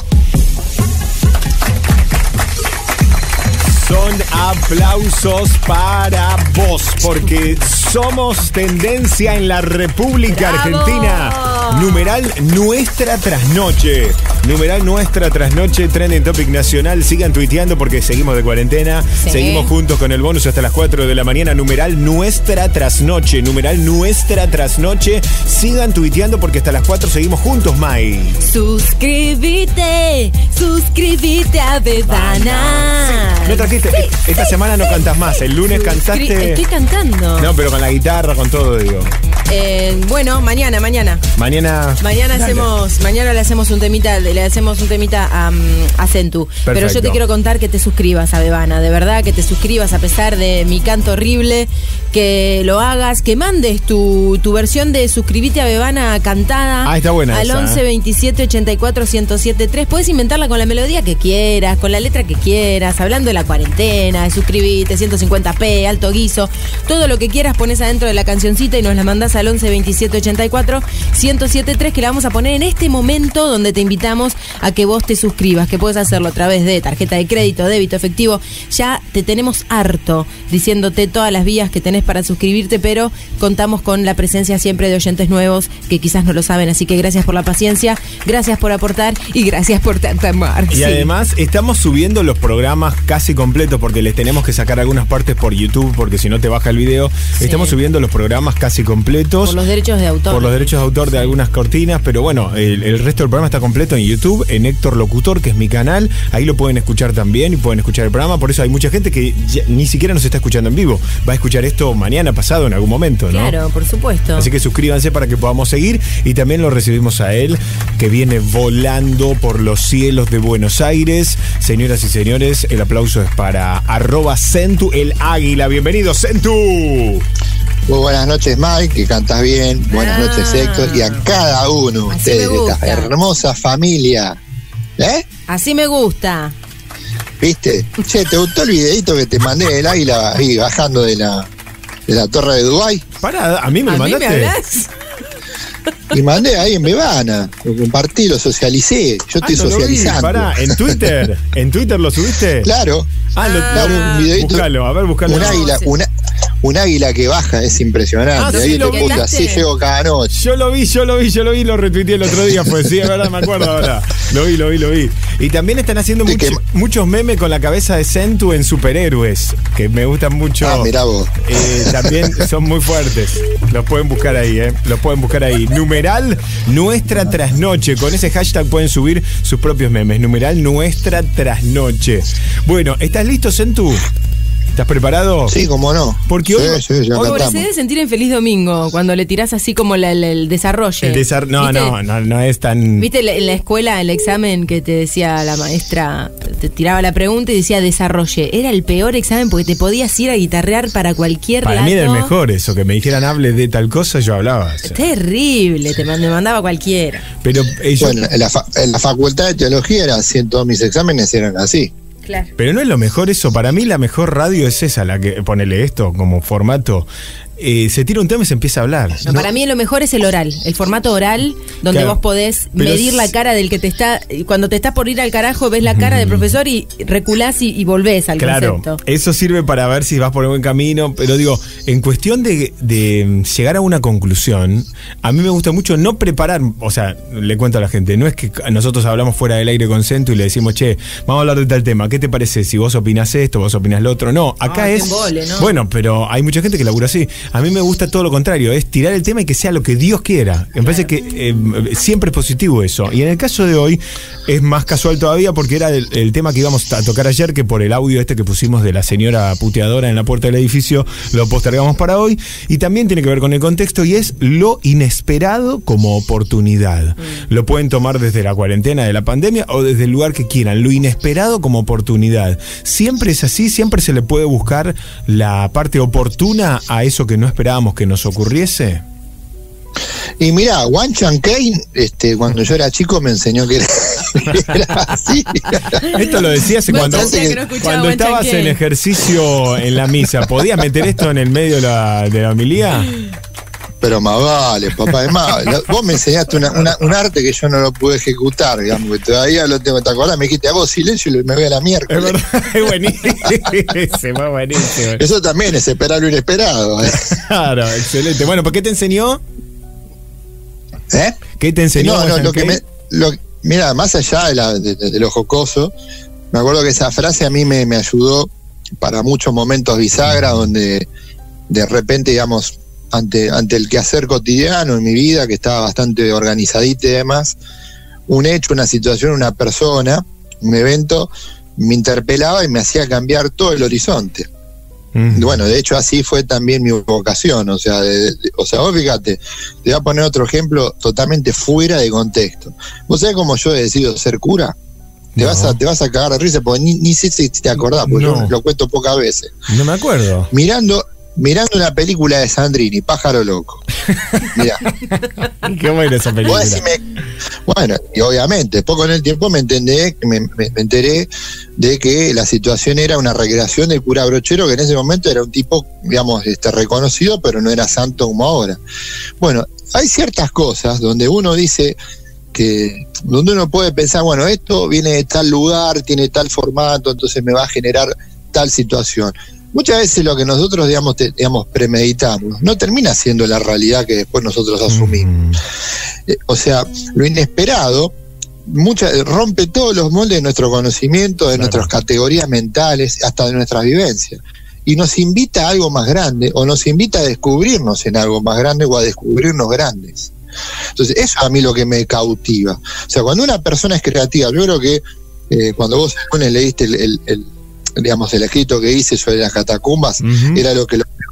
Speaker 3: Son aplausos para vos, porque somos tendencia en la República Argentina. Numeral Nuestra Trasnoche. Numeral Nuestra Trasnoche, trending topic nacional. Sigan tuiteando porque seguimos de cuarentena. Sí. Seguimos juntos con el bonus hasta las 4 de la mañana. Numeral Nuestra Trasnoche. Numeral Nuestra Trasnoche. Sigan tuiteando porque hasta las 4 seguimos juntos, Mai.
Speaker 4: Suscríbete a Bebana.
Speaker 3: Sí. No trajiste. Sí, esta semana no cantas más. El lunes cantaste.
Speaker 4: Estoy cantando.
Speaker 3: No, pero con la guitarra, con todo, digo.
Speaker 4: Bueno, mañana le hacemos un temita a Centu.
Speaker 3: Perfecto.
Speaker 4: Pero yo te quiero contar que te suscribas a Bebana, de verdad, que te suscribas a pesar de mi canto horrible, que lo hagas, que mandes tu versión de Suscríbete a Bebana cantada.
Speaker 3: Ah, está buena
Speaker 4: al
Speaker 3: esa,
Speaker 4: 11 27 84 1073. Puedes inventarla con la melodía que quieras, con la letra que quieras, hablando de la cuarentena, de suscribite, 150p, alto guiso, todo lo que quieras pones adentro de la cancioncita y nos la mandás al 11 27 84 1073, que la vamos a poner en este momento donde te invitamos a que vos te suscribas, que puedes hacerlo a través de tarjeta de crédito, débito, efectivo. Ya te tenemos harto diciéndote todas las vías que tenés para suscribirte, pero contamos con la presencia siempre de oyentes nuevos que quizás no lo saben, así que gracias por la paciencia, gracias por aportar y gracias por tanto amor.
Speaker 3: Y además estamos subiendo los programas casi completos porque les tenemos que sacar algunas partes por YouTube porque si no te baja el video. Sí. Estamos subiendo los programas casi completos.
Speaker 4: Por los derechos de autor.
Speaker 3: Por los derechos de autor de algunas cortinas, pero bueno, el resto del programa está completo en YouTube, en Héctor Locutor, que es mi canal. Ahí lo pueden escuchar también y pueden escuchar el programa. Por eso hay mucha gente que ya ni siquiera nos está escuchando en vivo. Va a escuchar esto o mañana pasado en algún momento, ¿no?
Speaker 4: Claro, por supuesto.
Speaker 3: Así que suscríbanse para que podamos seguir y también lo recibimos a él, que viene volando por los cielos de Buenos Aires. Señoras y señores, el aplauso es para @Centu el Águila. Bienvenido, Centu.
Speaker 17: Muy buenas noches, Mike, que cantas bien. Buenas noches, Héctor, y a cada uno de ustedes de esta hermosa familia.
Speaker 4: Así me gusta.
Speaker 17: ¿Viste? Che, ¿te gustó el videito que te mandé del Águila ahí bajando de la torre de Dubái?
Speaker 3: Pará, ¿a mí me lo mandaste?
Speaker 4: ¿A mí me hablas?
Speaker 17: Y mandé ahí en Bebana, lo compartí, lo socialicé. Yo estoy socializando.
Speaker 3: Pará, ¿en Twitter? ¿En Twitter lo subiste?
Speaker 17: Claro.
Speaker 3: Claro,
Speaker 17: un videito.
Speaker 3: Búscalo.
Speaker 17: Un águila que baja, es impresionante.
Speaker 3: Sí,
Speaker 17: ahí te puse, así llego cada noche.
Speaker 3: Yo lo vi, lo retuiteé el otro día, pues sí, es verdad, me acuerdo ahora. Lo vi. Y también están haciendo muchos memes con la cabeza de Centu en superhéroes, que me gustan mucho.
Speaker 17: Mirá vos.
Speaker 3: También son muy fuertes. Los pueden buscar ahí, Numeral Nuestra Trasnoche. Con ese hashtag pueden subir sus propios memes. Numeral Nuestra Trasnoche. Bueno, ¿estás listo, Centu? ¿Estás preparado?
Speaker 17: Sí, cómo no.
Speaker 3: Porque hoy
Speaker 17: ya
Speaker 4: se
Speaker 17: cantamos.
Speaker 4: debe sentir en Feliz Domingo cuando le tirás así como el desarrollo.
Speaker 3: No es tan...
Speaker 4: ¿Viste en la escuela el examen que te decía la maestra, te tiraba la pregunta y decía desarrolle? Era el peor examen porque te podías ir a guitarrear para cualquier lado.
Speaker 3: Para mí era el mejor eso, que me dijeran hable de tal cosa, yo hablaba.
Speaker 4: Terrible, me mandaba cualquiera.
Speaker 3: Pero
Speaker 17: bueno, en la facultad de teología era así, todos mis exámenes eran así.
Speaker 4: Claro.
Speaker 3: Pero no es lo mejor eso. Para mí la mejor radio es esa, la que ponele esto como formato. Se tira un tema y se empieza a hablar.
Speaker 4: No, para mí lo mejor es el oral, el formato oral, donde vos podés medir la cara del que te está... Cuando te estás por ir al carajo, ves la cara del profesor y reculás y volvés al concepto.
Speaker 3: Eso sirve para ver si vas por el buen camino. Pero digo, en cuestión de llegar a una conclusión, a mí me gusta mucho no preparar. O sea, le cuento a la gente, no es que nosotros hablamos fuera del aire con Centu y le decimos, che, vamos a hablar de tal tema, ¿qué te parece? Si vos opinás esto, vos opinás lo otro. No, acá es...
Speaker 4: Embole, ¿no?
Speaker 3: Bueno, pero hay mucha gente que labura así. A mí me gusta todo lo contrario, es tirar el tema y que sea lo que Dios quiera. Me parece que siempre es positivo eso. Y en el caso de hoy es más casual todavía porque era el tema que íbamos a tocar ayer, que por el audio que pusimos de la señora puteadora en la puerta del edificio lo postergamos para hoy. Y también tiene que ver con el contexto y es lo inesperado como oportunidad. Lo pueden tomar desde la cuarentena de la pandemia o desde el lugar que quieran. Lo inesperado como oportunidad. Siempre es así, siempre se le puede buscar la parte oportuna a eso que no esperábamos que nos ocurriese.
Speaker 17: Y mirá, Wan Chan Kane, cuando yo era chico me enseñó que era así.
Speaker 3: Esto lo decías cuando estabas en ejercicio en la misa. ¿Podías meter esto en el medio de la homilía?
Speaker 17: Pero más vale, papá, es más, vos me enseñaste un arte que yo no lo pude ejecutar, digamos, que todavía lo tengo, ¿te acordás? Me dijiste, a vos silencio y me voy a la miércoles.
Speaker 3: Es verdad, es buenísimo.
Speaker 17: Eso también es esperar lo inesperado.
Speaker 3: Claro, excelente. Bueno, ¿por qué te enseñó? ¿Qué te enseñó?
Speaker 17: Mira, más allá de lo jocoso, me acuerdo que esa frase a mí me ayudó para muchos momentos bisagra, donde de repente, digamos, ante el quehacer cotidiano en mi vida, que estaba bastante organizadita y demás, un hecho, una situación, una persona, un evento, me interpelaba y me hacía cambiar todo el horizonte. Bueno, de hecho así fue también mi vocación, o sea, vos fíjate, te voy a poner otro ejemplo totalmente fuera de contexto. ¿Vos sabés cómo yo he decidido ser cura? Te vas a cagar de risa, porque ni sé si te acordás, porque yo lo cuento pocas veces.
Speaker 3: No me acuerdo.
Speaker 17: Mirando una película de Sandrini, Pájaro Loco. Mirá.
Speaker 3: Qué buena esa película.
Speaker 17: Bueno, y obviamente, después con el tiempo me enteré de que la situación era una recreación del cura Brochero, que en ese momento era un tipo, digamos, reconocido, pero no era santo como ahora. Bueno, hay ciertas cosas donde uno dice donde uno puede pensar, bueno, esto viene de tal lugar, tiene tal formato, entonces me va a generar tal situación. Muchas veces lo que nosotros digamos premeditamos no termina siendo la realidad que después nosotros asumimos. O sea, lo inesperado rompe todos los moldes de nuestro conocimiento, de nuestras categorías mentales, hasta de nuestras vivencias. Y nos invita a algo más grande, o nos invita a descubrirnos en algo más grande, o a descubrirnos grandes. Entonces, eso a mí lo que me cautiva. O sea, cuando una persona es creativa, yo creo que cuando vos leíste el escrito que hice sobre las catacumbas, era lo que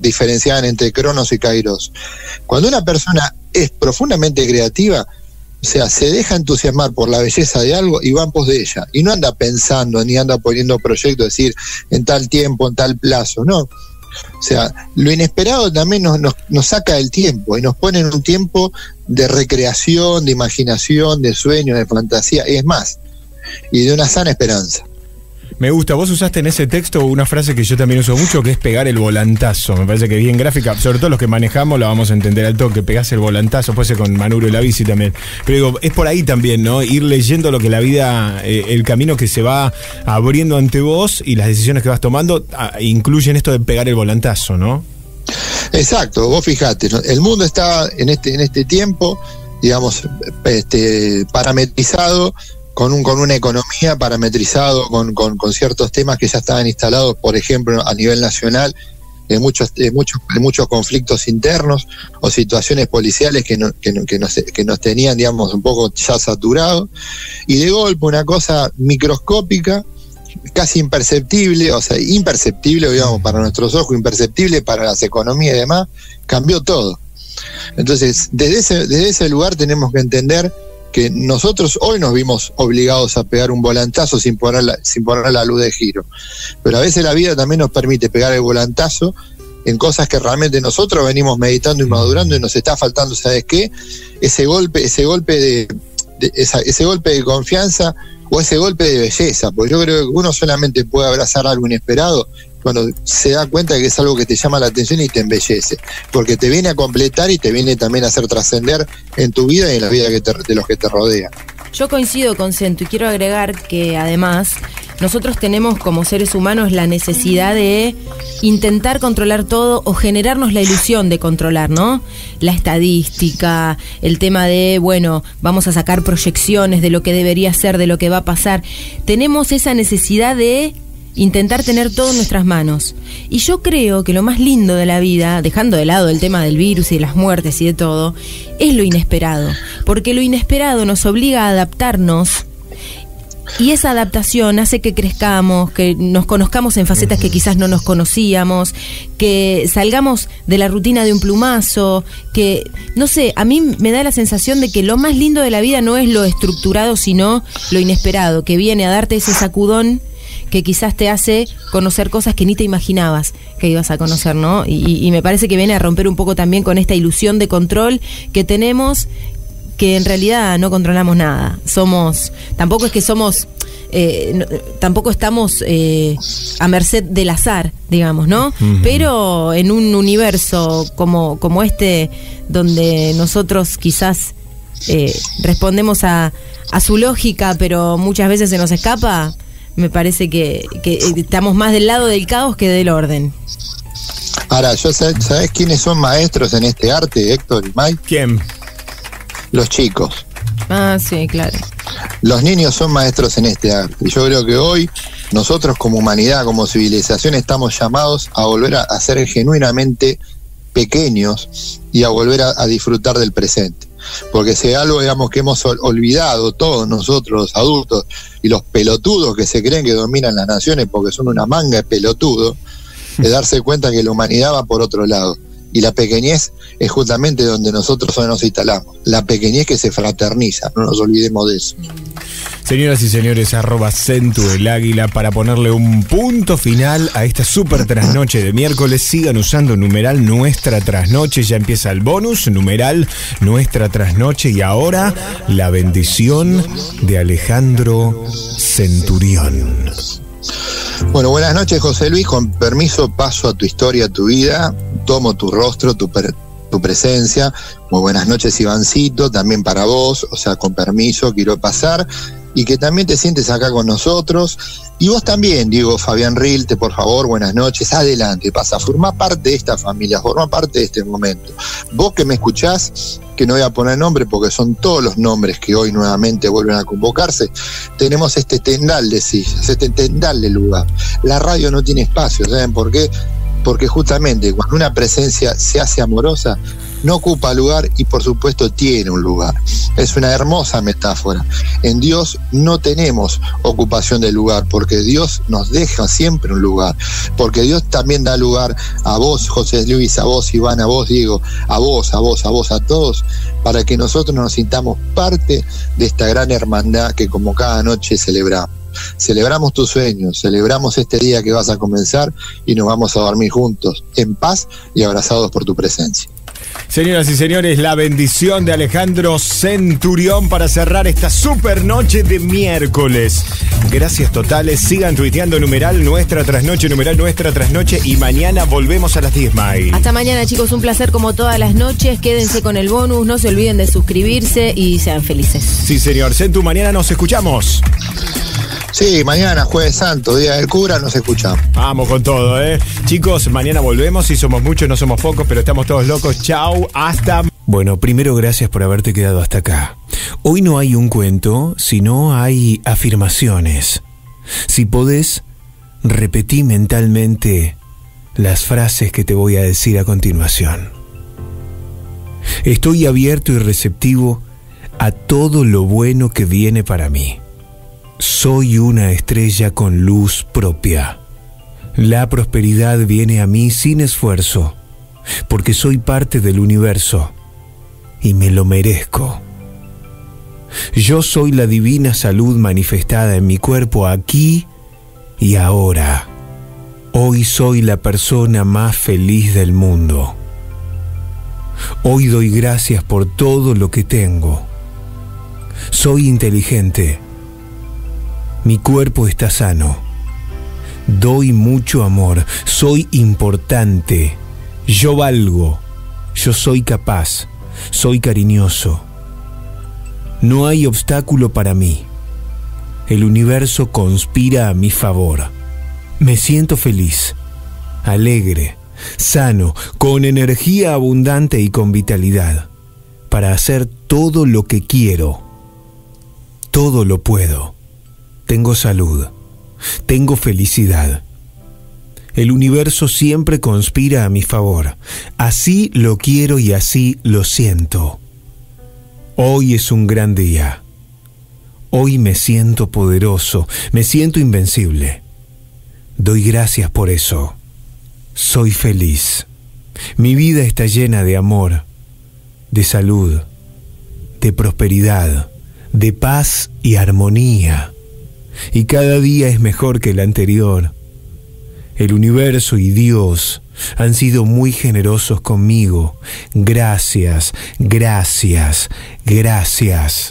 Speaker 17: diferenciaban entre Cronos y Kairos. Cuando una persona es profundamente creativa, o sea, se deja entusiasmar por la belleza de algo y va en pos de ella. Y no anda pensando ni anda poniendo proyectos, decir, en tal tiempo, en tal plazo, no. O sea, lo inesperado también nos saca del tiempo y nos pone en un tiempo de recreación, de imaginación, de sueño, de fantasía, y es más, y de una sana esperanza.
Speaker 3: Me gusta, vos usaste en ese texto una frase que yo también uso mucho, que es pegar el volantazo. Me parece que es bien gráfica, sobre todo los que manejamos la vamos a entender al toque, pegás el volantazo, puede ser con Manuro y la bici también. Pero digo, es por ahí también, ¿no? Ir leyendo lo que la vida, el camino que se va abriendo ante vos y las decisiones que vas tomando incluyen esto de pegar el volantazo, ¿no?
Speaker 17: Exacto, vos fijate, ¿no? El mundo está en este tiempo, digamos, parametrizado, con una economía, parametrizado con ciertos temas que ya estaban instalados, por ejemplo, a nivel nacional, en muchos conflictos internos o situaciones policiales que nos tenían, digamos, un poco ya saturados, y de golpe una cosa microscópica, casi imperceptible, o sea, imperceptible, digamos, para nuestros ojos, imperceptible para las economías y demás, cambió todo. Entonces, desde ese lugar tenemos que entender que nosotros hoy nos vimos obligados a pegar un volantazo sin poner la luz de giro, pero a veces la vida también nos permite pegar el volantazo en cosas que realmente nosotros venimos meditando y madurando y nos está faltando, ¿sabes qué? Ese golpe de confianza o ese golpe de belleza, porque yo creo que uno solamente puede abrazar algo inesperado cuando se da cuenta de que es algo que te llama la atención y te embellece, porque te viene a completar y te viene también a hacer trascender en tu vida y en la vida de los que te rodean.
Speaker 4: Yo coincido con Centu y quiero agregar que además nosotros tenemos como seres humanos la necesidad de intentar controlar todo o generarnos la ilusión de controlar, ¿no? La estadística, el tema de, bueno, vamos a sacar proyecciones de lo que debería ser, de lo que va a pasar. Tenemos esa necesidad de intentar tener todo en nuestras manos. Y yo creo que lo más lindo de la vida, dejando de lado el tema del virus y de las muertes y de todo, es lo inesperado. Porque lo inesperado nos obliga a adaptarnos y esa adaptación hace que crezcamos, que nos conozcamos en facetas que quizás no nos conocíamos, que salgamos de la rutina de un plumazo, que, no sé, a mí me da la sensación de que lo más lindo de la vida no es lo estructurado, sino lo inesperado, que viene a darte ese sacudón que quizás te hace conocer cosas que ni te imaginabas que ibas a conocer, ¿no? Y me parece que viene a romper un poco también con esta ilusión de control que tenemos, que en realidad no controlamos nada. Tampoco es que somos, tampoco estamos a merced del azar, digamos, ¿no? Uh-huh. Pero en un universo como este, donde nosotros quizás respondemos a su lógica, pero muchas veces se nos escapa, me parece que estamos más del lado del caos que del orden.
Speaker 17: Ahora, ¿sabés quiénes son maestros en este arte, Héctor y Mike?
Speaker 3: ¿Quién?
Speaker 17: Los chicos.
Speaker 4: Ah, sí, claro.
Speaker 17: Los niños son maestros en este arte. Y yo creo que hoy nosotros como humanidad, como civilización, estamos llamados a volver a ser genuinamente pequeños y a volver a disfrutar del presente. Porque si hay algo, digamos, que hemos olvidado todos nosotros, los adultos, y los pelotudos que se creen que dominan las naciones porque son una manga de pelotudos, de darse cuenta que la humanidad va por otro lado. Y la pequeñez es justamente donde nosotros hoy nos instalamos. La pequeñez que se fraterniza, no nos olvidemos de eso.
Speaker 3: Señoras y señores, @Centu el Águila, para ponerle un punto final a esta super trasnoche de miércoles. Sigan usando numeral Nuestra Trasnoche. Ya empieza el bonus, numeral Nuestra Trasnoche. Y ahora, la bendición de Alejandro Centurión.
Speaker 17: Bueno, buenas noches, José Luis. Con permiso, paso a tu historia, a tu vida. Tomo tu rostro, tu presencia. Muy buenas noches, Ivancito, también para vos. O sea, con permiso, quiero pasar. Y que también te sientes acá con nosotros. Y vos también, Diego Fabián Rilte, por favor, buenas noches. Adelante, pasa, formá parte de esta familia, formá parte de este momento. Vos que me escuchás, que no voy a poner nombre porque son todos los nombres que hoy nuevamente vuelven a convocarse, tenemos este tendal de sillas, este tendal de lugar. La radio no tiene espacio, ¿saben por qué? Porque justamente cuando una presencia se hace amorosa, no ocupa lugar y por supuesto tiene un lugar. Es una hermosa metáfora. En Dios no tenemos ocupación de lugar, porque Dios nos deja siempre un lugar, porque Dios también da lugar a vos, José Luis, a vos, Iván, a vos, Diego, a vos, a todos, para que nosotros nos sintamos parte de esta gran hermandad que como cada noche celebramos. Celebramos tus sueños, celebramos este día que vas a comenzar y nos vamos a dormir juntos, en paz y abrazados por tu presencia.
Speaker 3: Señoras y señores, la bendición de Alejandro Centurión para cerrar esta super noche de miércoles. Gracias totales, sigan tuiteando numeral nuestra trasnoche, y mañana volvemos a las 10, May.
Speaker 4: Hasta mañana, chicos, un placer como todas las noches. Quédense con el bonus, no se olviden de suscribirse y sean felices.
Speaker 3: Sí, señor. Centu, mañana nos escuchamos.
Speaker 17: Sí, mañana, Jueves Santo, Día del Cura, nos escuchamos.
Speaker 3: Vamos con todo, Chicos, mañana volvemos, si somos muchos, no somos pocos, pero estamos todos locos. Chau, hasta...
Speaker 1: Bueno, primero gracias por haberte quedado hasta acá. Hoy no hay un cuento, sino hay afirmaciones. Si podés, repetí mentalmente las frases que te voy a decir a continuación. Estoy abierto y receptivo a todo lo bueno que viene para mí. Soy una estrella con luz propia. La prosperidad viene a mí sin esfuerzo, porque soy parte del universo y me lo merezco. Yo soy la divina salud manifestada en mi cuerpo aquí y ahora. Hoy soy la persona más feliz del mundo. Hoy doy gracias por todo lo que tengo. Soy inteligente. Mi cuerpo está sano. Doy mucho amor. Soy importante. Yo valgo. Yo soy capaz. Soy cariñoso. No hay obstáculo para mí. El universo conspira a mi favor. Me siento feliz, alegre, sano, con energía abundante y con vitalidad, para hacer todo lo que quiero. Todo lo puedo. Tengo salud. Tengo felicidad. El universo siempre conspira a mi favor. Así lo quiero y así lo siento. Hoy es un gran día. Hoy me siento poderoso, me siento invencible. Doy gracias por eso. Soy feliz. Mi vida está llena de amor, de salud, de prosperidad, de paz y armonía. Y cada día es mejor que el anterior. El universo y Dios han sido muy generosos conmigo. Gracias, gracias, gracias.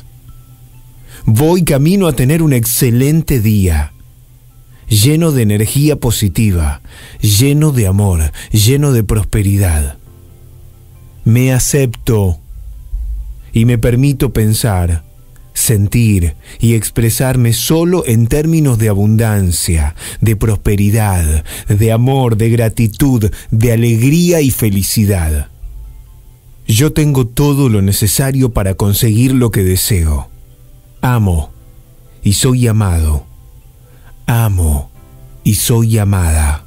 Speaker 1: Voy camino a tener un excelente día, lleno de energía positiva, lleno de amor, lleno de prosperidad. Me acepto y me permito pensar, sentir y expresarme solo en términos de abundancia, de prosperidad, de amor, de gratitud, de alegría y felicidad. Yo tengo todo lo necesario para conseguir lo que deseo. Amo y soy amado. Amo y soy amada.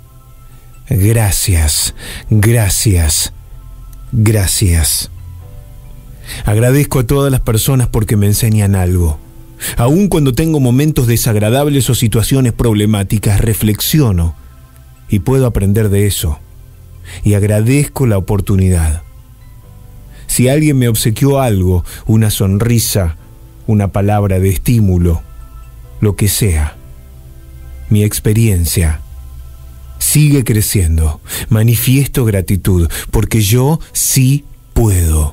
Speaker 1: Gracias, gracias, gracias. Agradezco a todas las personas porque me enseñan algo. Aun cuando tengo momentos desagradables o situaciones problemáticas, reflexiono y puedo aprender de eso. Y agradezco la oportunidad. Si alguien me obsequió algo, una sonrisa, una palabra de estímulo, lo que sea, mi experiencia sigue creciendo. Manifiesto gratitud porque yo sí puedo.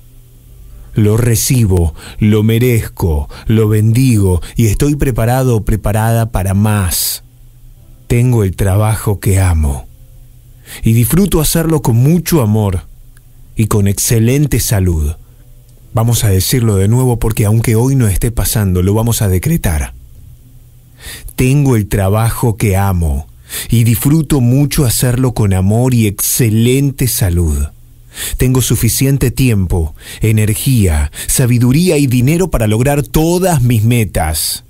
Speaker 1: Lo recibo, lo merezco, lo bendigo y estoy preparado o preparada para más. Tengo el trabajo que amo y disfruto hacerlo con mucho amor y con excelente salud. Vamos a decirlo de nuevo porque aunque hoy no esté pasando, lo vamos a decretar. Tengo el trabajo que amo y disfruto mucho hacerlo con amor y excelente salud. Tengo suficiente tiempo, energía, sabiduría y dinero para lograr todas mis metas.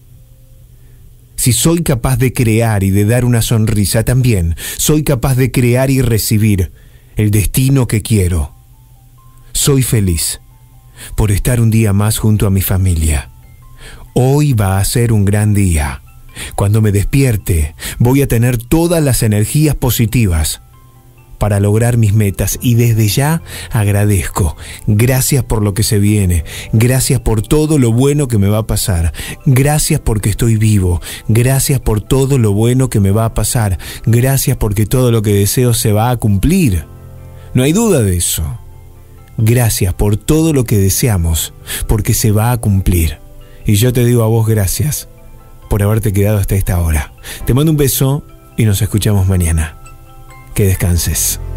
Speaker 1: Si soy capaz de crear y de dar una sonrisa, también soy capaz de crear y recibir el destino que quiero. Soy feliz por estar un día más junto a mi familia. Hoy va a ser un gran día. Cuando me despierte, voy a tener todas las energías positivas para lograr mis metas y desde ya agradezco. Gracias por lo que se viene. Gracias por todo lo bueno que me va a pasar. Gracias porque estoy vivo. Gracias por todo lo bueno que me va a pasar. Gracias porque todo lo que deseo se va a cumplir. No hay duda de eso. Gracias por todo lo que deseamos, porque se va a cumplir. Y yo te digo a vos gracias por haberte quedado hasta esta hora. Te mando un beso y nos escuchamos mañana. Que descanses.